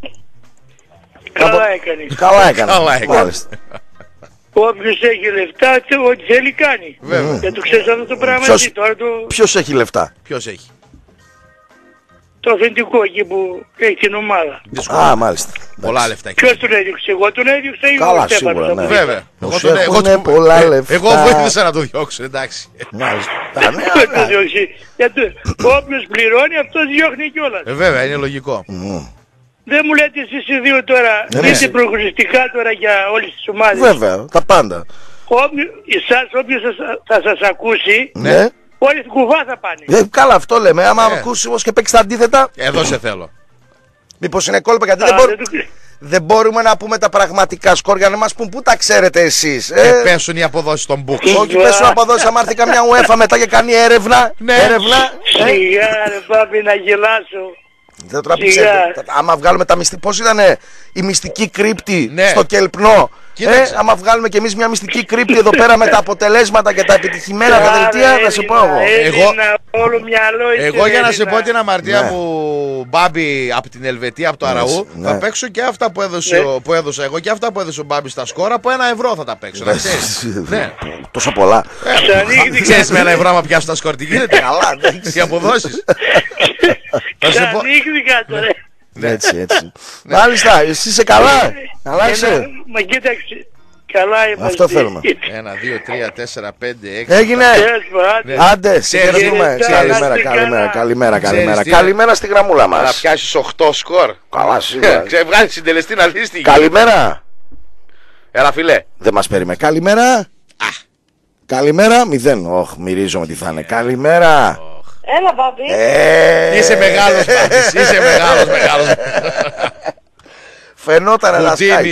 Καλά έκανε. Καλά έκανε. Καλά έκανε. Όποιος έχει λεφτά, ό,τι θέλει κάνει. Βέβαια. Δεν το ξέρεις αυτό το πράγμα. Ποιος, τώρα το... ποιος έχει λεφτά? Ποιος έχει? Το αφεντικό εκεί που έχει την ομάδα. Α, μάλιστα. Πολλά λεφτά. Ποιος τον έδιωξε? Εγώ τον έδιωξα ή καλά, σίγουρα, ναι. Βέβαια. Εγώ, τον, εγώ, τον, πολλά ε, λεφτά. εγώ βοήθησα να το διώξω, εντάξει. Μάλιστα. Όποιος πληρώνει αυτός διώχνει κιόλας. Ε, βέβαια, είναι λογικό. Mm. Δεν μου λέτε εσείς οι δύο τώρα, ναι, είστε προγνωστικά τώρα για όλες τις ομάδες. Βέβαια, τα πάντα. Όποιος, εσάς, όποιος θα σας ακούσει, ναι. όλοι στην κουβά θα πάνε. Ε, καλά, αυτό λέμε. Άμα ε. ακούσει όμως και παίξει τα αντίθετα. Εδώ σε θέλω. Μήπως είναι κόλπα, γιατί Α, δεν, μπορούμε, δεν, το... δεν μπορούμε να πούμε τα πραγματικά σκορ για να μας πούν πού τα ξέρετε εσείς. Ε, ε πέσουν οι αποδόσεις των books. Όχι, πέσουν οι αποδόσεις. Αν έρθει καμιά UEFA μετά και κάνει έρευνα. Ναι. Έρευνα. Σιγά ρε πάπη να γελάσω. Δεν τώρα πιστεύετε. Άμα βγάλουμε τα μυστικά. Πώς ήταν η μυστική κρύπτη ναι. στο Κελπνό. Ε, άμα βγάλουμε κι εμείς μια μυστική κρύπτη εδώ πέρα με τα αποτελέσματα και τα επιτυχημένα τα δελτία, να σε πω εγώ. Εγώ, όλο μυαλό, εγώ για να σε πω την αμαρτία ναι. μου, Μπάμπη, από την Ελβετία, από το Αραού, ναι. θα παίξω και αυτά που, έδωσε, ναι. που έδωσα εγώ και αυτά που έδωσε ο Μπάμπη στα σκόρα, από ένα ευρώ θα τα παίξω. Να ξέρεις. Ναι. Τόσο πολλά. Ε, ξέρεις με ένα ευρώ άμα πιάσω τα σκόρ, τι γίνεται? Καλά, οι αποδόσεις. Ξανοίχθηκα τώρα. Έτσι, έτσι. Μάλιστα, εσύ είσαι καλά. Καλά είσαι. Μα κοίταξε. Καλά είμαστε. Αυτό θέλουμε. Ένα, δύο, τρία, τέσσερα, πέντε, έξι. Έγινε. Άντε, συγχαρητούμε. Καλημέρα, καλημέρα, καλημέρα, καλημέρα. Καλημέρα στη γραμμούλα μας. Να πιάσεις οκτώ σκορ. Καλά, σίγουρα. Ξεβγάλεις συντελεστή να δεις τι. Καλημέρα. Έλα φίλε. Δεν μας περίμενε. Καλημέρα. Καλημέρα, μηδέν. Όχ, μυρίζομαι τι θα είναι. Καλημέρα. Έλα, Μπάμπη. Ε... Είσαι μεγάλος, Μπάμπης. Είσαι μεγάλος, μεγάλος. Φαινόταν ένα σκάι.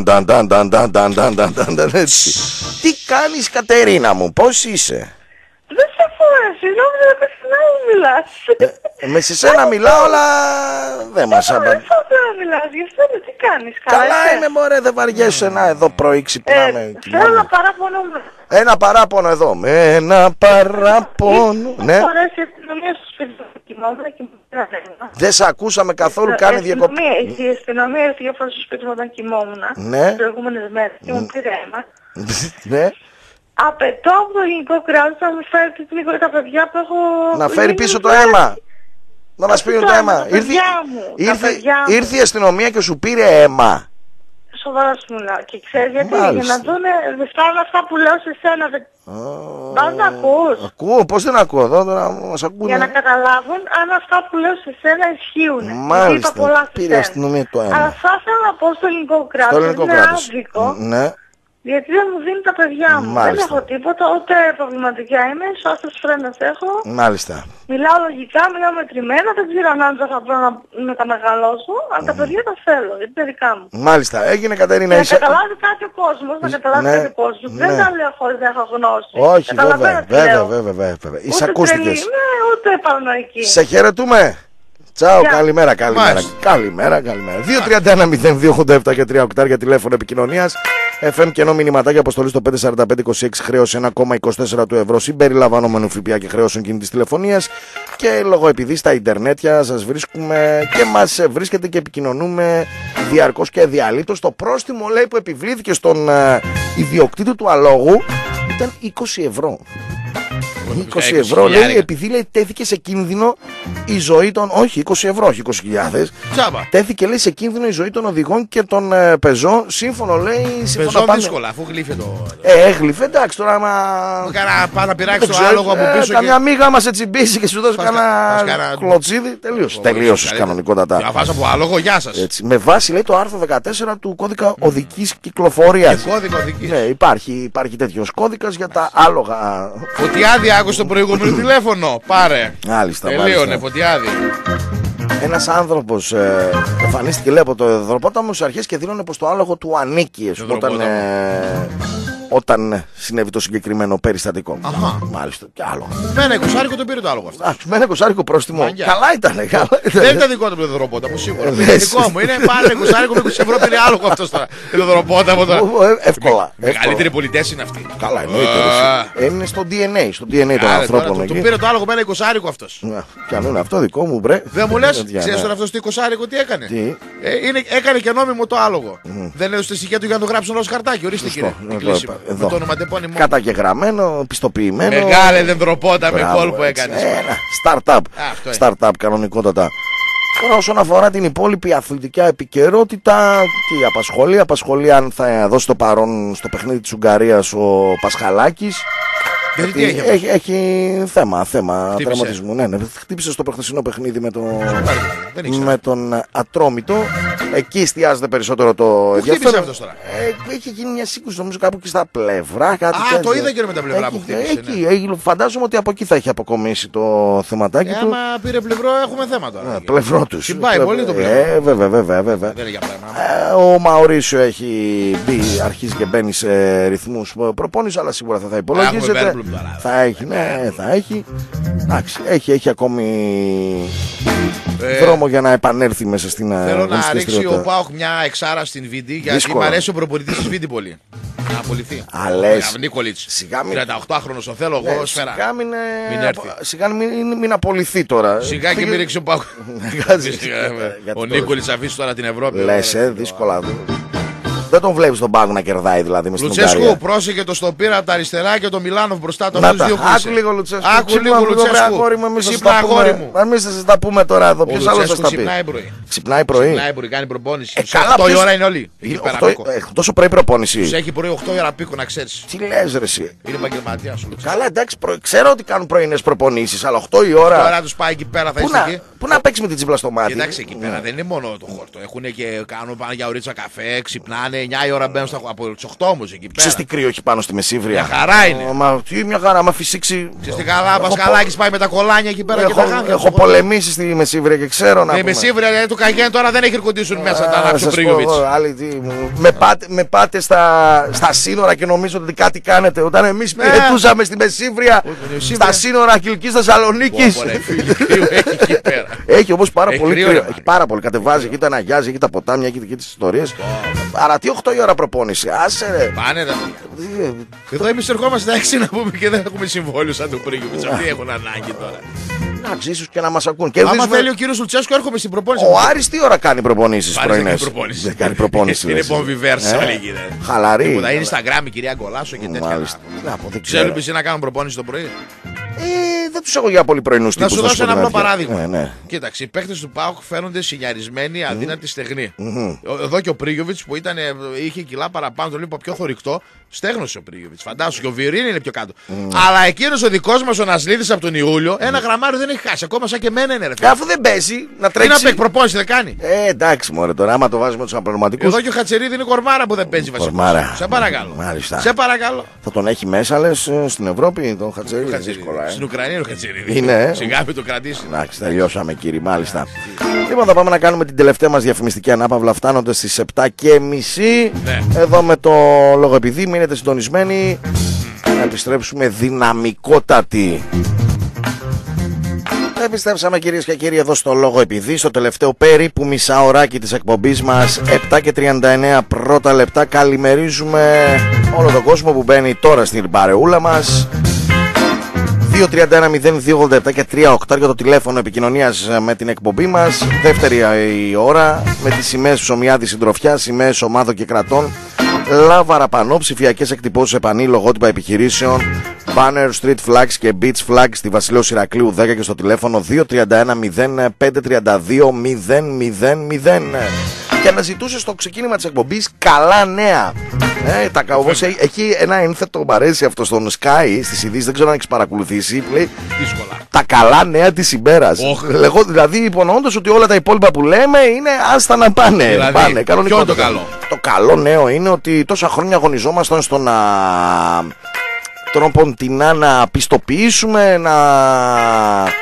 Τι κάνεις, Κατερίνα μου, πώς είσαι? Δεν σε φορέσαι, νόμιζα με σένα μιλάς. Με σε σένα μιλάω, αλλά δεν μας απαντά. Δεν θα να μιλάς, για σένα τι κάνεις, καλά? Καλά είμαι μωρέ, δεν βαριέσαι να εδώ πρωί ξυπνάμε. Θέλω ένα παράπονο. Ένα παράπονο εδώ, με ένα παράπονο. Ναι. Φορέσει η αστυνομία στο σπίτι του κοιμόμουν και μου πήραν. Δεν σε ακούσαμε καθόλου, κάνει διακοπή. Η αστυνομία ήρθε για φορά στο σπίτι μου όταν κοιμόμουν. Ναι. Τις προηγούμενες μέρες και μου πήρε αίμα. Ναι. Απαιτώ από το ελληνικό κράτος να μου φέρει την λίγο τα παιδιά που έχω... Να φέρει πίσω το αίμα. Να μας πήρουν το αίμα. Ήρθε η αστυνομία και σου πήρε αίμα. Σοβαρά σου μιλάω. Και ξέρεις γιατί? Για να δούνε, δεν φτάνουν αυτά που λέω σε σένα. Πας να ακούς. Ακούω, πώς δεν ακούω εδώ, τώρα μας ακούνε. Για να καταλάβουν αν αυτά που λέω σε σένα ισχύουν. Μάλιστα, πήρε η αστυνομία το αίμα. Αλλά θα ήθελα να πω στο ελληνικό κράτος, είναι άδικο. Ναι. Γιατί δεν μου δίνει τα παιδιά μου. Μάλιστα. Δεν έχω τίποτα, ούτε προβληματικά είμαι, σώστος φρένας έχω. Μάλιστα. Μιλάω λογικά, μιλάω μετρημένα, δεν ξέρω αν άντρα θα μπορώ να, να τα μεγαλώσω, αλλά mm. τα παιδιά τα θέλω, γιατί είναι δικά μου. Μάλιστα, έγινε Κατερίνα. Να είσαι... καταλάβει κάτι ο κόσμος, να καταλάβει ναι. κάτι ο κόσμος. Ναι. Δεν τα λέω χωρίς να έχω γνώση. Όχι, βέβαια, βέβαια, βέβαια, βέβαια. Είσαι ακούστηκες. Ναι, ούτε παρανοϊκή. Σε χαιρετούμε. Τσάου, καλημέρα, καλημέρα. Καλημέρα, καλημέρα. δύο τρία ένα μηδέν δύο ογδόντα επτά και τρία οκτώ για τηλέφωνο επικοινωνίας. εφ εμ και ενώ μηνυματάκια αποστολή στο πέντε τέσσερα πέντε είκοσι έξι χρέωση ένα κόμμα είκοσι τέσσερα του ευρώ συμπεριλαμβανομένου ΦΠΑ και χρεώσεων κινητής τηλεφωνίας. Και λόγω επειδή στα ιντερνέτια σας βρίσκουμε και μας βρίσκεται και επικοινωνούμε διαρκώς και διαλύτως. Το πρόστιμο λέει που επιβλήθηκε στον uh, ιδιοκτήτη του αλόγου ήταν είκοσι ευρώ. είκοσι ευρώ λέει, επειδή λέει τέθηκε σε κίνδυνο η ζωή των. Όχι, είκοσι ευρώ, όχι είκοσι χιλιάδες. Τέθηκε λέει σε κίνδυνο η ζωή των οδηγών και των ε, πεζών. Σύμφωνο λέει. Πεζών πάμε... δύσκολα, αφού γλύφε το. Ε, έγλυφε, εντάξει τώρα. Μα... Κάνα πάω να πειράξει το άλογο από πίσω. Ε, καμιά και... μίγα μα σε τσιμπήσει και σου δώσει κανένα κλωτσίδι. Τελείωσε. Τελείωσε κανονικότατα. Για βάζω από άλογο, γεια σα. Με βάση λέει το άρθρο δεκατέσσερα του κώδικα οδικής κυκλοφορίας. Κώδικα οδικής. Ναι, υπάρχει, υπάρχει τέτοιο κώδικα για τα άλογα. Φωτιάδη, άκουσε το προηγούμενο τηλέφωνο. Πάρε. Μάλιστα. Τελείωνε, Φωτιάδη. Ένας άνθρωπος ε, εμφανίστηκε λέει από το δροπόταμο στις αρχές και δήλωνε πως το άλογο του ανήκει. Όταν, ε, όταν συνέβη το συγκεκριμένο περιστατικό. Αχα. Μάλιστα, και άλογο. Με ένα εικοσάρικο τον πήρε το άλογο αυτό. Με ένα εικοσάρικο πρόστιμο. Μαγιά. Καλά ήταν, καλά ήταν. Δεν ήταν δικό του το δροπόταμο, σίγουρα. Είναι δικό μου. Είναι πάλι εικοσάρικο με είκοσι ευρώ πήρε άλογο αυτό τώρα. Το δροπόταμο τώρα. Εύκολα. Μεγαλύτεροι πολιτέ είναι αυτοί. Καλά, εννοείται. Είναι στο ντι εν έι, στο ντι εν έι των ανθρώπων. Του πήρε το άλογο με ένα εικοσάρικο αυτό. Κι αν είναι αυτό δικό μου, μπρε. Δεν μου λε, ξέρει τώρα αυτό το εικοσάρικο τι έκανε. Έκανε και νόμιμο το άλογο. Δεν έδωσε τη στοιχεία του για να το γράψουν ω χαρτάκι. Ορίστε κύριε. Με το ονοματεπώνυμο. Καταγεγραμμένο, πιστοποιημένο. Μεγάλε δεντροπότα με κόλπο έκανε. Startup. Startup κανονικότατα. Τώρα όσον αφορά την υπόλοιπη αθλητικά επικαιρότητα, τι απασχολεί, απασχολεί αν θα δώσει το παρόν στο παιχνίδι της Ουγγαρίας ο Πασχαλάκης. Γιατί τι έχει, έχει, έχει θέμα, θέμα τραυματισμού. Ναι, ναι, χτύπησε στο προχθεσινό παιχνίδι με, το... με τον Ατρόμητο. Εκεί εστιάζεται περισσότερο το ενδιαφέρον. Αυτό τώρα. Ε, έχει γίνει μια σύγκρουση νομίζω κάπου και στα πλευρά. Κάτι Α, τέτοιο. Το είδα και με τα πλευρά έχει, που χτύπησε. Εκεί, ναι. Έχει, φαντάζομαι ότι από εκεί θα έχει αποκομίσει το θεματάκι ε, του. Άμα πήρε πλευρό, έχουμε θέμα τώρα. Ε, πλευρό του. Συμπάει Πλε... πολύ το πλευρό. Ε, βέβαια, βέβαια. βέβαια. Δεν είναι για ε, ο Μαουρίσιο έχει μπει, αρχίζει και μπαίνει σε ρυθμούς προπόνηση, αλλά σίγουρα θα, θα υπολογίζεται. Θα έχει, ναι, θα έχει. Εντάξει, έχει, έχει ακόμη ε, δρόμο για να επανέλθει μέσα στην θέλω να ρίξει ο Πάοκ μια εξάρα στην Βίντι, γιατί μου αρέσει ο προπονητής της Βίντι πολύ. Να απολυθεί. Αλές. τριάντα οκτάχρονος το θέλω εγώ, σφαίρα. Σιγά μην, σιγά μην, μην απολυθεί τώρα. Σιγά και μην ρίξει ο Πάοκ. Ο Νίκολης αφήσει τώρα την Ευρώπη. Λες, ε, δύσκολα. Δεν τον βλέπεις τον Πάγκο να κερδάει δηλαδή με στην Ουγγαρία. Λουτσέσκου, πρόσεχε το στο πήρα από τα αριστερά και το Μιλάνοφ μπροστά. Το αυτούς δύο άκου λίγο Λουτσέσκου. Άκου λίγο Λουτσέσκου. Αν μην σας τα πούμε τώρα εδώ, ποιος άλλος θα τα πει. Ξυπνάει πρωί. Ξυπνάει πρωί. Ξυπνάει πρωί, κάνει προπόνηση. οκτώ η ώρα είναι όλοι. Τόσο πρωί προπόνηση. Τους έχει πρωί οκτώ η ώρα πίκο να ξέρεις. Τι λες ρε εσύ. Είναι επαγγελματίας. Καλά εντάξει, ξέρω ότι κάνουν πρωινές προπονήσεις, αλλά οκτώ η ώρα. Τώρα τους πάει εκεί πέρα θα είσαι εκεί. Πού να παίξει με την τσίπλα στο μάτι. Κοιτάξτε εκεί πέρα δεν είναι μόνο το χόρτο. Έχουν και κάνουν πάνε για ωρίτσα καφέ, ξυπνάνε εννιά η ώρα μπαίνουν από τις οκτώ όμως εκεί πέρα. Ξέρεις τι κρύο έχει πάνω στη Μεσίβρια. Μια χαρά είναι. Μα, τι μια χαρά, άμα φυσήξει. Ξέρεις τι καλά, Πασχαλάκης πάει με τα κολάνια εκεί πέρα. Έχω, και τα έχω πολεμήσει στη Μεσίβρια και ξέρω να. Η Μεσίβρια του Καγέν τώρα δεν έχει ερκοντήσουν μέσα τα ανάψει ο Πρίγιοβιτς. Με πάτε, με πάτε στα, στα σύνορα και νομίζω ότι κάτι κάνετε. Όταν εμείς πυρετούσαμε στη Μεσίβρια, στα σύνορα Κιλκής Θεσσαλονίκης. Έχει όμως πάρα πολύ κρύο. Έχει πάρα πολύ. Κατεβάζει εκεί τα αναγιάζει, εκεί τα ποτάμια, εκεί τις ιστορίες. Άρα τι οκτώ η ώρα προπόνηση. Άσε ρε. Πάνε τα παιδιά. Εδώ εμείς ερχόμαστε έξι να πούμε και δεν έχουμε συμβόλαιο σαν του Πρίγιοβιτς. Αυτοί έχουν ανάγκη τώρα. Να ίσως και να μας ακούν. Άμα θέλει ο κύριος Λουτσέσκου έρχομαι στην προπόνηση. Ο Άρης τι ώρα κάνει προπονήσεις πρωινές. Δεν κάνει προπόνηση. Είναι πομβιβέρς λίγη. Χαλαρή. Είναι Instagram η κυρία Γκολάσο και τέτοια. Ξέρουν εσύ να κάνουν προπόνηση το πρωί. Ε, δεν τους έχω για πολύ πρωινούς τύπους. Να σου δώσω ένα απλό παράδειγμα. Ναι, ναι. Κοίταξε, οι παίκτες του ΠΑΟΚ φαίνονται συγιαρισμένοι, αδύνατοι, στεγνοί. Mm-hmm. Εδώ και ο Πρίγιοβιτς που ήταν, είχε κιλά παραπάνω, τον είπα πιο θορυκτό, στέγνωσε ο Πρίγιοβιτς. Φαντάσου και ο Βιωρίνη είναι πιο κάτω. Mm. Αλλά εκείνος ο δικός μας ο Νασλίδης από τον Ιούλιο, ένα mm. γραμμάριο δεν έχει χάσει. Ακόμα σαν και εμένα είναι ρε. Ε, αφού δεν παίζει, να τρέξει. Τι να παίξει, προπόνηση δεν κάνει. Ε, εντάξει, μωρέ τώρα, άμα το βάζουμε τους απλωματικούς. Εδώ και ο Χατσερίδη είναι κορμάρα που δεν παίζει βασικά. Σε παρακαλώ. Μάλιστα. Σε παρακαλώ. Θα τον έχει μέσα, λες, στην Ευρώπη τον Χατσερίδη. Δύσκολα. Ε. Στην Ουκρανία ο Χατσερίδη. Είναι. Σιγά μην το κρατήσει. Εντάξει, τελειώσαμε κύριε, μάλιστα. Λοιπόν, θα πάμε να κάνουμε την τελευταία μας διαφημιστική ανάπαυλα φτάνοντας στις επτά και μισή. Ναι. Εδώ με το λόγο επειδή μείνετε συντονισμένοι. Να επιστρέψουμε δυναμικότατοι. Επιστρέψαμε κυρίες και κύριοι εδώ στο λόγο επειδή, στο τελευταίο περίπου μισάωράκι της εκπομπής μας, επτά και τριάντα εννέα πρώτα λεπτά. Καλημερίζουμε όλο τον κόσμο που μπαίνει τώρα στην παρεούλα μας. δύο τριάντα ένα μηδέν δύο ογδόντα επτά και τρία οκτώ για το τηλέφωνο επικοινωνίας με την εκπομπή μας. Δεύτερη η ώρα με τις σημαίες ψωμιάδη συντροφιά, σημαίες ομάδων και κρατών, λάβαρα πανό, ψηφιακές εκτυπώσεις επανή, λογότυπα επιχειρήσεων, banner, street flags και beach flags στη Βασιλέως Ηρακλείου δέκα και στο τηλέφωνο δύο τριάντα ένα μηδέν πέντε τριάντα δύο μηδέν μηδέν μηδέν. Και αναζητούσε στο ξεκίνημα της εκπομπής καλά νέα. Ε, τα, όπως έχει, έχει ένα ένθετο παρέσει αυτό στον Sky στις ειδήσεις, δεν ξέρω αν έχεις παρακολουθήσει. Λέει, δύσκολα. Τα καλά νέα της ημέρας. Oh. Λεγό, δηλαδή υπονοώντας ότι όλα τα υπόλοιπα που λέμε είναι άστα να πάνε. Δηλαδή, πάνε κανονικό. Ποιο το καλό? Το καλό νέο είναι ότι τόσα χρόνια αγωνιζόμασταν στο να τρόπον την να πιστοποιήσουμε, να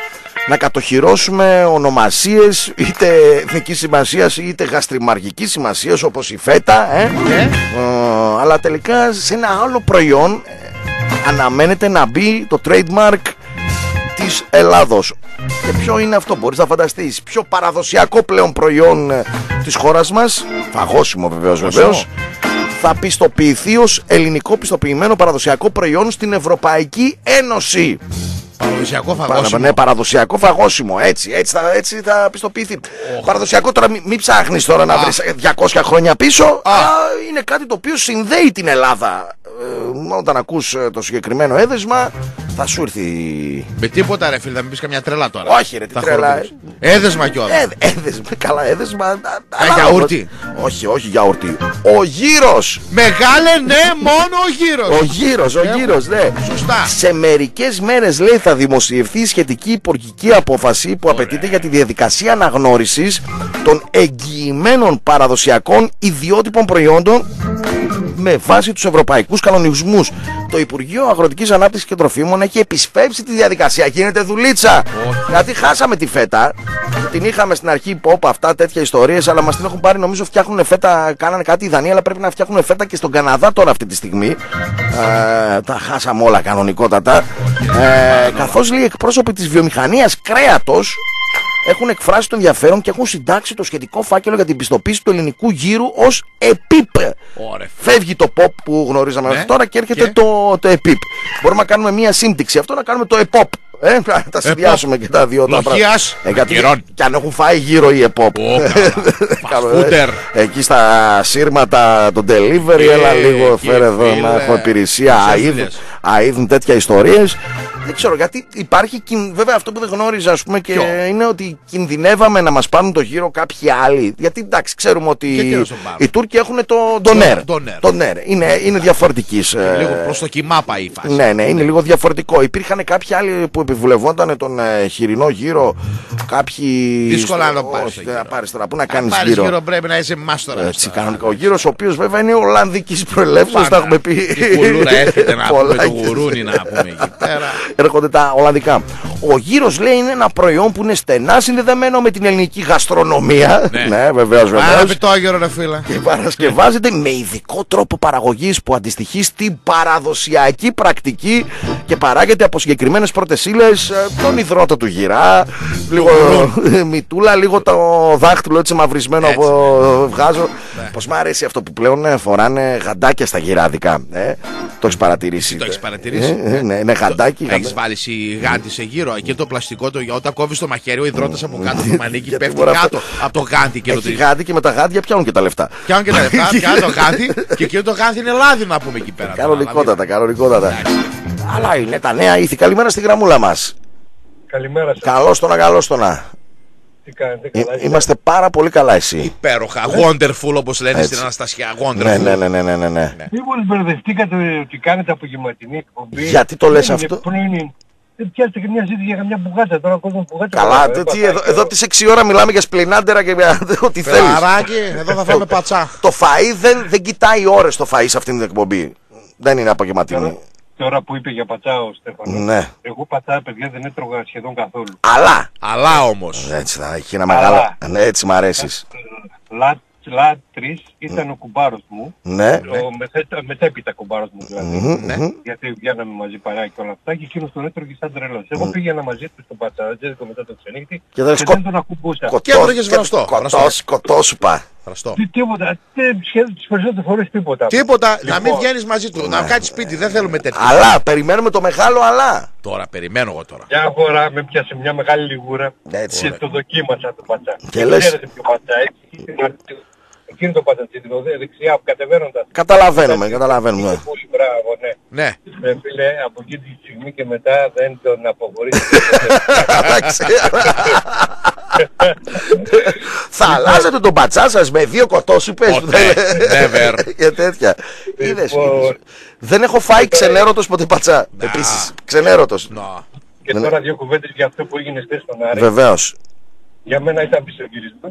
να κατοχυρώσουμε ονομασίες είτε εθνικής σημασίας είτε γαστριμαργικής σημασίας όπως η φέτα, ε? Yeah. Ε, αλλά τελικά σε ένα άλλο προϊόν ε, αναμένεται να μπει το trademark της Ελλάδος. Και ποιο είναι αυτό, μπορείς να φανταστείς? Πιο παραδοσιακό πλέον προϊόν ε, της χώρας μας, φαγόσιμο βεβαίως, βεβαίως, θα πιστοποιηθεί ως ελληνικό πιστοποιημένο παραδοσιακό προϊόν στην Ευρωπαϊκή Ένωση. Παραδοσιακό φαγόσιμο. Ναι, παραδοσιακό φαγόσιμο. Έτσι, έτσι, θα, έτσι θα πιστοποιηθεί. Oh. Παραδοσιακό τώρα, μην μη ψάχνεις τώρα να βρεις διακόσια χρόνια πίσω. Ah. Α, είναι κάτι το οποίο συνδέει την Ελλάδα. Ε, όταν ακούς το συγκεκριμένο έδεσμα, θα σου έρθει. Με τίποτα, ρε φίλε, θα μην πεις καμιά τρέλα τώρα. Όχι, ρε, τι τρέλα. Έδεσμα κιόλας. Ε, έδεσμα, καλά, έδεσμα. Για γιαούρτι. Όχι, όχι γιαούρτι. Ο γύρος. Μεγάλε, ναι, μόνο ο γύρος. Ο γύρος, ο γύρος, ναι. Σωστά. Σε μερικές μέρες, λέει, θα δημοσιευθεί σχετική υπουργική απόφαση που Ωραία. απαιτείται για τη διαδικασία αναγνώρισης των εγγυημένων παραδοσιακών ιδιότυπων προϊόντων με βάση τους ευρωπαϊκούς κανονισμούς. Το Υπουργείο Αγροτικής Ανάπτυξης και Τροφίμων έχει επισπεύσει τη διαδικασία. Γίνεται δουλίτσα. Oh. Γιατί χάσαμε τη φέτα. Την είχαμε στην αρχή pop, αυτά τέτοια ιστορίες, αλλά μας την έχουν πάρει. Νομίζω φτιάχνουν φέτα. Κάνανε κάτι οι Δανείοι, αλλά πρέπει να φτιάχνουν φέτα και στον Καναδά τώρα αυτή τη στιγμή. Ε, τα χάσαμε όλα κανονικότατα. Ε, καθώς, λέει, εκπρόσωποι της βιομηχανίας κρέατος έχουν εκφράσει το ενδιαφέρον και έχουν συντάξει το σχετικό φάκελο για την πιστοποίηση του ελληνικού γύρου ως ΕΠΙΠ. Ωραία. Φεύγει το pop που γνωρίζαμε μέχρι ναι. τώρα και έρχεται και... το, το ΕΠΙΠ. Μπορούμε να κάνουμε μία σύμπτυξη αυτό, να κάνουμε το ΕΠΟΠ. Ε, τα συνδυάσουμε και τα δύο τα πράγματα. Ε, και αν έχουν φάει γύρω οι ΕΠΟΠ. Εκεί στα σύρματα το delivery, έλα λίγο φέρε εδώ να έχω υπηρεσία. Αίδουν τέτοια ιστορίες. Δεν ξέρω γιατί υπάρχει, βέβαια αυτό που δεν γνώριζα, ας πούμε, και Ποιο? είναι ότι κινδυνεύαμε να μας πάρουν το γύρο κάποιοι άλλοι. Γιατί εντάξει, ξέρουμε ότι οι Τούρκοι έχουν το ντονέρ. Το νερ. Είναι, είναι διαφορετικής. Λίγο προς το κοιμά πάει η φάση. Ναι, ναι, είναι λίγο διαφορετικό. Υπήρχαν κάποιοι άλλοι που επιβουλευόταν τον ε, χοιρινό γύρο. Κάποιοι. Δύσκολα να το πάρεις. Να πάρεις τώρα, πού να κάνεις γύρο. γύρο πρέπει να είσαι μάστορα. Έτσι, κανονικά. Ο γύρος, ο οποίος βέβαια είναι Ολλανδικής προελεύσεως, τα έχουμε πει. Η κουλούρα έρχεται να πούμε, το γουρούνι να πούμε εκεί πέρα. Έρχονται τα Ολλανδικά. Ο γύρος, λέει, είναι ένα προϊόν που είναι στενά συνδεδεμένο με την ελληνική γαστρονομία. Ναι, ναι, βεβαίως, βεβαίως. Και παρασκευάζεται με ειδικό τρόπο παραγωγής που αντιστοιχεί στην παραδοσιακή πρακτική και παράγεται από συγκεκριμένες πρώτες ύλες, τον υδρότα του γυρά, λίγο μητούλα, λίγο το δάχτυλο έτσι μαυρισμένο έτσι, από ναι. βγάζω. Ναι. Πως μ' αρέσει αυτό που πλέον φοράνε γαντάκια στα γυράδικα. Ε? Το έχεις παρατηρήσει. Το έχεις παρατηρήσει. Ε, ναι, είναι γαντάκι. Το... Έχεις βάλει γάντι σε γύρο. Εκεί το πλαστικό, το... όταν κόβεις το μαχαίρι, ο υδρότας από κάτω το μανίκι πέφτει κάτω από το γάντι. Και έχει γάντι και με τα γάντια πιάνουν και τα λεφτά. Πιάνουν και τα λεφτά, πιάνουν το γάντι και εκεί το γάντι είναι λάδι να πούμε εκεί πέρα. Κανονικότατα, κανονικότατα. Αλλά είναι τα νέα ήθη. Καλημέρα στη γραμμούλα μας. Καλημέρα σας. Καλώς το να, καλώς το να. Τι κάνετε, καλά, Εί, είμαστε πάρα πολύ καλά εσύ. Υπέροχα, wonderful όπως λένε στην Αναστασία. Wonderful. Ναι, ναι, ναι, ναι, ναι, ναι, ναι. Μήπως μπερδευτήκατε ότι κάνετε απογευματινή εκπομπή? Γιατί το λες αυτό? Δεν πιάσετε και μια ζήτηση για καμιά μπουγάτσα τώρα, κόσμο μπουγάτσα. Καλά, τι, τι, εδώ, εδώ τις έξι ώρα μιλάμε για σπλινάντερα και για ό,τι θέλεις. Περαράκι, εδώ θα φάμε πατσά. Το φαΐ δεν, δεν κοιτάει ώρες το φαΐ σε αυτήν την εκπομπή. Δεν είναι απογευματινή. Τώρα που είπε για πατσά ο Στέφανος, ναι. εγώ πατσά, παιδιά, δεν έτρωγα σχεδόν καθόλου. Αλλά! Αλλά όμως. Έτσι θα έχει ένα μεγάλο... Ναι, έτσι μ' αρέσεις. Λα, λα τρεις ήταν ο κουμπάρος μου. Ναι. Ο μεθέτα, μετέπειτα κουμπάρος μου δηλαδή. Mm-hmm, ναι. Γιατί βγαίναμε μαζί παρά και όλα αυτά και εκείνος τον έτρωγε σαν τρελός. Mm. Εγώ πήγαινα μαζί του στον πατσατζέδικο μετά το ξενύχτη και, και σκο... δεν τον ακουμπούσα. Και έτρωγες βραστό. Σκοτώσουπα. Τίποτα, σχεδόν τις περισσότερες φορές τίποτα. Τίποτα, να μην βγαίνεις μαζί του, να κάτσεις σπίτι, δεν θέλουμε τέτοια. Αλλά, περιμένουμε το μεγάλο αλλά. Τώρα, περιμένω εγώ τώρα. Μια φορά με πιάσε μια μεγάλη λιγούρα και το δοκίμασα το πατσά. Και λες... Ξέρετε ποιο πατσά, έτσι. Εκείνο το πατσατσίδικο, δεξιά, κατεβαίνοντας. Καταλαβαίνουμε, καταλαβαίνουμε. Πολύ μπράβο, ναι. Ναι. Με φίλε, από εκεί τη στιγμή και μετά δεν τον αποχωρήσει. Θα αλλάζετε τον πατσά σας με δύο κοτόσουπες. Never. Για τέτοια. Είδες, δεν έχω φάει ξενέρωτος ποτέ πατσά. Επίσης, ξενέρωτος. Και τώρα δύο κουβέντες για αυτό που έγινε χθες στον Άρη. Βεβαίως. Για μένα ήταν πισωγύρισμα.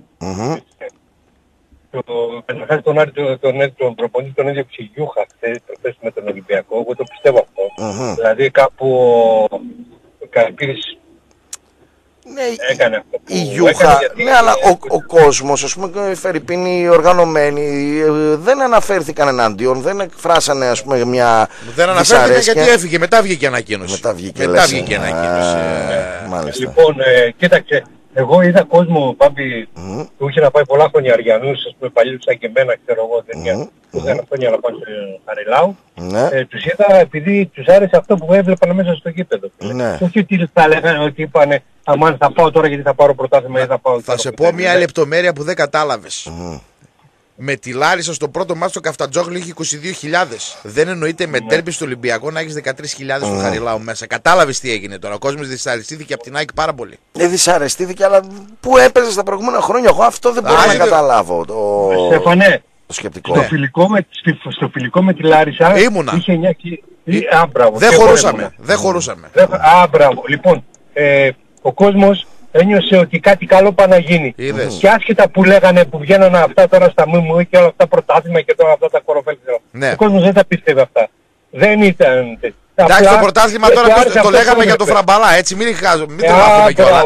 Καταρχάς τον Άρη τον, τον προπονητή τον έδιωξε η Γιούχα χθες με τον Ολυμπιακό. Εγώ το πιστεύω αυτό. Δηλαδή κάπου ο Καρπύρης έκανε αυτό. Η Γιούχα, γιατί... ναι, αλλά ο, ο κόσμος, ας πούμε, οι Φερρυπίνοι, οι οργανωμένοι, δεν αναφέρθηκαν εναντίον, δεν εκφράσανε, ας πούμε, μια δεν αναφέρθηκαν γιατί έφυγε, μετά βγήκε ανακοίνωση. Μετά βγήκε, μετά βγήκε ανακοίνωση. Μάλιστα. Λοιπόν, ε, κοίταξε, εγώ είδα κόσμο, Πάπη, mm. που είχε να πάει πολλά χρόνια Αριανούς, ας πούμε, παλιούς σαν και εμένα, ξέρω εγώ, δεν mm. που είχαν χρόνια να πάνε στο Χαριλάου. Ναι. Ε, τους είδα επειδή τους άρεσε αυτό που έβλεπαν μέσα στο γήπεδο. Ναι. Όχι ότι θα λέγανε ότι είπανε αμάν θα πάω τώρα γιατί θα πάρω πρωτάθλημα ή θα πάω... Θα σε πω μια λεπτομέρεια που δεν κατάλαβες. Mm. Με τη Λάρισα στο πρώτο μάτσο στο Καφτατζόγλου είχε είκοσι δύο χιλιάδες. Δεν εννοείται με τέρμπι στο Ολυμπιακό να έχεις δεκατρείς χιλιάδες mm. στο Χαριλάου μέσα. Κατάλαβες τι έγινε τώρα. Ο κόσμος δυσαρεστήθηκε από την ΑΕΚ πάρα πολύ. Δεν δυσαρεστήθηκε, αλλά πού έπαιζε τα προηγούμενα χρόνια. Εγώ αυτό δεν μπορώ να δε... καταλάβω. Το... Στέφανε, το σκεπτικό. Στο, φιλικό με, στο φιλικό με τη Λάρισα ήμουνα. Είχε εννιά και... Α, μπράβο. Δεν χωρούσαμε. Δεν χωρούσαμε. Α, μπράβο. Λοιπόν, ε, ο κόσμος ένιωσε ότι κάτι καλό πάει να γίνει. Είδες. Και άσχετα που λέγανε που βγαίνανε αυτά τώρα στα ΜΜΟ και όλα αυτά πρωτάθλημα και τώρα αυτά τα κοροφέλη. Ναι. Ο κόσμος δεν τα πίστευε αυτά. Δεν ήταν... Εντάξει, το πρωτάθλημα τώρα το, το λέγαμε για το Φραμπαλά, έτσι, μην τρομάζουμε κιόλα.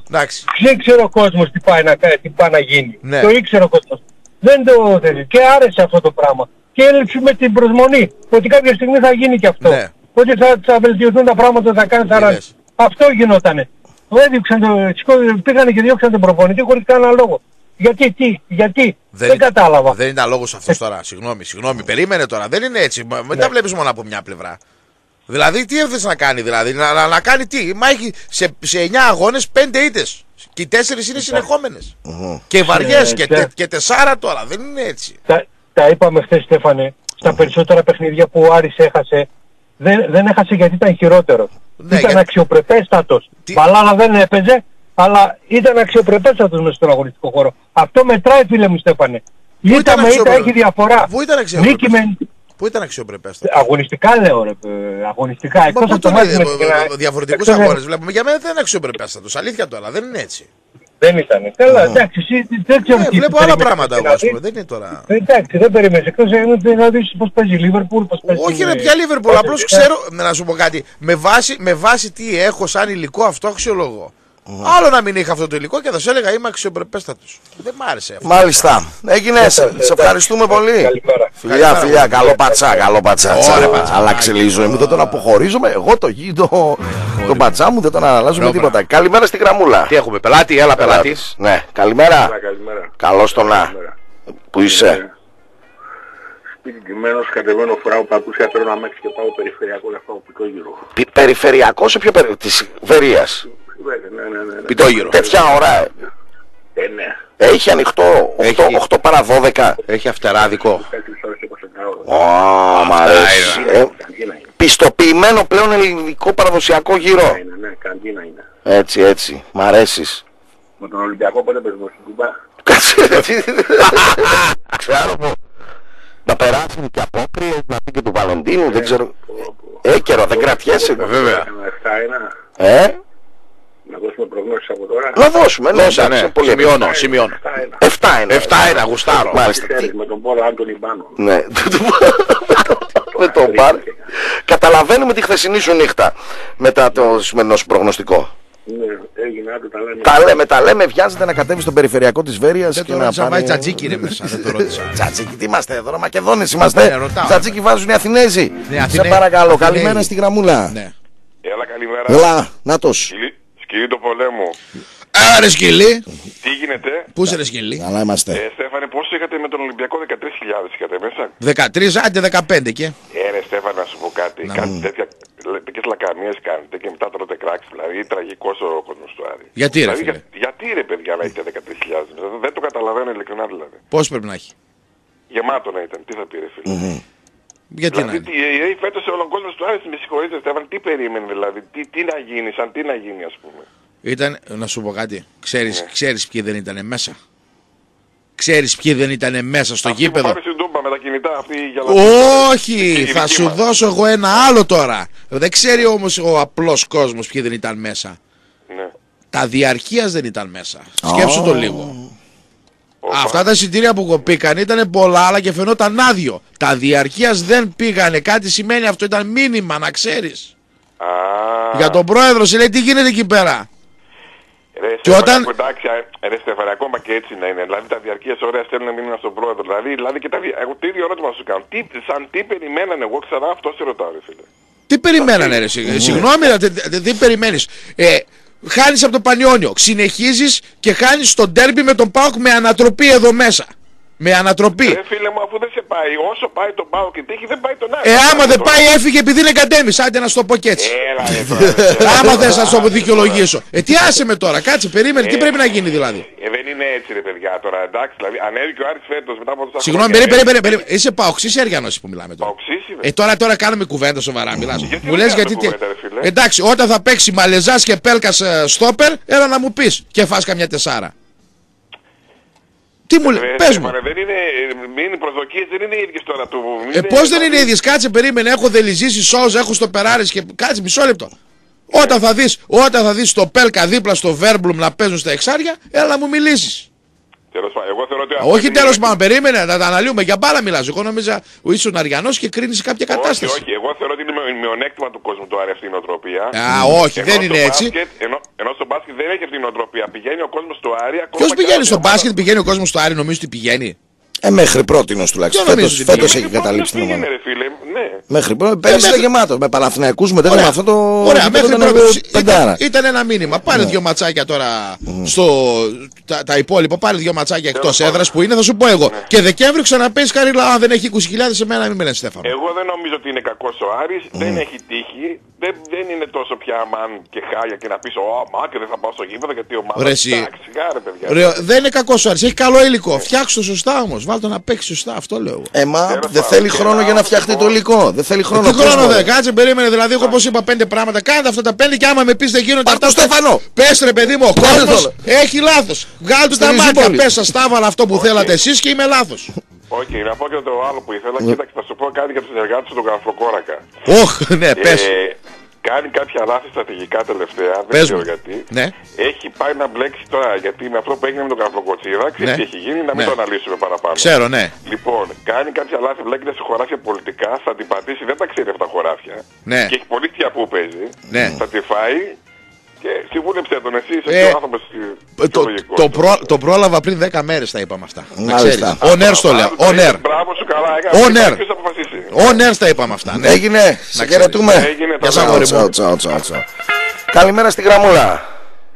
Δεν ξέρω ο κόσμος τι πάει να, τι πάει να γίνει. Ναι. Το ήξερε ο κόσμος. Δεν το θέλει. Και άρεσε αυτό το πράγμα. Και έλειψε με την προσμονή ότι κάποια στιγμή θα γίνει και αυτό. Ναι. Ότι θα, θα βελτιωθούν τα πράγματα, θα κάνει θα αυτό γινότανε. Έδιωξαν το, πήγανε και διώξαν τον προπονητή χωρίς κανένα λόγο. Γιατί, τι, γιατί, δεν, δεν κατάλαβα. Δεν ήταν λόγος αυτός τώρα, συγγνώμη, συγγνώμη, περίμενε τώρα, δεν είναι έτσι, μην ναι. τα βλέπεις μόνο από μια πλευρά. Δηλαδή τι έθεσε να κάνει, δηλαδή, να, να, να κάνει τι, μα έχει σε, σε εννιά αγώνες πέντε ήττες και οι τέσσερις είναι συνεχόμενες. Mm-hmm. Και βαριές ε, και, τε, και τεσσάρα τώρα, δεν είναι έτσι. Τα, τα είπαμε χθες, Στέφανε, στα mm-hmm. περισσότερα παιχνίδια που ο Άρης έχασε, δεν, δεν έχασε γιατί ήταν χειρότερος. Ναι, ήταν για... αξιοπρεπέστατος. Τι... Μπαλάρα δεν έπαιζε, αλλά ήταν αξιοπρεπέστατος μέσα στον αγωνιστικό χώρο. Αυτό μετράει, φίλε μου, Στέφανε. Ήττα με ήττα έχει διαφορά. Πού ήταν αξιοπρεπέστατος. Με... Πού ήταν αξιοπρεπέστατος. Αγωνιστικά λέω, ρε. Αγωνιστικά. Εκτός από το μάτι με την... Διαφορετικούς αγώνες βλέπουμε. Για μένα δεν είναι αξιοπρεπέστατος. Αλήθεια τώρα, δεν είναι έτσι. Δεν ήταν. Καλά, εντάξει, δεν ξέρω τι. Βλέπω άλλα πράγματα εγώ, ας πούμε. Δεν είναι τώρα. Εντάξει, δεν περίμενες. Εκτός να δεις πώς παίζει η Λίβερπουλ, πώς παίζει. Όχι, ρε, πια Λίβερπουλ. Απλώς ξέρω, να σου πω κάτι. Με βάση τι έχω σαν υλικό, αυτό αξιολογώ. Mm. Άλλο να μην είχα αυτό το υλικό και θα σου έλεγα είμαι αξιοπρεπέστατος. Δεν μ' άρεσε αυτό. Μάλιστα. Έγινε. Σε ευχαριστούμε πολύ. Φιλιά, φιλιά. Καλό πατσά. Καλό πατσά. Άλλαξε λίγο η ζωή μου. Δεν τον αποχωρίζομαι. Εγώ το γύρω. Τον πατσά μου δεν τον αναλάζω με τίποτα. Καλημέρα στη γραμμούλα. Τι έχουμε, πελάτη, έλα πελάτη. Ναι, καλημέρα. Καλώς το να. Πού είσαι? Συγκεκριμένος κατεβαίνω φοράω παπούσια, παίρνω αμάξι και πάω περιφερειακό να φάω πιτόγυρο. Περιφερειακό σε ποιο περιφερειακό? Της Βερίας. Ναι, ναι, ναι, ναι. Πιτόγυρο. Τέτοια ώρα. Ε, ναι. Έχει ανοιχτό οκτώ παρά δώδεκα. Έχει αυτεράδικο. Ω, μ' αρέσει. Ε, πιστοποιημένο πλέον ελληνικό παραδοσιακό γύρο. Ναι, ναι, ναι, καντίνα είναι. Έτσι, έτσι. Μ' αρέσεις. Με τον Ολυμπιακό πότε παίζουμε στην Κουμπά. Ξέρω μου. Να περάσουν και απόκριες, να πει και του Βαλεντίνου, δεν ξέρω. Ε, καιρό, δεν κρατιέσαι. Βέβαια. Ε. Να δώσουμε προγνώσεις από τώρα. Να δώσουμε, ναι, Δώσα, ναι. Πολύ σημειώνω, σημειώνω. Εφτά είναι. Εφτά είναι, γουστάρω. Μάλιστα. Με τον Πόλο Άντωνη Μπάνο. Ναι, με τον Μπάνο. Καταλαβαίνουμε τη χθεσινή σου νύχτα μετά το σημερινό σου προγνωστικό. Ναι, έγινε, άντε τα λέμε. Τα λέμε, τα λέμε, βιάζεται να κατέβει στον περιφερειακό της Βέρειας και να πάει Τσατζίκι ρε μέσα, δεν το ρώτησα. Τσατζίκι, τι είμαστε εδώ, Μακεδόνες είμαστε. Τσατζίκι βάζουν οι Αθηνέζοι. Σε παρακαλώ, καλημέρα στη γραμμούλα. Έλα, καλημέρα. Έλα, νάτος. Σκυλί του πολέμου. Άρε σκυλί. Τι γίνεται? Πού είσαι ρε σκυλί? Καλά είμαστε. Ε, Στέφανε, πόσο είχατε με τον Ολυμπιακό? δεκατρείς χιλιάδες είχατε μέσα. δεκατρείς, άντε δεκαπέντε και. Ε, ρε Στέφανε, να σου πω κάτι. Να κάτι τέτοια τέτοιες λακαμίες κάνετε και μετά τρώτε κράξεις. Δηλαδή τραγικός ο κόσμος του Άρη. Γιατί ρε δηλαδή, φίλε? Για, γιατί ρε παιδιά να έχετε δεκατρείς χιλιάδες μέσα? Δεν το καταλαβαίνω ειλικρινά δηλαδή. Πώς πρέπει να έχει? Γεμάτο να ήταν. Τι θα πει ρε φίλε? Mm-hmm. Γιατί δηλαδή, να είναι? Τι, φέτος όλο ο κόσμος του Άρη, με συγχωρείτε Στέφανε, τι περίμενε δηλαδή? Τι, τι να γίνει, σαν τι να γίνει ας πούμε? Ήταν, να σου πω κάτι, ξέρεις, ναι. ξέρεις ποιοι δεν ήταν μέσα. Ξέρεις ποιοι δεν ήταν μέσα στο αυτή γήπεδο. Αυτή που πάμε με τα κινητά, αυτή για όχι, θα σου μας. δώσω εγώ ένα άλλο τώρα. Δεν ξέρει όμως ο απλός κόσμος ποιοι δεν ήταν μέσα. Ναι. Τα διαρκείας δεν ήταν μέσα. Oh. Σκέψου το λίγο. Oh. Αυτά τα εισιτήρια που κοπήκαν ήταν πολλά, αλλά και φαινόταν άδειο. Τα διαρκείας δεν πήγανε. Κάτι σημαίνει αυτό, ήταν μήνυμα να ξέρεις. Ah. Για τον πρόεδρο, σε λέει τι γίνεται εκεί πέρα. Ρε, και όταν... Εντάξει, ρε Στέφανε, ακόμα και έτσι να είναι. Δηλαδή τα διαρκείας ωραία στέλνουν μήνυμα στον πρόεδρο. Δηλαδή, δηλαδή και τα δι... εγώ το ίδιο ερώτημα σου κάνω. Τι, σαν τι περιμένανε, εγώ ξανά αυτό σε ρωτάω, ρε φίλε. Τι περιμένανε, ρε, συγγνώμη, τι περιμένεις. Ε, χάνεις από το Πανιόνιο, συνεχίζεις και χάνεις στο ντέρμπι με τον ΠΑΟΚ με ανατροπή εδώ μέσα. Με ανατροπή. Ρε φίλε μου, αφού δεν σε πάει, όσο πάει τον ΠΑΟΚ και τύχει, δεν πάει τον άλλο. Ε, άμα δεν πάει, έφυγε επειδή είναι κατέμις. Άντε να σου το πω και έτσι. Έλα, ρε, άμα θες να σου το δικαιολογήσω. Ε, τι άσε με τώρα, κάτσε, περίμενε, τι πρέπει να γίνει δηλαδή. Ε, δεν είναι έτσι, ρε παιδιά, τώρα εντάξει. Δηλαδή, ανέβηκε ο Άρης φέτος μετά από τόσα χρόνια. Συγγνώμη, περίμενε, περίμενε. Είσαι παοξής ή Αριανός που μιλάμε τώρα. Ε, τώρα τώρα κάνουμε κουβέντα σοβαρά, μιλάς. Μου λες γιατί. Εντάξει, όταν θα παίξει Μαλεζάς και Πέλκας στόπερ, έλα να μου πεις και φας καμιά τεσάρα. Τι μου λέει, πες μου. Δεν είναι, είναι προσδοκίες, δεν είναι οι ίδιες τώρα του. Ε, πώς δεν είναι οι ίδιες, κάτσε, περίμενε, έχω δελιζήσει Σόουζ, έχω στο Περάρες και κάτσε μισό λεπτό. Όταν θα δεις, όταν θα δεις το Πέλκα δίπλα στο Βέρμπλουμ να παίζουν στα εξάρια, έλα να μου μιλήσεις. Τέλος πάντων, εγώ θεωρώ ότι... Όχι τέλος πάντων, περίμενε, να τα αναλύουμε, για μπάλα μιλάς. Εγώ νόμιζα ο ήσουν Αριανός και κρίνεις κάποια κατάσταση. Όχι, όχι, εγώ θεωρώ ότι είναι μειονέκτημα του κόσμου το Άρη αυτή η νοοτροπία. Α, όχι, δεν είναι έτσι. Ενώ, ενώ στο μπάσκετ δεν έχει αυτή η νοοτροπία. Πηγαίνει ο κόσμος στο Άρη. Ποιος πηγαίνει στο μπάσκετ, πηγαίνει ο κόσμος στο Άρη, νομίζω ότι πηγαίνει. Ε, μέχρι πρότινος τουλάχιστον. Φέτος, φέτος έχει καταλήξει την ομάδα. Ναι. Μέχρι πρώτη, πέρυσι ήταν γεμάτο. Με Παναθηναϊκούς, με τέτοιο με αυτό το. Ωραία, μέχρι πρώτη. Ήταν, ήταν ένα μήνυμα. Πάρε δύο ματσάκια τώρα στο. Τα, τα υπόλοιπα, πάρε δύο ματσάκια εκτός έδρας που είναι, θα σου πω εγώ. Και Δεκέμβρη ξαναπέσεις Καρύλα, αν δεν έχει είκοσι χιλιάδες σε μένα, μην με λένε Στέφανο. Εγώ δεν νομίζω ότι είναι κακός ο Άρης, δεν έχει τύχει. Δεν, δεν είναι τόσο πια αμάν και χάλια και να πεις Ω, μα και δεν θα πάω στο γήπεδο γιατί ο Μάνα. Δεν είναι κακός ο Άρης, έχει καλό υλικό. Φτιάξτε το σωστά όμως. Βάλτε να παίξει σωστά, αυτό λέω. Ε, μα δεν θέλει χρόνο για να φτιαχτεί το υλικό. Δεν θέλει χρόνο. Τι χρόνο δεν κάτσε, περίμενε. Δηλαδή, εγώ όπως είπα πέντε πράγματα. Κάντε αυτά τα πέντε και άμα με πεις δεν γίνονται αυτά. Στέφανο! Πες ρε παιδί μου, ο κόσμος έχει λάθος. Βγάλ' του τα μάτια. Πες σας τάβαλα αυτό που θέλατε εσείς και είμαι λάθος. Όχι, να πω και το άλλο που ήθελα. Κοίταξε, θα σου πω κάτι για τους συνεργάτες του Γραφοκόρακα. Όχ, ναι, πες. Κάνει κάποια λάθη στρατηγικά τελευταία, δεν ξέρω γιατί. Ναι. Έχει πάει να μπλέξει τώρα, γιατί με αυτό που έγινε με τον Καρφοκοτσίδα, ξέρεις ναι. τι έχει γίνει, να μην ναι. το αναλύσουμε παραπάνω. Ξέρω, ναι. Λοιπόν, κάνει κάποια λάθη, μπλέκεται σε χωράφια πολιτικά, θα την πατήσει, δεν τα ξέρει αυτά τα χωράφια. Ναι. Και έχει πολύ πια που παίζει. Ναι. Θα τη φάει και συμβούλεψε τον εσύ, είσαι ε, ο άνθρωπος το, το, προ, το πρόλαβα πριν δέκα μέρες τα είπαμε αυτά. Να ξέρεις. Ο Νέρ το λέω. Ο Νέρ. Μπράβο σου, καλά έκανε. Ο Νέρ. Ο Νέρ τα είπαμε αυτά. Ναι. Έγινε, σε χαιρετούμε. Έγινε, τσαου, τσαου, τσαου. Καλημέρα στη γραμμούλα.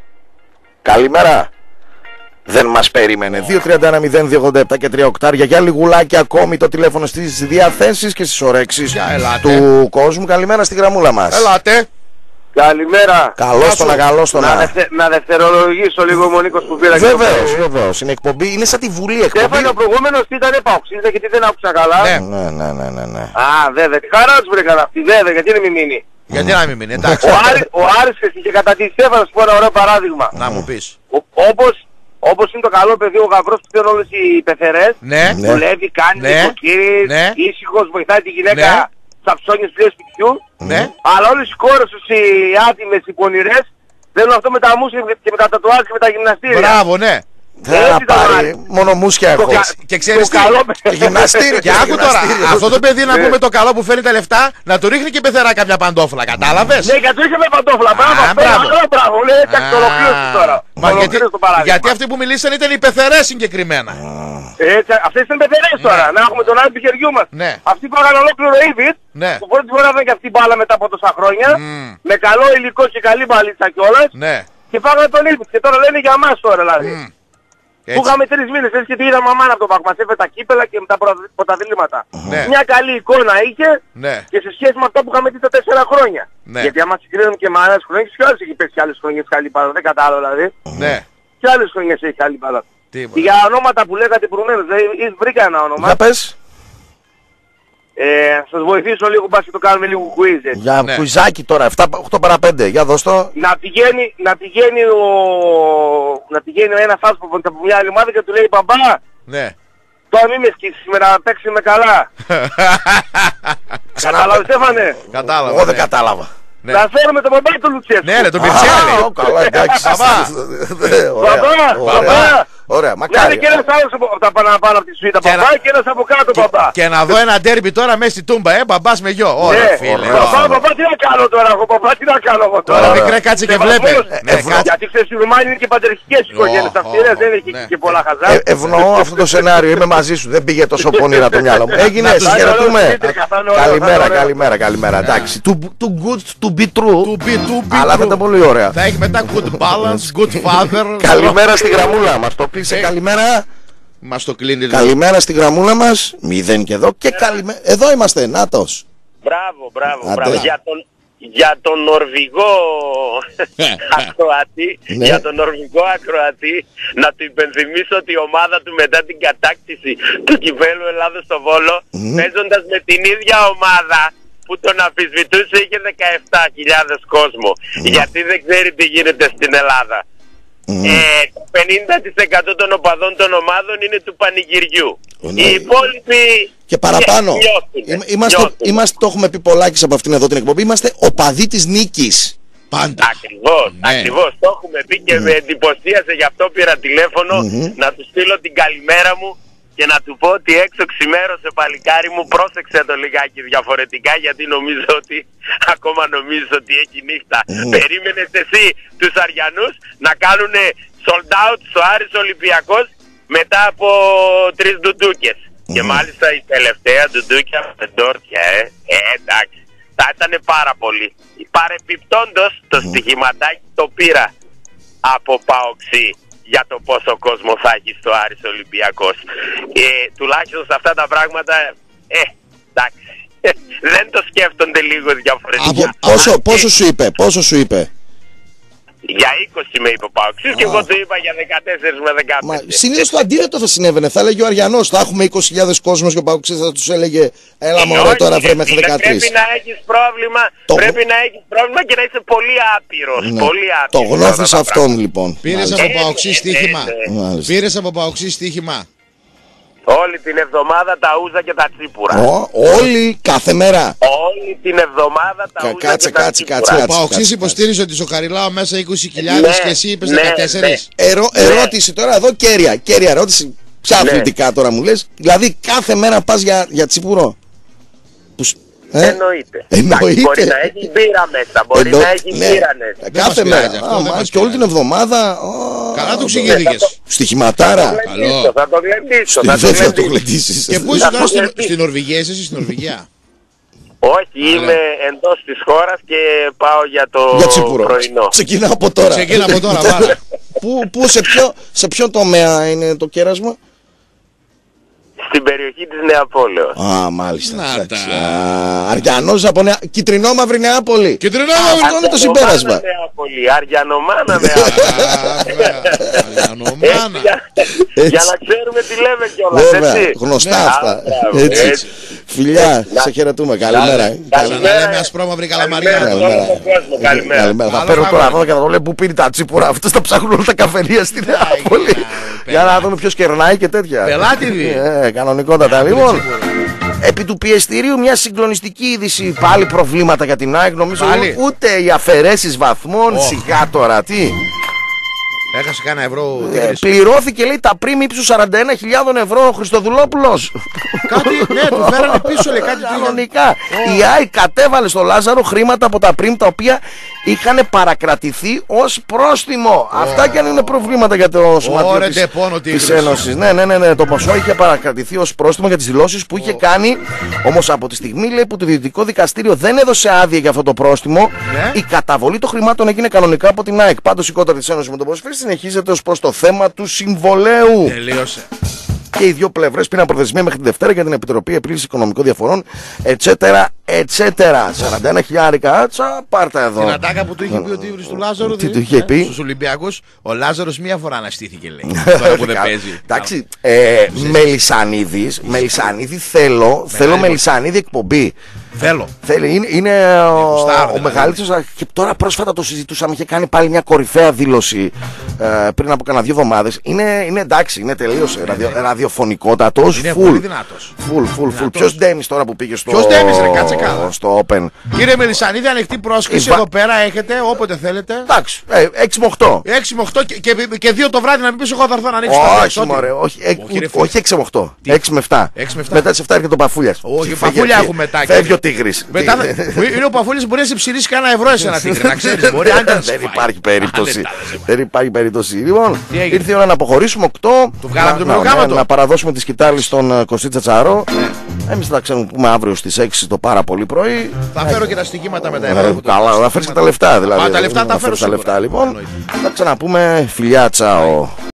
Καλημέρα. Δεν μας περίμενε. δύο τριάντα ένα μηδέν δύο ογδόντα επτά και τρία οκτάρια για λιγουλάκι ακόμη το τηλέφωνο στις διαθέσεις και στις ορέξεις του κόσμου. Καλημέρα στη γραμμούλα μας. Ελάτε. Καλημέρα. Καλώς τον καλώς τον να, δευτε, να δευτερολογήσω λίγο ο Νίκος που πήρα. Βεβαίως, βεβαίως. Είναι εκπομπή, είναι σαν τη Βουλή εκπομπή. Στέφανε, ο προηγούμενος ήταν επαοξίδα γιατί δεν άκουσα καλά. Ναι, ναι, ναι, ναι, ναι, ναι. Α, βέβαια. Τι χαρά τους βρήκαν αυτοί, βέβαια. Γιατί να μην μείνει. Γιατί να μην μείνει, εντάξει. Ο, Άρη, ο Άρης είχε κατά τη Στέφανα, σου πω ένα ωραίο παράδειγμα. Να μου πεις. Όπως Όπως είναι το καλό παιδί, ο γαμπρός που θέλουν όλες οι πεθερές. Ναι. Δουλεύει, κάνει ναι. νοικοκύρης, ναι. ήσυχος, βοηθάει τη γυναίκα. Ναι. Στα ψώνια πλοία σπιτιού, ναι. αλλά όλες οι κόρες τους οι άτιμες, οι πονηρές, θέλουν αυτό με τα μουσια και με τα τατουάζ και με τα γυμναστήρια. Μπράβο, ναι. Δεν θα πάρει, μόνο μουσια έχω. Και ξέρεις τι, γυμναστήρια. Και άκου τώρα, αυτό το παιδί να πούμε το καλό που φέρνει τα λεφτά, να του ρίχνει και πεθερά κάποια παντόφλα, κατάλαβες. Ναι, και του είχε με παντόφλα, μπράβο, μπράβο, λέει, εντάξει, το ολοκλήρωσε τώρα. Γιατί αυτοί που μιλήσαν ήταν οι πεθερές συγκεκριμένα. Έτσι, αυτές ήταν πεθερές τώρα, να έχουμε τον άλλο του χεριού μας. Αυτοί πάγανε ολόκληρο Ήβιτ, που πρώτη φορά ήταν και αυτή η μπάλα μετά από τόσα χρόνια, με καλό υλικό και καλή μπαλίτσα κιόλας, και φάγανε τον Ήβιτ και τώρα λένε για μας τώρα δηλαδή. Που είχαμε τρεις μήνες, έτσι και τι είδαμε αμάνα από το πακ. Μας έφερε τα κύπελα και με τα πρωταθλήματα. Ναι. Μια καλή εικόνα είχε ναι. και σε σχέση με αυτό που είχαμε δει τα τέσσερα χρόνια. Ναι. Γιατί άμα συγκρίνουμε και με άλλες χρονιές, και άλλες έχει πέσει και άλλες χρονιές καλή μπάλα. Δεν κατάλαβα δηλαδή. Ναι. Και άλλες χρονιές έχει καλή μπάλα. Και για ονόματα που λέγατε προηγουμένως, δηλαδή βρήκα ένα όνομα. Για πες. Ε, σας βοηθήσω λίγο, μπας και το κάνουμε λίγο quiz. Έτσι. Για ναι. κουιζάκι τώρα, επτά, οκτώ παρά πέντε, για δώσ' το. Να πηγαίνει, να πηγαίνει ο... να πηγαίνει ο ένας άνθρωπος από μια άλλη ομάδα και του λέει μπαμπά, ναι. τώρα μην με σκίσεις σήμερα, να παίξει με καλά. Κατάλαβε Στέφανε. Κατάλαβα. Εγώ δεν κατάλαβα. Ναι. Θα φέρουμε τον μπαμπά του Λουτσέσκου. Ναι, ρε, τον Πιτσιάνη. Καλά, εντάξει. Μπαμπά, μπαμπά, Ωραία, μακάρι. Ναι, και ένας άλλος από τα πάνω από τη σουίτα μπαμπά και ένας από κάτω μπαμπά. Και να δω ένα ντέρμπι τώρα μέσα στη Τούμπα, ε, μπαμπάς με γιο. Ωραία, φίλε. Μπαμπά, μπαμπά, τι να κάνω τώρα, εγώ μπαμπά, τι να κάνω εγώ τώρα. Τώρα μικρέ, κάτσε και βλέπε. Γιατί ξέρεις, οι Ρουμάνοι είναι και πατερχικές οικογένειες αυτές, δεν έχει και πολλά χαζά. Ευνοώ αυτό το σενάριο, είμαι μαζί σου, δεν πήγε τόσο πονήρα το μυαλό μου. Έγινε, συγχαιρετούμε. Καλημέρα, καλημέρα, καλημέρα. Εντάξει, too good to be true, αλλά θα ήταν πολύ ωραία. Θα έχει μετά good balance, good father. Καλημέρα στη γραμμούλα μας, το κλείσε καλημέρα. Μας το κλείνει. Καλημέρα στη γραμμούλα μας, μηδέν και εδώ και καλημέρα. Εδώ είμαστε, Νάτος. Μπράβο, μπράβο, μπράβο. Για τον, για τον Νορβηγό ακροατή, ναι. για τον Νορβηγό ακροατή, να του υπενθυμίσω ότι η ομάδα του μετά την κατάκτηση του κυπέλλου Ελλάδος στο Βόλο, mm. παίζοντας με την ίδια ομάδα που τον αμφισβητούσε, είχε δεκαεπτά χιλιάδες κόσμο, mm. γιατί δεν ξέρει τι γίνεται στην Ελλάδα. Mm. Ε, το πενήντα τοις εκατό των οπαδών των ομάδων είναι του πανηγυριού. Mm. Οι υπόλοιποι και παραπάνω νιώθουν, είμαστε, νιώθουν. Είμαστε, το έχουμε πει πολλάκις από αυτήν εδώ την εκπομπή, είμαστε οπαδοί της νίκης. Πάντα. Ακριβώς, ναι. ακριβώς, το έχουμε πει και mm. με εντυπωσίασε, γι' αυτό πήρα τηλέφωνο mm-hmm. να του στείλω την καλημέρα μου και να του πω ότι έξω ξημέρωσε παλικάρι μου, πρόσεξε το λιγάκι διαφορετικά, γιατί νομίζω ότι ακόμα νομίζω ότι έχει νύχτα. Mm. Περίμενες εσύ τους Αριανούς να κάνουν sold out στο Άρης Ολυμπιακός μετά από τρεις ντουντούκες. Mm. Και μάλιστα η τελευταία ντουντούκια με ντόρτια, ε, ε, εντάξει, θα ήταν πάρα πολύ. Παρεπιπτόντος το mm. στοιχηματάκι το πήρα από Παοξή για το πόσο κόσμο θα έχει στο Άρης Ολυμπιακός. Ε, τουλάχιστον σε αυτά τα πράγματα, ε, εντάξει, δεν το σκέφτονται λίγο διαφορετικά. Από, πόσο, πόσο σου είπε, πόσο σου είπε? Για είκοσι με είπε ο Παοξής και εγώ του είπα για δεκατέσσερα με δεκαπέντε. Μα συνήθως το αντίθετο θα συνέβαινε. Θα έλεγε ο Αριανός, θα έχουμε είκοσι χιλιάδες κόσμος και ο Παοξής θα τους έλεγε έλα μωρέ τώρα βρε μέχρι δεκατρείς. Πρέπει να έχεις πρόβλημα, το... πρέπει να έχεις πρόβλημα και να είσαι πολύ άπειρος. Ναι. Πολύ άπειρος. Το γνώθεις αυτόν λοιπόν. Πήρες από Παοξή στοίχημα. Πήρες από Παοξή στοίχημα. Όλη την εβδομάδα τα ούζα και τα τσίπουρα. Ο, όλη, κάθε μέρα. Όλη την εβδομάδα τα Κα, ούζα κάτσε, και τα κάτσε, τσίπουρα. Κάτσε, ο Παοξής υποστήριζε ότι στο Χαριλάο μέσα είκοσι χιλιάδες ναι, και εσύ είπες ναι, δεκατέσσερα. Ναι. Ερω, ερώτηση τώρα εδώ, κέρια, κέρια ερώτηση. Ποια ναι. αθλητικά τώρα μου λες? Δηλαδή κάθε μέρα πας για, για τσίπουρο? Ε? Εννοείται. Εννοείται. Μπορεί να έχει μπύρα μέσα, μπορεί Εννο... να έχει ναι. μπύρα μέσα. Κάθε μέρα. Αυτό, και όλη την εβδομάδα. Oh, καλά το εξηγήθηκες. Στοιχηματάρα. Θα το γλεντήσω. Θα το γλεντήσεις. Και πού είσαι τώρα στην, στην Νορβηγία, είσαι στην Νορβηγία? Όχι, είμαι εντός της χώρας και πάω για το για πρωινό. Ξεκινάω από τώρα. Ξεκινάω από τώρα, βάλε. Πού, πού, σε ποιο, σε ποιο τομέα είναι το κέρασμα? Στην περιοχή της Νεαπόλεως. Α, μάλιστα. Αριανός από Νέα... Κιτρινόμαυρη Νεάπολη. Κιτρινόμαυρη, αυτό είναι το συμπέρασμα. Νεάπολη, Αριανομάνα Νεάπολη. Αριανομάνα. Για να ξέρουμε τι λέμε κιόλας, έτσι. Γνωστά αυτά. Έτσι. Φιλιά, σε χαιρετούμε. Καλημέρα. Καλημέρα, μια ασπρόμαυρη καλαμαριά. Καλημέρα. Θα παίρνω τώρα εδώ και θα το λέω που πίνει τα τσίπουρα. Αυτές θα ψάχνουν όλα τα καφενεία στη Νεάπολη. Για να δούμε ποιος κερνάει και τέτοια. Πελάτη δει. Ε, κανονικότατα. Λοιπόν, επί του πιεστηρίου μια συγκλονιστική είδηση. Πάλι προβλήματα για την ΑΕΚ. Νομίζω ούτε οι αφαιρέσεις βαθμών. Oh. Σιγά τώρα, τι. Έχασε κάνα ευρώ. Ε, πληρώθηκε λέει τα πριμ ύψους σαράντα ένα χιλιάδες ευρώ ο Χριστοδουλόπουλος. Κάτι, ναι, του φέρανε πίσω λέει κάτι κανονικά. Oh. Η ΑΕΚ κατέβαλε στο Λάζαρο χρήματα από τα πριμ τα οποία είχαν παρακρατηθεί ως πρόστιμο. Oh. Αυτά και αν είναι προβλήματα για το σωματείο oh, της, της Ένωσης. Ναι, ναι, ναι, ναι, το ποσό είχε παρακρατηθεί ως πρόστιμο για τις δηλώσεις που είχε oh. κάνει. Όμως από τη στιγμή λέει, που το Διοικητικό Δικαστήριο δεν έδωσε άδεια για αυτό το πρόστιμο, yeah. η καταβολή των χρημάτων έγινε κανονικά από την ΑΕΚ. Πάντως η κότα της Ένωσης με τον ποδοσφαίριστη συνεχίζεται ως προς το θέμα του συμβολέου. Τελείωσε. Και οι δύο πλευρές πήραν προθεσμία μέχρι την Δευτέρα για την Επιτροπή Επίλυσης Οικονομικών Διαφορών, ετσέτερα, ετσέτερα. σαράντα ένα χιλιάρικα, άτσα, πάρτα εδώ. Την ατάκα που του είχε πει ο Τίγρης του Λάζαρου. Τι του είχε πει? Στους Ολυμπιακούς, ο Λάζαρος μία φορά αναστήθηκε, λέει. Τώρα που δεν παίζει. Εντάξει, Μελισσανίδης, Μελισσανίδη θέλω, θέλω Μελισσανίδη εκπομπή. Θέλω. Θέλει, είναι, είναι ο, ο, ο μεγαλύτερος. Και τώρα πρόσφατα το συζητούσαμε. Είχε κάνει πάλι μια κορυφαία δήλωση ε, πριν από κανένα δύο εβδομάδες. Είναι, είναι εντάξει, είναι τελείως ραδιο, ραδιοφωνικότατος. Είναι full, πολύ δυνατός. Full, full, full. Ποιος Ντέμις τώρα που πήγε στο, Ποιος Ντέμις, ρε, κάτσε καλά. στο Open. Κύριε Μελισσανίδη, ανοιχτή πρόσκληση. Εδώ πέρα έχετε, όποτε θέλετε. Εντάξει, ε, έξι με οκτώ. έξι με οκτώ και, και, και δύο το βράδυ να μην πεις εγώ θα έρθω να ανοίξω τα όχι, μωρέ, όχι, όχι έξι με οκτώ. έξι με επτά. Μετά τις επτά έρχεται το Παφούλιας. Όχι, Παφούλια έχουμε μετά. Φεύγει ο Τίγρης. Είναι ο Παφούλης που μπορεί να σε ψηρίσει κανένα ευρώ εσένα Τίγρη. Να ξέρεις, μπορεί αν δεν υπάρχει περίπτωση. Δεν υπάρχει περίπτωση. Λοιπόν, ήρθε η ώρα να αποχωρήσουμε οκτώ. Να παραδώσουμε τη σκητάλη στον Κωστή Τσατσαρό. Εμείς θα ξέρουμε πούμε αύριο στις έξι το πάρα πολύ πρωί. Θα φέρω και τα στοιχήματα με τα ευρώ. Καλά, θα φέρεις και τα λεφτά δηλαδή. Τα λεφτά τα φέρω. Λοιπόν, θα ξαναπούμε. Φιλιά, τσάω.